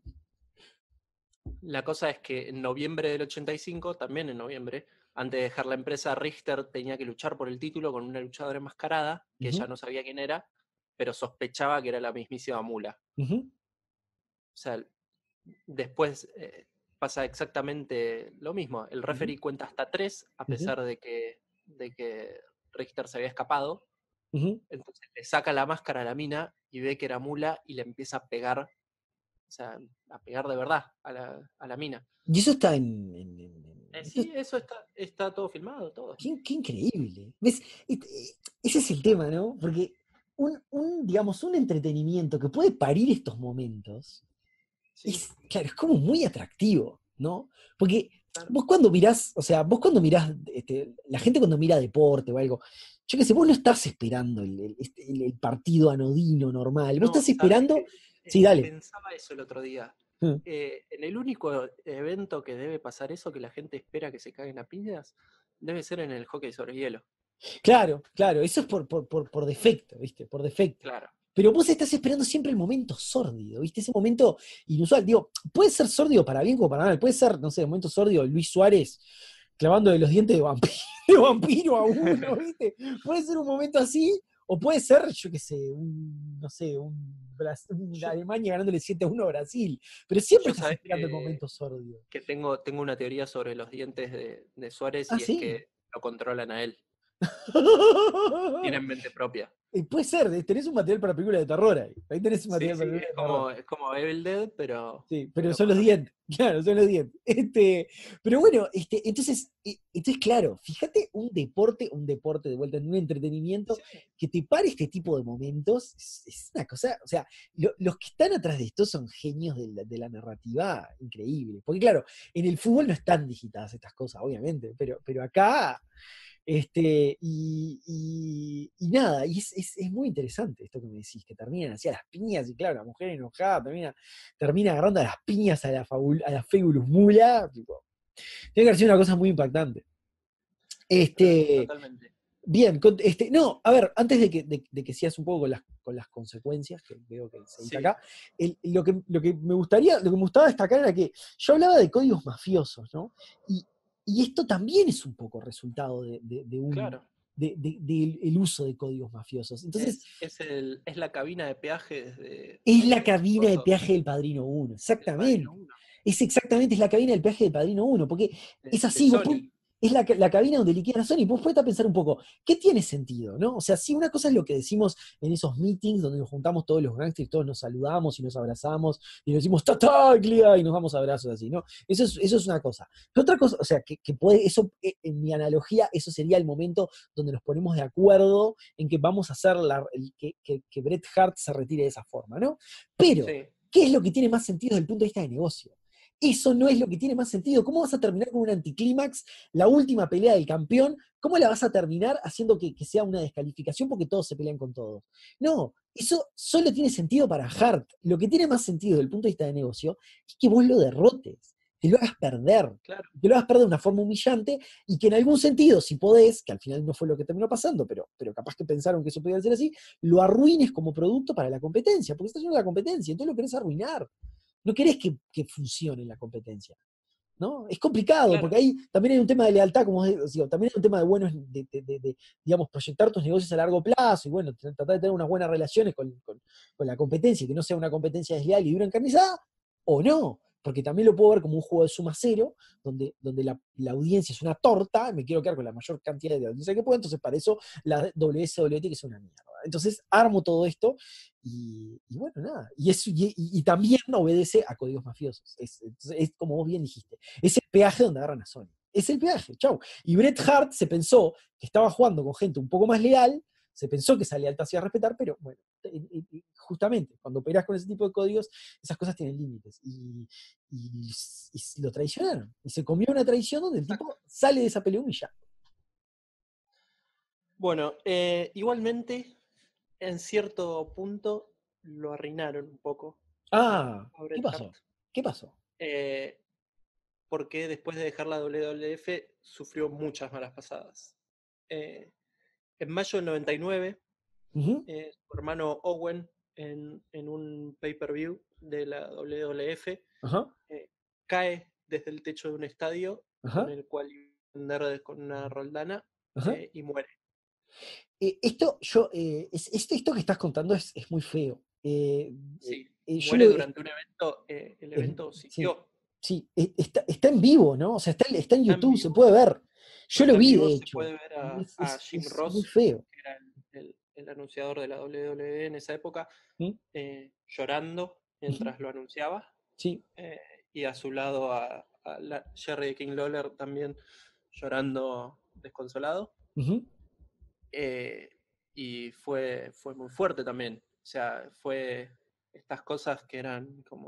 la cosa es que en noviembre del ochenta y cinco, también en noviembre, antes de dejar la empresa, Richter tenía que luchar por el título con una luchadora enmascarada, que ella Ujú, no sabía quién era, pero sospechaba que era la mismísima Moolah. ujú, O sea, después eh, pasa exactamente lo mismo. El ujú, referee cuenta hasta tres, a ujú, pesar de que, de que Richter se había escapado. ujú. Entonces le saca la máscara a la mina y ve que era Moolah y le empieza a pegar, o sea, a pegar de verdad a la, a la mina. Y eso está en, en- en- Eh, en- eso es- sí, eso está, está todo filmado, todo. qué, qué increíble. ¿Ves? Et- eh, Ese es el tema, ¿no? Porque un, un, digamos, un entretenimiento que puede parir estos momentos Sí. Es, claro, es como muy atractivo, ¿no? Porque Claro. vos cuando mirás, o sea, vos cuando mirás, este, la gente cuando mira deporte o algo, yo qué sé, vos no estás esperando el, el- este, el- el partido anodino normal, vos No, estás ¿sabés esperando. qué? Sí, Eh, dale. pensaba eso el otro día. Mm. Eh, en el único evento que debe pasar eso, que la gente espera que se caguen a piñas, debe ser en el hockey sobre hielo. Claro, claro, eso es por, por, por, por defecto, ¿viste? Por defecto. Claro. Pero vos estás esperando siempre el momento sórdido, ¿viste? Ese momento inusual. Digo, puede ser sórdido para bien como para mal. Puede ser, no sé, el momento sórdido Luis Suárez clavando de los dientes de vampiro, de vampiro a uno, ¿viste? Puede ser un momento así, o puede ser, yo qué sé, un, no sé, un, Bras- un Yo, Alemania ganándole siete a uno a Brasil. Pero siempre yo estás sabés esperando el que, momento sórdido. que tengo, tengo una teoría sobre los dientes de, de Suárez Ah, y es sí. que lo controlan a él. Tienen mente propia. Y puede ser, eh, tenés un material para película de terror ahí. Ahí tenés un Sí, material para sí, película es de terror. como, es como Evil Dead, pero, Sí, pero pero son con los los dientes, dientes. claro, son los dientes. Este, pero bueno, este, entonces, eh, entonces, claro, fíjate un deporte, un deporte de vuelta, un entretenimiento Sí, que te pare este tipo de momentos, es, es una cosa, o sea, lo- los que están atrás de esto son genios de la, de la narrativa increíble. Porque claro, en el fútbol no están digitadas estas cosas, obviamente, pero, pero acá este, y, y- y nada, y es, es- es muy interesante esto que me decís, que terminan así a las piñas, y claro, la mujer enojada termina, termina agarrando a las piñas a la, fabul- a la Fabulous Mula, tipo, tiene que haber sido una cosa muy impactante. pero sí, Este, totalmente. bien, con- este, no, a ver, antes de que, de, de que sigas un poco con las, con las consecuencias, que veo que se dice Sí, acá, el- lo, que, lo que me gustaría, lo que me gustaba destacar era que yo hablaba de códigos mafiosos, ¿no? Y, y esto también es un poco resultado de, de- de un, claro. de- de- del el uso de códigos mafiosos. Entonces, Es, es, el, es la cabina de peaje de, es la de cabina de coso, peaje del Padrino Uno, del Padrino exactamente. uno Es exactamente, es la cabina del peaje del Padrino Uno, porque de, es de así, vos pu- Sony. es la, ca- la cabina donde liquidan a Sony. Vos puedes pensar un poco, ¿qué tiene sentido? ¿No? O sea, sí, una cosa es lo que decimos en esos meetings donde nos juntamos todos los gangsters, todos nos saludamos y nos abrazamos y nos decimos ¡Tataglia! Y nos damos abrazos así, ¿no? Eso es, eso es una cosa. Pero otra cosa, o sea, que, que puede, eso, eh, en mi analogía, eso sería el momento donde nos ponemos de acuerdo en que vamos a hacer la- el- que, que, que Bret Hart se retire de esa forma, ¿no? Pero, Sí, ¿qué es lo que tiene más sentido desde el punto de vista de negocio? Eso no es lo que tiene más sentido. ¿Cómo vas a terminar con un anticlímax, la última pelea del campeón? ¿Cómo la vas a terminar haciendo que, que sea una descalificación porque todos se pelean con todos? No, eso solo tiene sentido para Hart. Lo que tiene más sentido desde el punto de vista de negocio es que vos lo derrotes, que lo hagas perder, claro. que lo hagas perder de una forma humillante y que en algún sentido, si podés, que al final no fue lo que terminó pasando, pero, pero capaz que pensaron que eso podía ser así, lo arruines como producto para la competencia, porque estás en la competencia, entonces lo querés arruinar. No querés que, que funcione la competencia, ¿no? Es complicado, Claro, porque ahí también hay un tema de lealtad, como digo, también hay un tema de buenos, de, de- de- de, digamos, proyectar tus negocios a largo plazo y bueno, tratar de tener unas buenas relaciones con, con- con la competencia, que no sea una competencia desleal y dura encarnizada, o no, porque también lo puedo ver como un juego de suma cero, donde, donde la, la audiencia es una torta, me quiero quedar con la mayor cantidad de audiencia que puedo, entonces para eso la W S W tiene que ser una mierda. Entonces armo todo esto y, y bueno, nada. Y, es, y, y- y también obedece a códigos mafiosos. Es, es- es como vos bien dijiste. Es el peaje donde agarran a Sony. Es el peaje, chau. Y Bret Hart se pensó que estaba jugando con gente un poco más leal, se pensó que esa lealtad se iba a respetar, pero bueno, y- y- y justamente cuando operás con ese tipo de códigos, esas cosas tienen límites. Y, y- y lo traicionaron. Y se comió una traición donde el exacto. tipo sale de esa pelea humillado. Bueno, eh, igualmente, en cierto punto lo arruinaron un poco a, Ah, a ¿qué Bret Hart. pasó? ¿Qué pasó? eh, porque después de dejar la W W F sufrió muchas malas pasadas. Eh, en mayo del noventa y nueve, Ujú, eh, su hermano Owen, en, en un pay-per-view de la W W F, ajá, eh, cae desde el techo de un estadio con ajá, el cual iba a andar con una roldana ajá. eh, y muere. Eh, esto, yo, eh, es- esto, esto que estás contando es, es muy feo. Eh, eh, Sí, eh, yo muere lo, es- durante un evento, eh, el es- evento sí, siguió. sí, eh, está, está en vivo, ¿no? O sea, está, está en Está en YouTube, se vivo, puede ver. Yo lo está en vi, vivo, de se hecho. puede ver Y a, es, a es- Jim es muy Ross, feo. que era el, el- el anunciador de la W W E en esa época, ¿Mm? eh, llorando Ujú, mientras lo anunciaba, sí. eh, y a su lado a, a la- Jerry de King Lawler también llorando desconsolado. Ujú, eh, y fue, fue muy fuerte también. O sea, fue estas cosas que eran como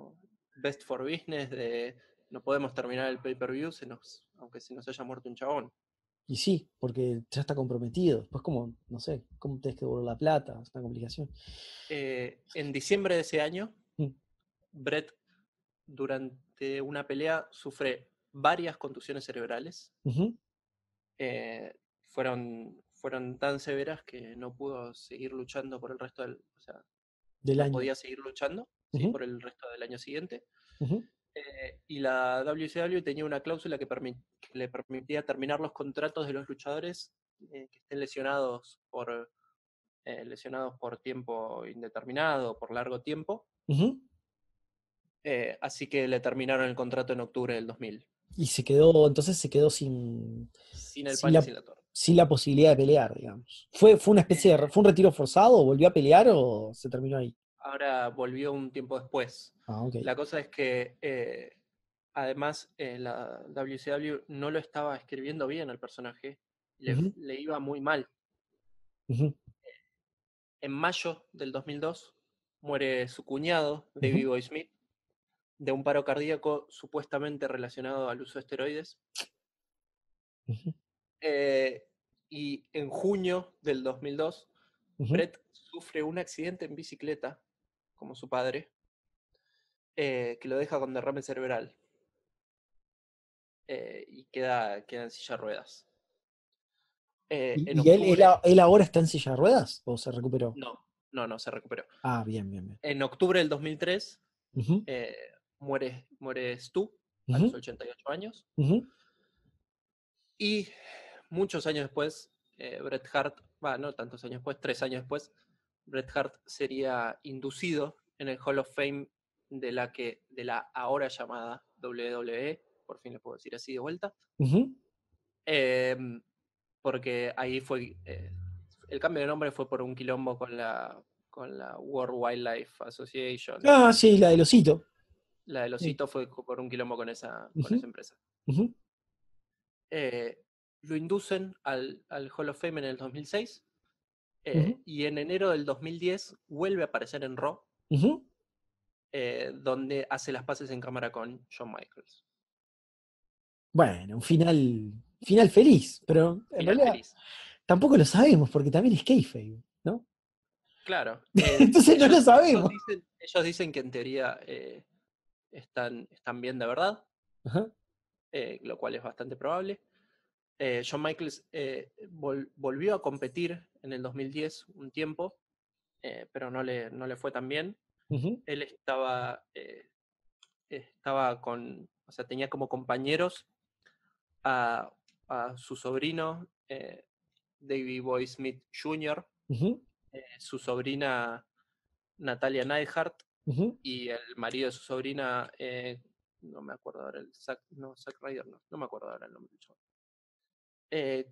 best for business de no podemos terminar el pay-per-view se nos, aunque se nos haya muerto un chabón. Y sí, porque ya está comprometido. Después, como, no sé, ¿cómo tenés que devolver la plata? Es una complicación. Eh, en diciembre de ese año, Mm. Brett, durante una pelea, sufre varias contusiones cerebrales. Ujú. Eh, fueron, fueron tan severas que no pudo seguir luchando por el resto del... O sea, Del no año. podía seguir luchando, ¿sí? Ujú. Por el resto del año siguiente. Ujú. Eh, y la W C W tenía una cláusula que, permit, que le permitía terminar los contratos de los luchadores eh, que estén lesionados por, eh, lesionados por tiempo indeterminado, por largo tiempo. Ujú. Eh, así que le terminaron el contrato en octubre del dos mil. Y se quedó, entonces se quedó sin, Sin el sin pan y la, sin la torta. sin la posibilidad de pelear, digamos. ¿Fue, fue una especie de, Eh, fue un retiro forzado? ¿Volvió a pelear o se terminó ahí? ahora volvió un tiempo después. Ah, ok. La cosa es que eh, además eh, la W C W no lo estaba escribiendo bien al personaje, le, Ujú. le iba muy mal. Ujú. En mayo del dos mil dos muere su cuñado, Davey Ujú. Boy Smith, de un paro cardíaco supuestamente relacionado al uso de esteroides. Ujú. Eh, y en junio del dos mil dos, Ujú. Brett sufre un accidente en bicicleta, como su padre, eh, que lo deja con derrame cerebral eh, y queda, queda en silla de ruedas. Eh, en ¿Y, y él, él, octubre, a- él ahora está en silla de ruedas o se recuperó? no, no, no, se recuperó. Ah, bien, bien, bien. En octubre del dos mil tres Ujú. eh, muere, muere Stu a los Ujú. ochenta y ocho años. Ujú. Y muchos años después, eh, Bret Hart, va, no tantos años después, tres años después, Bret Hart sería inducido en el Hall of Fame de la, que, de la ahora llamada W W E, por fin le puedo decir así de vuelta, Ujú. eh, porque ahí fue, eh, el cambio de nombre fue por un quilombo con la, con la World Wildlife Association. Ah, sí, la del osito. La del Sí. osito fue por un quilombo con esa, con Ujú. esa empresa. Ujú. Eh, lo inducen al, al Hall of Fame en el dos mil seis. Ujú. Eh, y en enero del dos mil diez vuelve a aparecer en Raw, Ujú. eh, donde hace las paces en cámara con Shawn Michaels. Bueno, un final, final feliz, pero en Final realidad feliz. tampoco lo sabemos porque también es kayfabe, ¿no? Claro, eh, Entonces no lo ellos, ellos, sabemos. dicen, ellos dicen que en teoría eh, están, están bien de verdad, Ajá. eh, lo cual es bastante probable. Eh, Shawn Michaels eh, vol- volvió a competir en el dos mil diez un tiempo, eh, pero no le, no le fue tan bien. Ujú. Él estaba, eh, estaba con, o sea, tenía como compañeros a, a su sobrino, eh, Davey Boy Smith junior, Ujú. eh, su sobrina Natalia Neidhart Ujú. y el marido de su sobrina, eh, no me acuerdo ahora, el Zack, no, Zack Ryder, no, no me acuerdo ahora el nombre del chaval. Eh,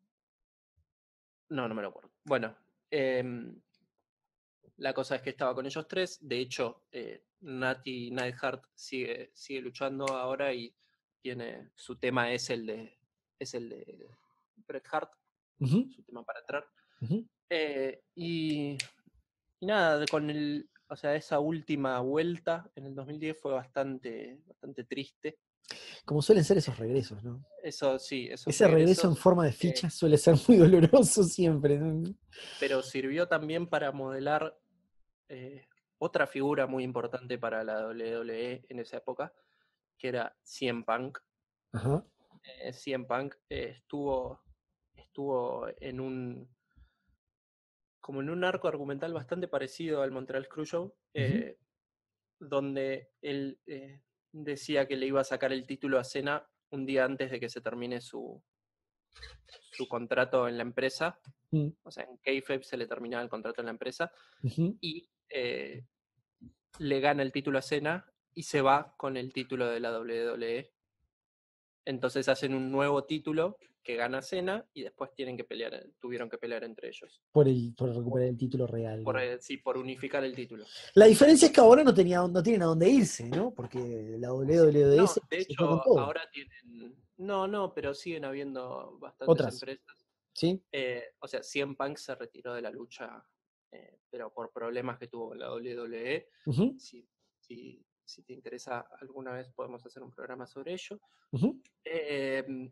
no, no me lo acuerdo. Bueno, eh, la cosa es que estaba con ellos tres. De hecho, eh, Nati Neidhart sigue, sigue luchando ahora y tiene su tema es el de es el de Bret Hart, Ujú. su tema para entrar. Ujú. Eh, y, y nada, con el, o sea, esa última vuelta en el dos mil diez fue bastante, bastante triste. Como suelen ser esos regresos, ¿no? Eso sí, esos Ese regreso en regresos, forma de eh, ficha suele ser muy doloroso siempre, ¿no? pero sirvió también para modelar eh, otra figura muy importante para la W W E en esa época, que era C M Punk. Ajá. Eh, C M Punk eh, estuvo, estuvo en un como en un arco argumental bastante parecido al Montreal Screw Show, Ujú. eh, donde él eh, decía que le iba a sacar el título a Cena un día antes de que se termine su, su contrato en la empresa. Mm. O sea, en kayfabe se le terminaba el contrato en la empresa Ujú. y eh, le gana el título a Cena y se va con el título de la W W E. Entonces hacen un nuevo título que gana Cena y después tienen que pelear, tuvieron que pelear entre ellos. Por el, por recuperar el título real, Por, digamos. eh, sí, por unificar el título. La diferencia es que ahora no, tenía, no tienen a dónde irse, ¿no? Porque la W W E No, se, de se hecho, fue con todo. ahora tienen. No, no, pero siguen habiendo bastantes Otras, empresas. ¿sí? Eh, o sea, C M Punk se retiró de la lucha, eh, pero por problemas que tuvo con la W W E. Ujú. Sí, sí, si te interesa, alguna vez podemos hacer un programa sobre ello. Uh-huh. Eh,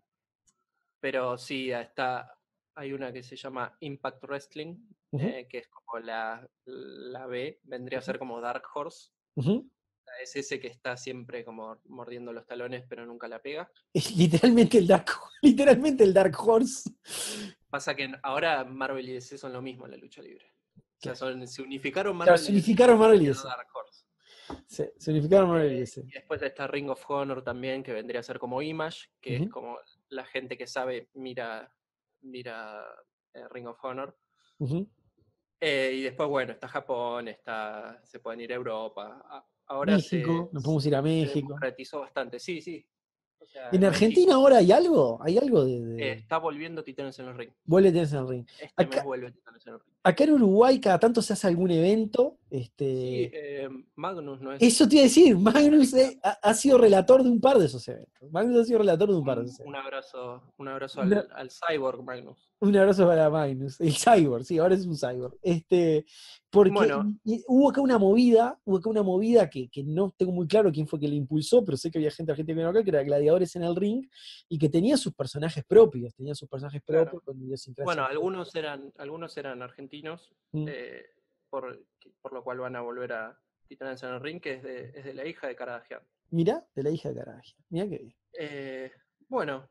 pero sí, está, hay una que se llama Impact Wrestling, Uh-huh. eh, que es como la, la B, vendría a ser como Dark Horse. Uh-huh. Es ese que está siempre como mordiendo los talones, pero nunca la pega. Es literalmente el Dark, literalmente el Dark Horse. Pasa que ahora Marvel y D C son lo mismo en la lucha libre. O sea, son, se unificaron Claro, Marvel se y D C unificaron Marvel y y quedó D C. Dark Horse. Sí, se unificaron Marvel y Eh, D C. y después está Ring of Honor también, que vendría a ser como Image, que es Uh-huh. como la gente que sabe mira, mira eh, Ring of Honor. Uh-huh. Eh, y después, bueno, está Japón, está, se pueden ir a Europa. A- ahora México, se, nos podemos ir a se México. democratizó bastante. Sí, sí. O sea, ¿En en Argentina México ahora hay algo? ¿Hay algo de, eh, de... está volviendo Titanes en los Ring. Vuelve Tennis en el Ring? Este mes Acá, vuelve Titanes en los Ring. acá en Uruguay cada tanto se hace algún evento. Sí, Este, eh, Magnus no es eso te iba a decir, Magnus finalista. eh, ha, ha sido relator de un par de esos eventos. Magnus ha sido relator de un par de Un, esos un eventos. abrazo, un abrazo Una- al, al Cyborg Magnus. un abrazo para Magnus. El cyborg, sí, ahora es un cyborg. Este, porque Bueno, y- y hubo acá una movida, hubo acá una movida que, que no tengo muy claro quién fue que la impulsó, pero sé que había gente argentina que vino acá, que era Gladiadores en el Ring, y que tenía sus personajes propios, tenía sus personajes claro. propios con idiosincrasia Bueno, propia. algunos eran, algunos eran argentinos, Mm. eh, por, por lo cual van a volver a Titanes en el Ring, que es de, es de la hija de Karagian. Mirá, de la hija de Caragia. Mirá qué bien. Eh, bueno,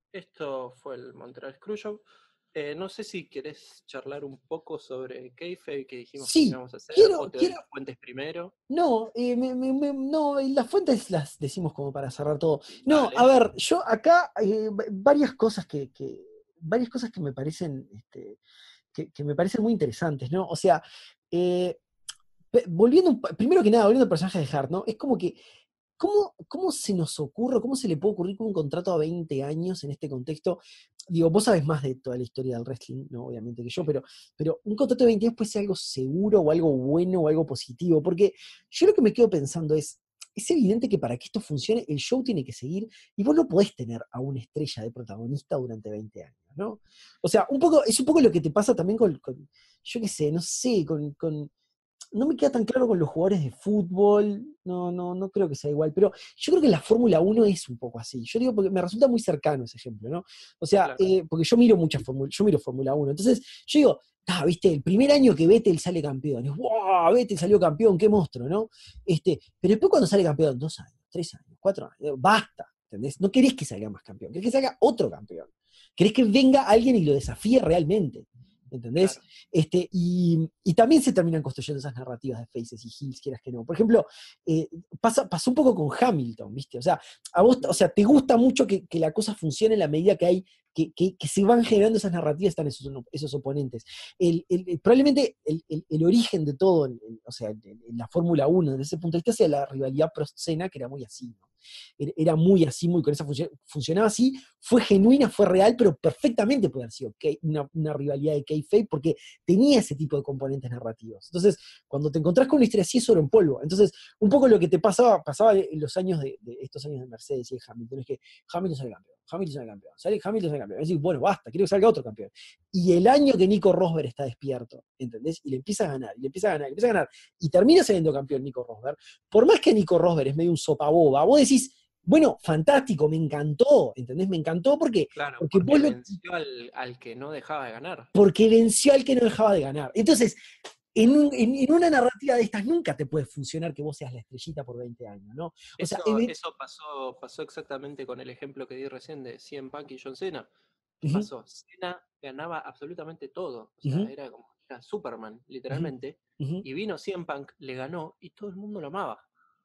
esto fue el Montreal Screw Show. Eh, no sé si querés charlar un poco sobre Kayfabe que dijimos que Sí, íbamos a hacer, quiero, o te doy quiero, las fuentes primero. no, eh, me- me- me- no, eh, las fuentes las decimos como para cerrar todo. No, a Dale. ver, yo acá eh, va- varias cosas que, que- varias cosas que me parecen, este, que, que me parecen muy interesantes, ¿no? O sea, eh, pe- volviendo, un pa- primero que nada, volviendo al personaje de Hart, ¿no? Es como que ¿Cómo, ¿Cómo se nos ocurre, cómo se le puede ocurrir con un contrato a veinte años en este contexto? Digo, vos sabés más de toda la historia del wrestling, ¿no? Obviamente que yo, Sí, pero, pero un contrato de veinte años puede ser algo seguro o algo bueno o algo positivo, porque yo lo que me quedo pensando es, es evidente que para que esto funcione, el show tiene que seguir y vos no podés tener a una estrella de protagonista durante veinte años, ¿no? O sea, un poco, es un poco lo que te pasa también con, con yo qué sé, no sé, con, con no me queda tan claro con los jugadores de fútbol, no, no, no creo que sea igual, pero yo creo que la Fórmula uno es un poco así. Yo digo porque me resulta muy cercano ese ejemplo, ¿no? O sea, claro. eh, porque yo miro mucha Fórmula, yo miro Fórmula uno, entonces yo digo, ah, viste, el primer año que Vettel sale campeón, es, wow, Vettel salió campeón, qué monstruo, ¿no? Este, pero después cuando sale campeón, dos años, tres años, cuatro años, digo, basta, ¿entendés? No querés que salga más campeón, querés que salga otro campeón. Querés que venga alguien y lo desafíe realmente. ¿Entendés? Claro. Este, y, y también se terminan construyendo esas narrativas de faces y heels, quieras que no. Por ejemplo, eh, pasa, pasó un poco con Hamilton, ¿viste? O sea, a vos, o sea, te gusta mucho que, que la cosa funcione en la medida que hay, que, que, que se van generando esas narrativas, están esos, esos oponentes. El, el, el, probablemente el, el, el, origen de todo, el, o sea, en, en la Fórmula uno, desde ese punto de vista, sea la rivalidad Prost-Senna, que era muy así, ¿no? Era muy así, muy con esa función, funcionaba así, fue genuina, fue real, pero perfectamente puede haber sido una, una rivalidad de kayfabe porque tenía ese tipo de componentes narrativos. Entonces, cuando te encontrás con una historia así, es oro en polvo. Entonces, un poco lo que te pasaba, pasaba en los años de, de estos años de Mercedes y de Hamilton, es que Hamilton sale campeón, Hamilton sale campeón, sale Hamilton sale campeón. Es decir, bueno, basta, quiero que salga otro campeón. Y el año que Nico Rosberg está despierto, ¿entendés? Y le empieza a ganar, y le empieza a ganar, y le empieza a ganar, y termina saliendo campeón Nico Rosberg, por más que Nico Rosberg es medio un sopaboba, vos decís, bueno, fantástico, me encantó, ¿entendés? Me encantó porque, Claro, porque porque vos lo, venció al, al que no dejaba de ganar. porque venció al que no dejaba de ganar. Entonces, en, un, en, en, una narrativa de estas nunca te puede funcionar que vos seas la estrellita por veinte años, ¿no? O sea, Eso, even... eso pasó, pasó exactamente con el ejemplo que di recién de C M Punk y John Cena. ¿Qué uh -huh. pasó? Cena ganaba absolutamente todo. O uh sea, -huh. era como era Superman, uh -huh. literalmente. Uh -huh. Y vino C M Punk, le ganó y todo el mundo lo amaba.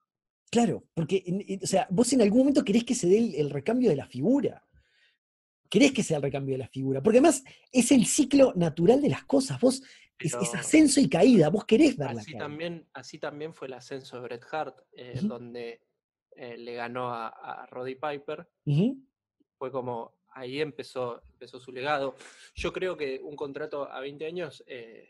Claro, porque, en, en, o sea, vos en algún momento querés que se dé el, el recambio de la figura. Querés que sea el recambio de la figura. Porque además es el ciclo natural de las cosas. Vos es, es, Pero ascenso y caída. Vos querés verla así caer. también, así también fue el ascenso de Bret Hart, eh, Uh -huh. donde eh, le ganó a, a Roddy Piper. Uh -huh. Fue como, ahí empezó, empezó su legado. Yo creo que un contrato a veinte años eh,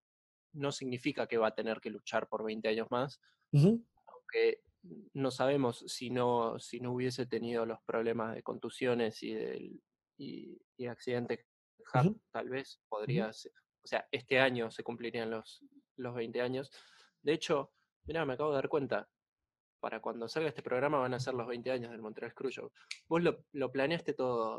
no significa que va a tener que luchar por veinte años más, uh -huh. aunque no sabemos si no, si no hubiese tenido los problemas de contusiones y, de, y, y accidentes, Uh Hart -huh. tal vez Uh -huh. podría ser, o sea, este año se cumplirían los, los veinte años. De hecho, mirá, me acabo de dar cuenta, para cuando salga este programa van a ser los veinte años del Montreal Screwjob. Vos lo, lo planeaste todo.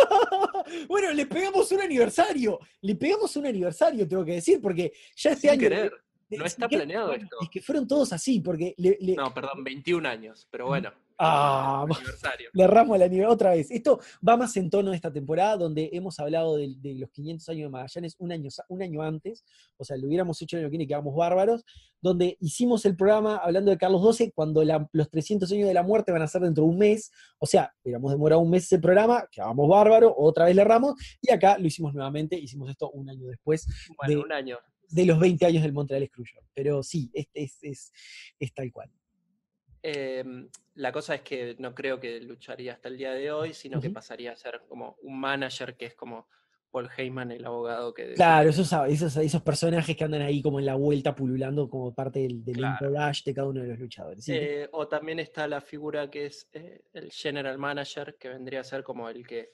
Bueno, le pegamos un aniversario. Le pegamos un aniversario, tengo que decir, porque ya este Sin año. querer. eh, No sin está que- planeado bueno, esto. es que fueron todos así, porque le, le- No, perdón, veintiún años, pero bueno. Ah, el aniversario. le erramos el aniversario otra vez. Esto va más en tono de esta temporada, donde hemos hablado de, de los quinientos años de Magallanes un año, un año antes, o sea, lo hubiéramos hecho en el año que viene, quedamos bárbaros, donde hicimos el programa hablando de Carlos doce, cuando la, los trescientos años de la muerte van a ser dentro de un mes, o sea, hubiéramos demorado un mes ese programa, quedábamos bárbaros, otra vez le erramos, y acá lo hicimos nuevamente, hicimos esto un año después Bueno, de, un año. de los veinte años del Montreal Screwjob. Pero sí, este es, es, es tal cual. Eh, la cosa es que no creo que lucharía hasta el día de hoy, sino Uh-huh. que pasaría a ser como un manager, que es como Paul Heyman, el abogado que... Claro, que esos, esos, esos personajes que andan ahí como en la vuelta pululando como parte del, del claro. entourage de cada uno de los luchadores. ¿Sí? Eh, o también está la figura que es eh, el general manager, que vendría a ser como el que...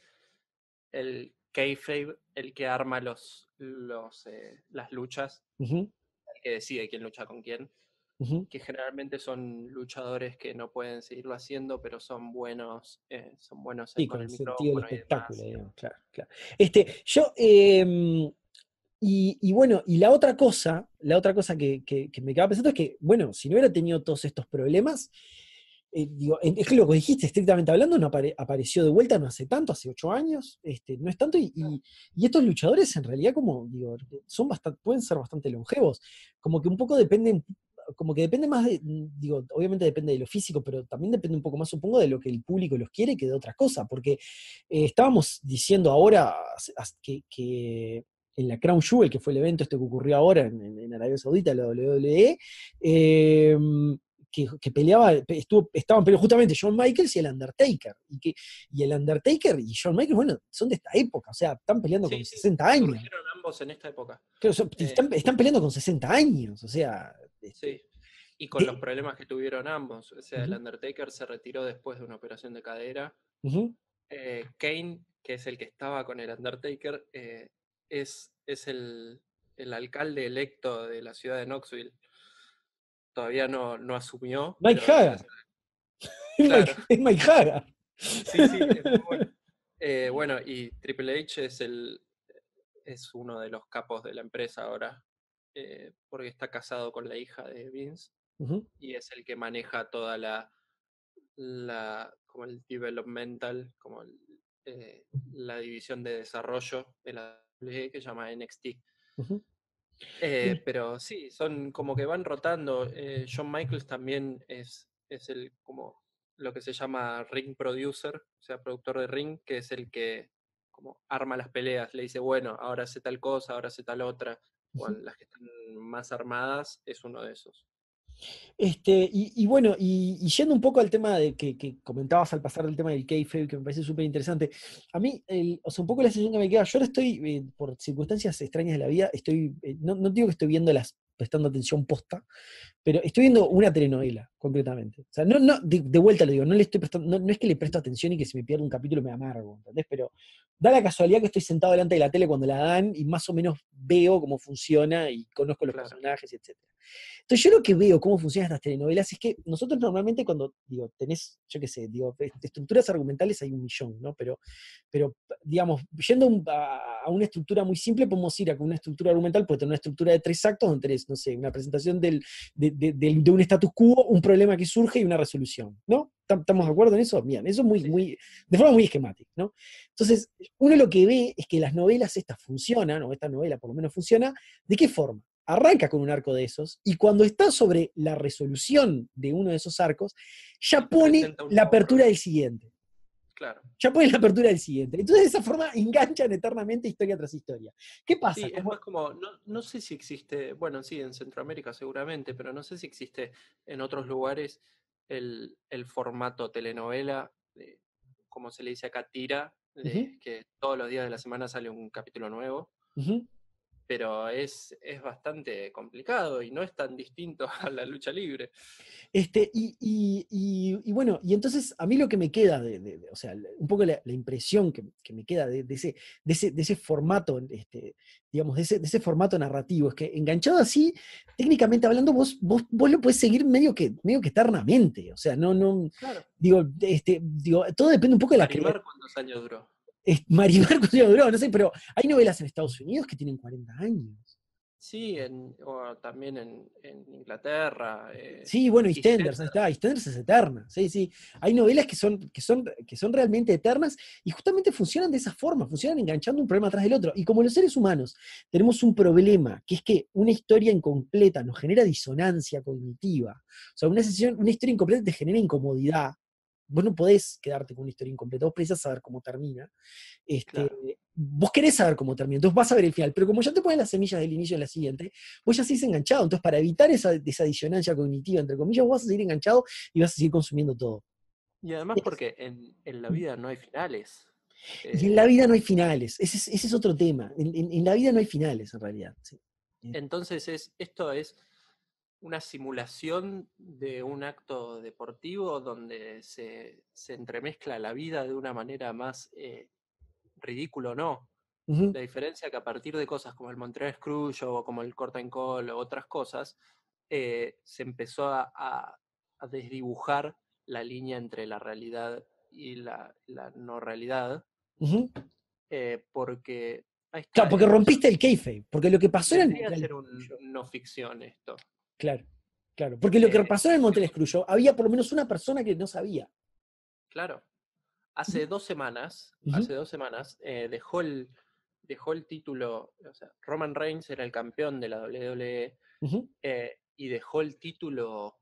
el kayfabe, el que arma los, los, eh, las luchas, Uh-huh. el que decide quién lucha con quién. Uh-huh. Que generalmente son luchadores que no pueden seguirlo haciendo, pero son buenos, eh, son buenos Sí, con con el el sentido del micrófono y espectáculo, demás. digamos, claro, claro. Este, yo, eh, y, y, bueno, y la otra cosa, la otra cosa que, que, que me quedaba pensando es que, bueno, si no hubiera tenido todos estos problemas, eh, digo, es que lo que dijiste, estrictamente hablando, no apare, apareció de vuelta no hace tanto, hace ocho años, este, no es tanto, y, y, y estos luchadores en realidad como, digo, son bastante, pueden ser bastante longevos, como que un poco dependen, como que depende más de, digo, obviamente depende de lo físico, pero también depende un poco más, supongo, de lo que el público los quiere que de otras cosas, porque eh, estábamos diciendo ahora que, que en la Crown Jewel, que fue el evento este que ocurrió ahora en, en, en Arabia Saudita, la doble u doble u E, eh, que, que, peleaba, estuvo, estaban peleando justamente Shawn Michaels y el Undertaker, y, que, y el Undertaker y Shawn Michaels, bueno, son de esta época, o sea, están peleando Sí, con sí, sesenta años. surgieron ambos en esta época. Claro, son, Eh, están, están, peleando con sesenta años, o sea... Este, sí, y con de, los problemas que tuvieron ambos. O sea, uh-huh. el Undertaker se retiró después de una operación de cadera. Uh-huh. Eh, Kane, que es el que estaba con el Undertaker, eh, es, es el, el alcalde electo de la ciudad de Knoxville. Todavía no, no asumió. Mike pero Haga. es, Es, claro. Mike, es Mike Haga. Sí, sí, es muy bueno. Eh, bueno, y Triple H es, el, es uno de los capos de la empresa ahora, eh, porque está casado con la hija de Vince, uh-huh. y es el que maneja toda la, la como el developmental, como el, eh, la división de desarrollo de la W W E, que se llama N X T. Uh-huh. Eh, pero sí, son como que van rotando. Eh, Shawn Michaels también es, es el como lo que se llama ring producer, o sea, productor de ring, que es el que como arma las peleas, le dice, bueno, ahora hace tal cosa, ahora hace tal otra. O Uh-huh. las que están más armadas, es uno de esos. Este, y, y bueno, y, y yendo un poco al tema de que, que comentabas al pasar del tema del kayfabe, que me parece súper interesante, a mí, el, o sea, un poco la sensación que me queda, yo ahora estoy, eh, por circunstancias extrañas de la vida, estoy, eh, no, no digo que estoy viendo las, prestando atención posta, pero estoy viendo una telenovela, concretamente. O sea, no, no, de, de vuelta lo digo, no le estoy prestando, no, no es que le presto atención y que si me pierdo un capítulo me amargo, ¿entendés? Pero da la casualidad que estoy sentado delante de la tele cuando la dan y más o menos veo cómo funciona y conozco los Claro. personajes, etcétera. Entonces yo lo que veo cómo funcionan estas telenovelas es que nosotros normalmente cuando, digo, tenés, yo qué sé, digo, de estructuras argumentales hay un millón, ¿no? Pero, pero digamos, yendo a, a una estructura muy simple, podemos ir a una estructura argumental, puede tener una estructura de tres actos donde tenés, no sé, una presentación del, de, de, de, de un status quo, un problema que surge y una resolución, ¿no? ¿Estamos de acuerdo en eso? Bien, eso es muy, muy, de forma muy esquemática, ¿no? Entonces, uno lo que ve es que las novelas estas funcionan, o esta novela por lo menos funciona, ¿de qué forma? Arranca con un arco de esos, y cuando está sobre la resolución de uno de esos arcos, ya pone la apertura del siguiente. Claro. Ya pone la apertura del siguiente. Entonces, de esa forma enganchan eternamente historia tras historia. ¿Qué pasa? Sí, es más como, no, no sé si existe, bueno, sí, en Centroamérica seguramente, pero no sé si existe en otros lugares el, el formato telenovela, de, como se le dice acá, tira, de, uh-huh. que todos los días de la semana sale un capítulo nuevo. Uh-huh. pero es, es bastante complicado y no es tan distinto a la lucha libre. Este, y, y, y, y bueno, y entonces a mí lo que me queda, de, de, de, o sea, un poco la, la impresión que, que, me queda de, de, ese, de, ese, de ese formato, este, digamos, de ese, de ese formato narrativo, es que enganchado así, técnicamente hablando, vos, vos, vos lo puedes seguir medio que, medio que eternamente, o sea, no, no, Claro. digo, este, digo, todo depende un poco de la Marimar, ¿cuántos años duró? Marimar, ¿cuánto duró? No sé, pero hay novelas en Estados Unidos que tienen cuarenta años. Sí, en, o también en, en Inglaterra. Eh, Sí, bueno, EastEnders, ahí EastEnders. está, EastEnders es eterna, sí, sí. Hay novelas que son, que, son, que son realmente eternas y justamente funcionan de esa forma, funcionan enganchando un problema atrás del otro. Y como los seres humanos tenemos un problema, que es que una historia incompleta nos genera disonancia cognitiva. O sea, una, sesión, una historia incompleta te genera incomodidad. Vos no podés quedarte con una historia incompleta, vos precisás saber cómo termina. Este, Claro. vos querés saber cómo termina, entonces vas a ver el final, pero como ya te ponen las semillas del inicio en la siguiente, vos ya seguís enganchado, entonces para evitar esa, esa disonancia cognitiva, entre comillas, vos vas a seguir enganchado y vas a seguir consumiendo todo. Y además porque en, en la vida no hay finales. Y en la Eh, vida no hay finales, ese es, ese es otro tema, en, en, en, la vida no hay finales en realidad. Sí. entonces es, esto es una simulación de un acto deportivo donde se, se entremezcla la vida de una manera más eh, ridícula o no. Uh-huh. La diferencia que a partir de cosas como el Montreal Screwjob o como el Corta and Call o otras cosas, eh, se empezó a, a, a, desdibujar la línea entre la realidad y la, la no realidad, Uh-huh. eh, porque ahí Claro, está, porque eh, o sea, rompiste el kayfabe, porque lo que pasó era el vendría a Montreal ser un Screwjob. no ficción esto. Claro, claro, porque lo que Eh, pasó en el Montreal Screwjob, había por lo menos una persona que no sabía. claro, hace dos semanas, Uh-huh. hace dos semanas, eh, dejó el dejó el título, o sea, Roman Reigns era el campeón de la W W E, Uh-huh. eh, y dejó el título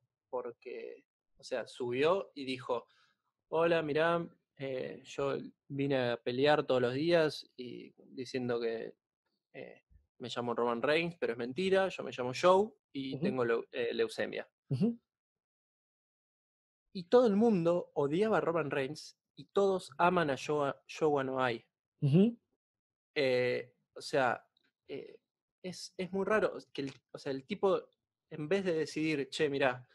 porque, o sea, subió y dijo, hola, mirá, eh, yo vine a pelear todos los días y diciendo que eh, me llamo Roman Reigns, pero es mentira, yo me llamo Joe y Uh-huh. tengo leu eh, leucemia. Uh-huh. Y todo el mundo odiaba a Roman Reigns y todos aman a Joe, Joe Anoa'i. Uh-huh. Eh, o sea, eh, es, es muy raro que el, o sea, el tipo, en vez de decidir, che, mirá,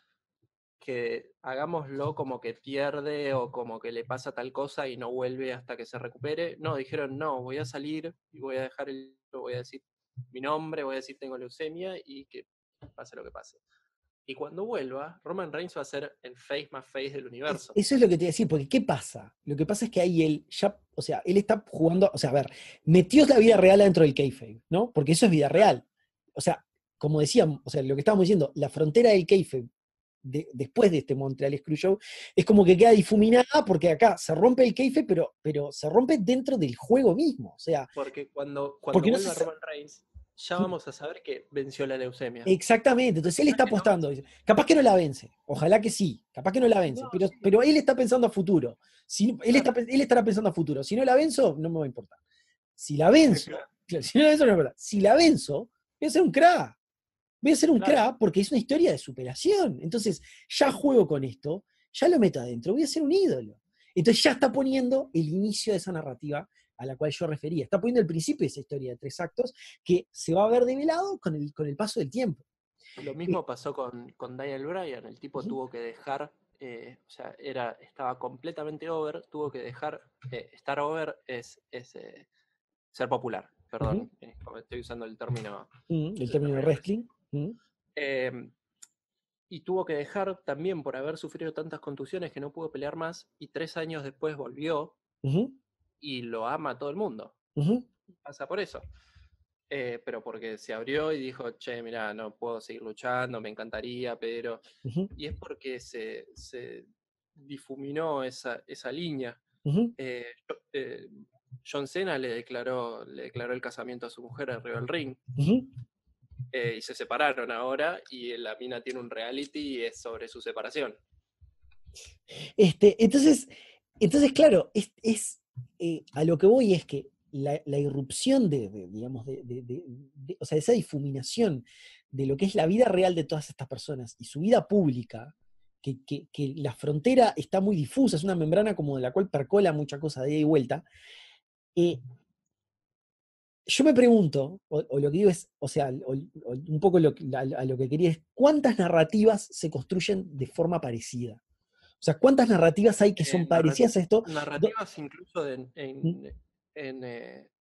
que hagámoslo como que pierde o como que le pasa tal cosa y no vuelve hasta que se recupere. No, dijeron, no, voy a salir y voy a dejar el, voy a decir mi nombre, voy a decir tengo leucemia y que pase lo que pase. Y cuando vuelva, Roman Reigns va a ser el face más face del Es- universo. eso es lo que te iba a decir, porque ¿qué pasa? Lo que pasa es que ahí él ya, o sea, él está jugando, o sea, a ver, metió la vida real adentro del kayfabe, ¿no? Porque eso es vida Claro, real. O sea, como decíamos, o sea, lo que estábamos diciendo, la frontera del kayfabe de, después de este Montreal Screwjob es como que queda difuminada porque acá se rompe el kayfabe, pero, pero se rompe dentro del juego mismo, o sea, porque cuando, cuando porque no se vuelva sa- Roman Reigns, ya vamos a saber que venció la leucemia. Exactamente, entonces él No es está que no apostando, dice, capaz que no la vence, ojalá que sí, capaz que no la vence, No, pero, sí, pero él está pensando a futuro. Si, él, está, claro. él estará pensando a futuro, si no la venzo, no me va a importar. Si la venzo, Claro, claro, si no la venzo, no me importa. Si la venzo, voy a ser un crack, voy a ser un claro, crack porque es una historia de superación. Entonces, ya juego con esto, ya lo meto adentro, voy a ser un ídolo. Entonces ya está poniendo el inicio de esa narrativa a la cual yo refería. Está poniendo el principio de esa historia de tres actos que se va a ver develado con el, con el paso del tiempo. lo Eh, mismo pasó con, con Daniel Bryan, el tipo uh-huh. tuvo que dejar, eh, o sea, era, estaba completamente over, tuvo que dejar, eh, estar over es, es eh, ser popular, Uh-huh. perdón, eh, como estoy usando el término, Uh-huh. El el término de término recién. wrestling. Uh-huh. Eh, y tuvo que dejar también por haber sufrido tantas contusiones que no pudo pelear más, y tres años después volvió Uh-huh. y lo ama a todo el mundo. Uh-huh. Pasa por eso. Eh, pero porque se abrió y dijo, che, mira, no puedo seguir luchando, me encantaría, pero... Uh-huh. Y es porque se, se difuminó esa, esa línea. Uh-huh. Eh, eh, John Cena le declaró, le declaró el casamiento a su mujer arriba del ring, Uh-huh. eh, y se separaron ahora y la mina tiene un reality y es sobre su separación. Este, entonces, entonces, claro, es, es eh, a lo que voy es que la, la irrupción de, de, digamos, de, de, de, de, o sea, esa difuminación de lo que es la vida real de todas estas personas y su vida pública, que, que, que la frontera está muy difusa, es una membrana como de la cual percola mucha cosa de ida y vuelta, eh, yo me pregunto, o, o lo que digo es, o sea, o, o un poco lo, a, a lo que quería es, ¿cuántas narrativas se construyen de forma parecida? O sea, ¿cuántas narrativas hay que Eh, son narra- parecidas a esto? Do- narrativas incluso en, ¿Mm? en, en, eh,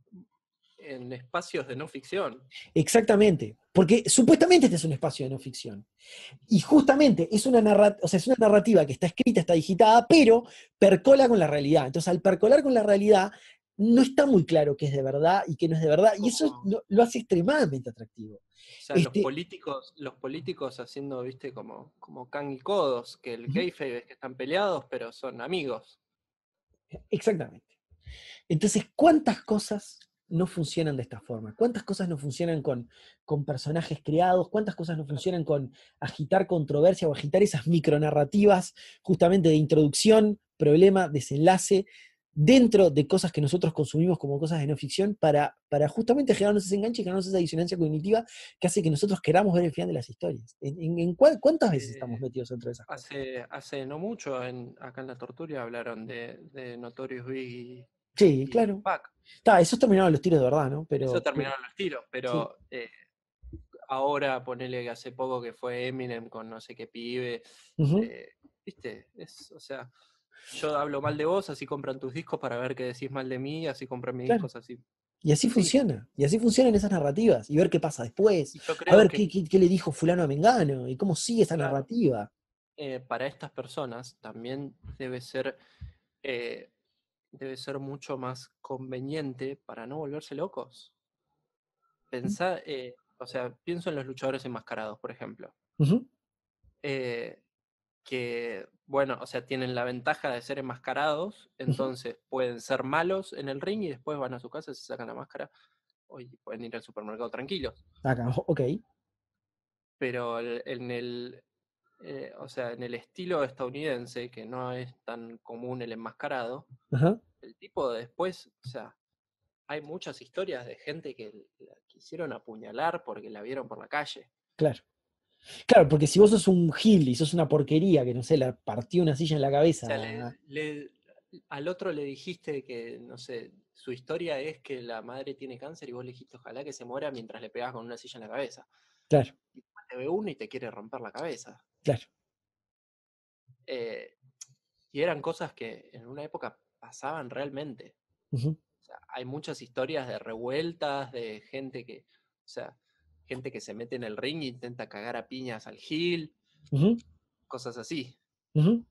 en espacios de no ficción. Exactamente, porque supuestamente este es un espacio de no ficción. Y justamente es una, narra o sea, es una narrativa que está escrita, está digitada, pero percola con la realidad. Entonces, al percolar con la realidad, no está muy claro qué es de verdad y qué no es de verdad, Es y eso como, lo, lo hace extremadamente atractivo. o sea, los Este, políticos, los políticos haciendo, viste, como, como can y codos, que el Ujú, kayfabe es que están peleados, pero son amigos. exactamente. Entonces, ¿cuántas cosas no funcionan de esta forma? ¿Cuántas cosas no funcionan con, con personajes creados? ¿Cuántas cosas no funcionan con agitar controversia o agitar esas micronarrativas justamente de introducción, problema, desenlace, dentro de cosas que nosotros consumimos como cosas de no ficción para, para justamente generarnos ese enganche y generarnos esa disonancia cognitiva que hace que nosotros queramos ver el final de las historias? ¿En, en, en cuál, ¿Cuántas veces Eh, estamos metidos dentro de esas cosas? hace, hace no mucho, en, acá en La Torturia, hablaron de, de Notorious Big Sí, y, y claro. Tupac. Está, esos terminaron los tiros de verdad, ¿no? Eso Pero, pero terminaron los tiros, sí. pero eh, ahora ponele que hace poco que fue Eminem con no sé qué pibe. Ujú. eh, ¿Viste? Es, o sea, yo hablo mal de vos, así compran tus discos para ver que decís mal de mí, así compran mis Claro. discos así. Y así Así. funciona. Y así funcionan esas narrativas. Y ver qué pasa después. Y yo A creo ver que, qué, qué- qué le dijo fulano a Mengano. Y cómo sigue esa claro, narrativa. eh, para estas personas también debe ser, eh, debe ser mucho más conveniente para no volverse locos. Pensar, eh, o sea, pienso en los luchadores enmascarados, por ejemplo. Ujú, Eh, que, bueno, o sea, tienen la ventaja de ser enmascarados, ujú. entonces pueden ser malos en el ring y después van a su casa, se sacan la máscara y pueden ir al supermercado tranquilos. Acá, ok. Pero el- en el, eh, o sea, en el estilo estadounidense, que no es tan común el enmascarado, Ajá, el tipo después, o sea, hay muchas historias de gente que la quisieron apuñalar porque la vieron por la calle. claro. Claro, porque si vos sos un gil y sos una porquería que, no sé, le partió una silla en la O sea, le, cabeza. le- al otro le dijiste que, no sé, su historia es que la madre tiene cáncer y vos le dijiste ojalá que se muera mientras le pegás con una silla en la cabeza. Claro, Y después te ve uno y te quiere romper la cabeza. claro. Eh, y eran cosas que en una época pasaban realmente. Ujú, O sea, hay muchas historias de revueltas, de gente que, o sea, gente que se mete en el ring e intenta cagar a piñas al Gil, ujú, cosas así. ujú.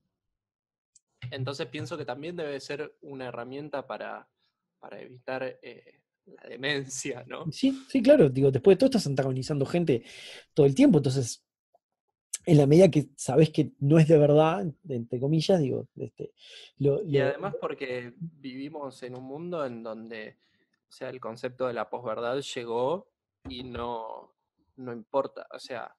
Entonces pienso que también debe ser una herramienta para, para evitar eh, la demencia, ¿no? Sí, sí, claro. Digo, después de todo estás antagonizando gente todo el tiempo. Entonces, en la medida que sabés que no es de verdad, entre comillas, digo, este, lo, Y lo- además porque vivimos en un mundo en donde, o sea, el concepto de la posverdad llegó y no, no importa, o sea,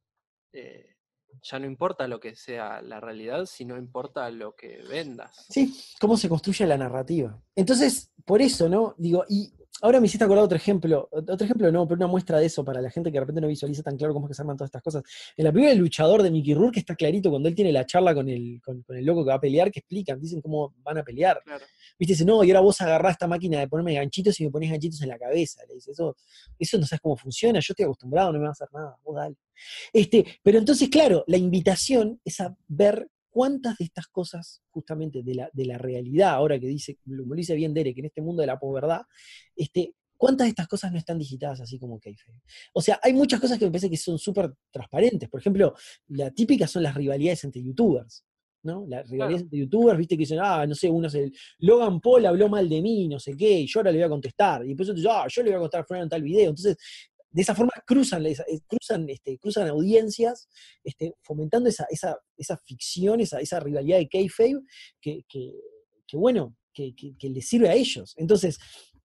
eh, ya no importa lo que sea la realidad, sino importa lo que vendas. Sí, cómo se construye la narrativa. Entonces, por eso, ¿no? Digo, y ahora me hiciste acordar otro ejemplo, otro ejemplo no, pero una muestra de eso para la gente que de repente no visualiza tan claro cómo es que se arman todas estas cosas. En la película El Luchador de Mickey Rourke está clarito cuando él tiene la charla con el, con, con el loco que va a pelear, que explican, dicen cómo van a pelear. Claro. Viste, dice, no, y ahora vos agarrás esta máquina de ponerme ganchitos y me pones ganchitos en la cabeza. Le dice, eso, eso no sabes cómo funciona, yo estoy acostumbrado, no me va a hacer nada, vos dale. Este, pero entonces, claro, la invitación es a ver cuántas de estas cosas, justamente de la, de la realidad, ahora que dice, como dice bien Derek, en este mundo de la posverdad, este, cuántas de estas cosas no están digitadas así como kayfabe. O sea, hay muchas cosas que me parece que son súper transparentes. Por ejemplo, la típica son las rivalidades entre youtubers. ¿No? Las rivalidades Claro. entre youtubers, viste que dicen, ah, no sé, uno es el Logan Paul habló mal de mí, no sé qué, y yo ahora le voy a contestar, y después otro dice, ah, yo le voy a contestar fuera en tal video. Entonces, de esa forma cruzan, cruzan, este, cruzan audiencias, este, fomentando esa, esa, esa ficción, esa, esa rivalidad de kayfabe, que, que, que bueno, que, que, que les sirve a ellos. Entonces,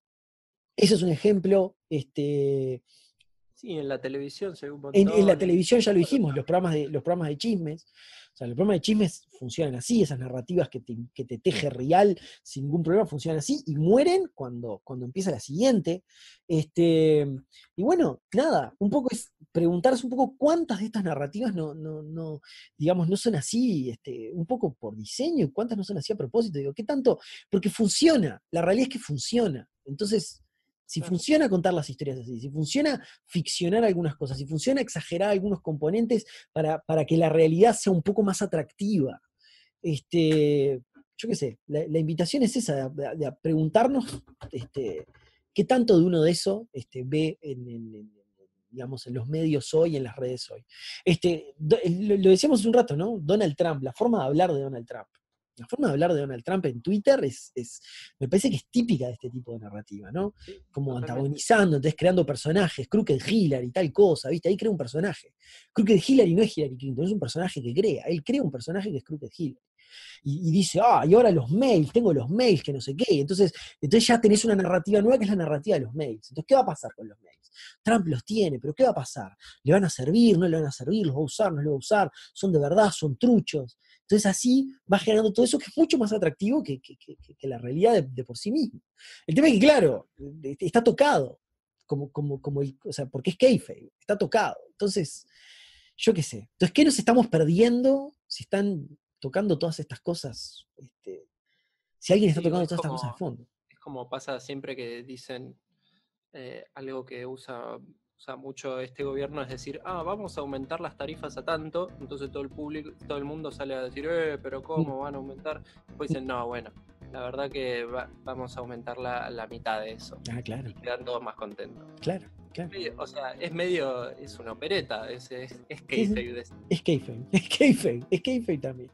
eso es un ejemplo. Este, Sí, en la televisión se ve un en, en la montón, en televisión ya lo videojuegos dijimos, los también. programas de, los programas de chismes. O sea, los programas de chismes funcionan así, esas narrativas que te, que te teje real sin ningún problema funcionan así y mueren cuando, cuando empieza la siguiente. Este, y bueno, nada, un poco es preguntarse un poco cuántas de estas narrativas no, no, no digamos, no son así, este, un poco por diseño, y cuántas no son así a propósito. Digo, ¿qué tanto? Porque funciona, la realidad es que funciona. Entonces, Si Claro. funciona contar las historias así, si funciona ficcionar algunas cosas, si funciona exagerar algunos componentes para, para que la realidad sea un poco más atractiva. Este, yo qué sé, la, la invitación es esa, de, de preguntarnos este, qué tanto de uno de eso este, ve en, en, en, digamos, en los medios hoy, en las redes hoy. Este, do, lo, lo decíamos hace un rato, ¿no? Donald Trump, la forma de hablar de Donald Trump. La forma de hablar de Donald Trump en Twitter es, es, me parece que es típica de este tipo de narrativa, ¿no? Sí, Como totalmente. antagonizando, entonces creando personajes, Crooked Hillary, tal cosa, ¿viste? Ahí crea un personaje. Crooked Hillary no es Hillary Clinton, es un personaje que crea. Él crea un personaje que es Crooked Hillary. Y, y dice, ah, y ahora los mails, tengo los mails, que no sé qué. Entonces, entonces ya tenés una narrativa nueva que es la narrativa de los mails. Entonces, ¿qué va a pasar con los mails? Trump los tiene, pero ¿qué va a pasar? ¿Le van a servir? ¿No le van a servir? ¿Los va a usar? ¿No los va a usar? ¿Son de verdad? ¿Son truchos? Entonces así va generando todo eso que es mucho más atractivo que, que, que, que la realidad de, de por sí mismo. El tema es que, claro, está tocado, como, como, como el, o sea, porque es kayfabe, está tocado. Entonces, yo qué sé. Entonces, ¿qué nos estamos perdiendo si están tocando todas estas cosas? Este, si alguien está Sí, tocando es todas estas cosas de como, fondo. es como pasa siempre que dicen eh, algo que usa, usa mucho este gobierno, es decir, ah, vamos a aumentar las tarifas a tanto, entonces todo el público, todo el mundo sale a decir, eh, pero ¿cómo van a aumentar? Después dicen, no, bueno, la verdad que va, vamos a aumentar la, la mitad de eso. Ah, claro. Y quedan todos más contentos. Claro, claro. O sea, es medio, es una opereta, es, es, es Sí, sí. kayfabe. Es kayfabe, es kayfabe, es kayfabe también.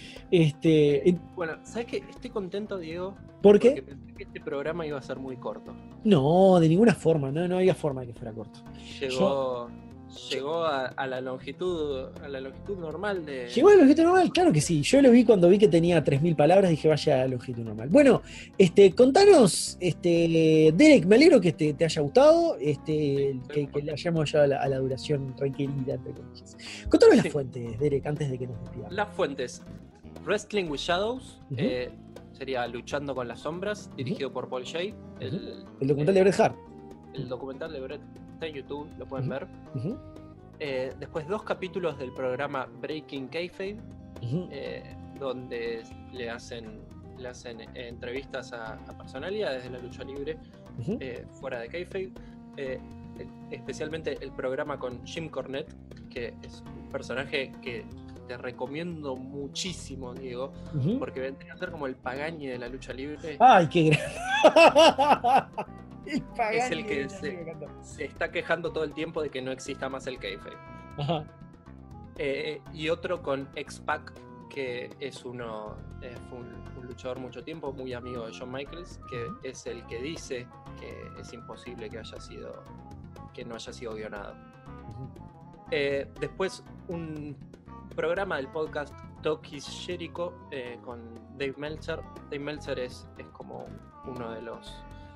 Este, Eh, bueno, ¿sabes qué? Estoy contento, Diego. ¿Por qué? Porque pensé que este programa iba a ser muy corto. No, de ninguna forma, no, no había forma de que fuera corto. Llegó, yo, llegó a, a la longitud, a la longitud normal de. ¿Llegó a la longitud normal? Claro que sí. Yo lo vi cuando vi que tenía tres mil palabras, dije vaya a la longitud normal. Bueno, este, contanos, este, Derek, me alegro que te, te haya gustado, este, Sí, que, que le hayamos llegado a la, a la duración tranquilita, entre comillas. Contanos sí. las fuentes, Derek, antes de que nos despidamos. Las fuentes. Wrestling with Shadows, uh-huh. eh, sería Luchando con las Sombras, dirigido uh-huh. por Paul Shea. El, uh-huh. el documental eh, de Bret Hart. El documental de Bret está en YouTube, lo pueden uh-huh. ver. Uh-huh. Eh, después dos capítulos del programa Breaking Kayfabe, uh-huh. eh, donde le hacen, le hacen entrevistas a, a personalidades de la lucha libre uh-huh. eh, fuera de Kayfabe. Eh, especialmente el programa con Jim Cornette, que es un personaje que te recomiendo muchísimo, Diego, uh-huh. porque vendría a ser como el Pagani de la lucha libre. ¡Ay, qué grande! El es el que se, se está quejando todo el tiempo de que no exista más el kayfabe. Ajá. Eh, y otro con X-Pac, que es uno, eh, fue un, un luchador mucho tiempo, muy amigo de Shawn Michaels, que uh-huh. es el que dice que es imposible que haya sido, que no haya sido guionado. Uh-huh. Eh, después un programa del podcast Talk is Jericho eh, con Dave Meltzer. Dave Meltzer es, es como uno de los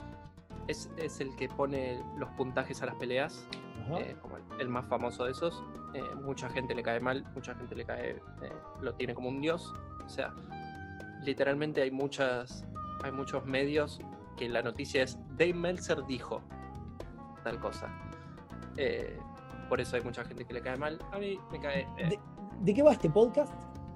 Es, es el que pone los puntajes a las peleas, eh, como el, el más famoso de esos. Eh, mucha gente le cae mal, mucha gente le cae, eh, lo tiene como un dios. O sea, literalmente hay muchas, hay muchos medios que la noticia es Dave Meltzer dijo tal cosa. Eh, por eso hay mucha gente que le cae mal. A mí me cae. Eh. ¿De, ¿De qué va este podcast?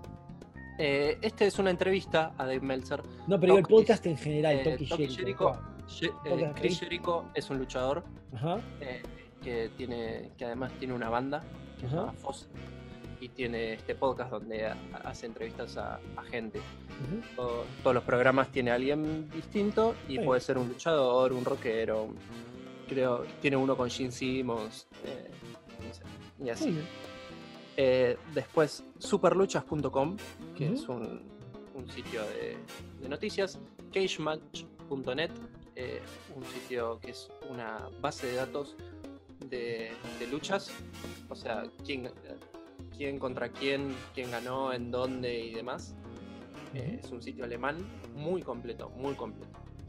Eh, este es una entrevista a Dave Meltzer. No, pero el podcast en general, eh, Talk is Jericho. Jericho. Eh, Chris Jericho es un luchador Ajá. eh, que tiene que además tiene una banda que se llama Foss y tiene este podcast donde a, hace entrevistas a, a gente. Uh-huh. Todo, todos los programas tiene alguien distinto y sí. puede ser un luchador, un rockero, creo tiene uno con Gene Simmons, eh, no sé, y así. Sí. Eh, después superluchas punto com, que uh-huh. es un, un sitio de, de noticias, cagematch punto net. Eh, un sitio que es una base de datos de, de luchas, o sea, quién, quién contra quién, quién ganó, en dónde y demás. Eh, es un sitio alemán muy completo, muy completo.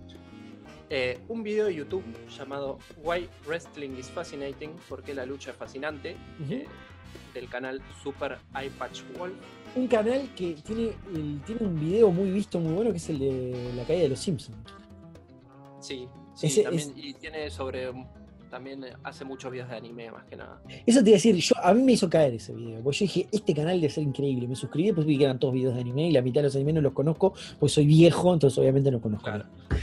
Eh, un video de YouTube llamado Why Wrestling is Fascinating, porque la lucha es fascinante, uh-huh. eh, del canal Super Eye Patch Wolf. Un canal que tiene, el, tiene un video muy visto, muy bueno, que es el de la caída de los Simpsons. Sí, sí Ese, también, es... y tiene sobre, también hace muchos videos de anime más que nada. Eso te iba a decir, yo, a mí me hizo caer ese video, porque yo dije, este canal debe ser increíble, me suscribí, después vi que eran todos videos de anime, y la mitad de los animes no los conozco, porque soy viejo, entonces obviamente no conozco. Claro. Eh,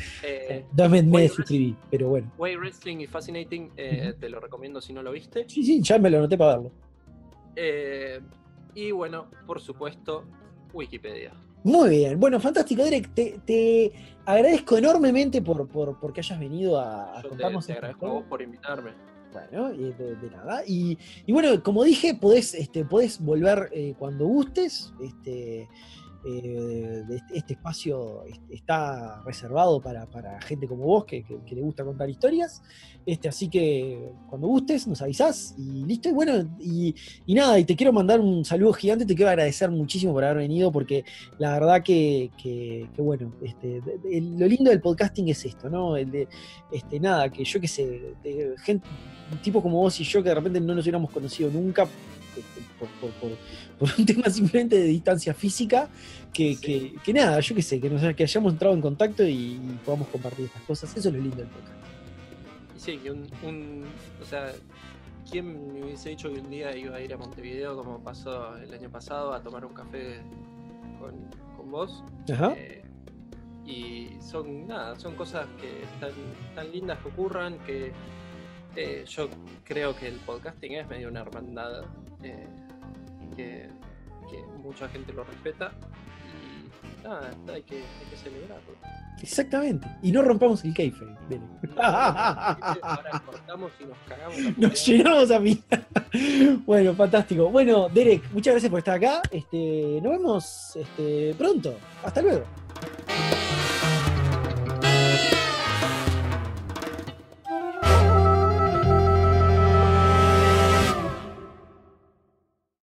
Eh, Dos me, me Way suscribí, pero bueno. Way Wrestling y Fascinating, eh, Ujú. te lo recomiendo si no lo viste. Sí, sí, ya me lo anoté para verlo. Eh, y bueno, por supuesto, Wikipedia. Muy bien, bueno, fantástico, Derek. Te, te agradezco enormemente por, por, por que hayas venido a, a Yo te, contarnos te esta agradezco a historia. vos por invitarme. Bueno, y de, de nada. Y, y bueno, como dije, podés, este, podés volver eh, cuando gustes. Este, eh, de este, este espacio este, está reservado para, para gente como vos que, que- que le gusta contar historias. Este, así que cuando gustes nos avisás y listo. Y bueno, y, y nada, y te quiero mandar un saludo gigante, te quiero agradecer muchísimo por haber venido, porque la verdad que, que- que, bueno, este, de- de- lo lindo del podcasting es esto, ¿no? El de, este, nada, que yo qué sé, de gente, un tipo como vos y yo que de repente no nos hubiéramos conocido nunca. este, Por, por- por- por un tema simplemente de distancia física, que, Sí. que- que nada, yo qué sé, que, nos, que hayamos entrado en contacto y, y podamos compartir estas cosas. Eso es lo lindo del podcast. Y sí, que un, un- o sea, ¿quién me hubiese dicho que un día iba a ir a Montevideo como pasó el año pasado a tomar un café con, con vos? Ajá. Eh, y son nada, son cosas que están tan lindas que ocurran que eh, yo creo que el podcasting es medio una hermandad eh, que, que mucha gente lo respeta y nada, hay que, hay que celebrarlo. Exactamente. Y no rompamos el kayfabe. Dele. Ahora cortamos y nos cagamos. a Nos puteadas. llenamos a mí. Bueno, fantástico. Bueno, Derek, muchas gracias por estar acá. Este, nos vemos este, pronto. Hasta luego.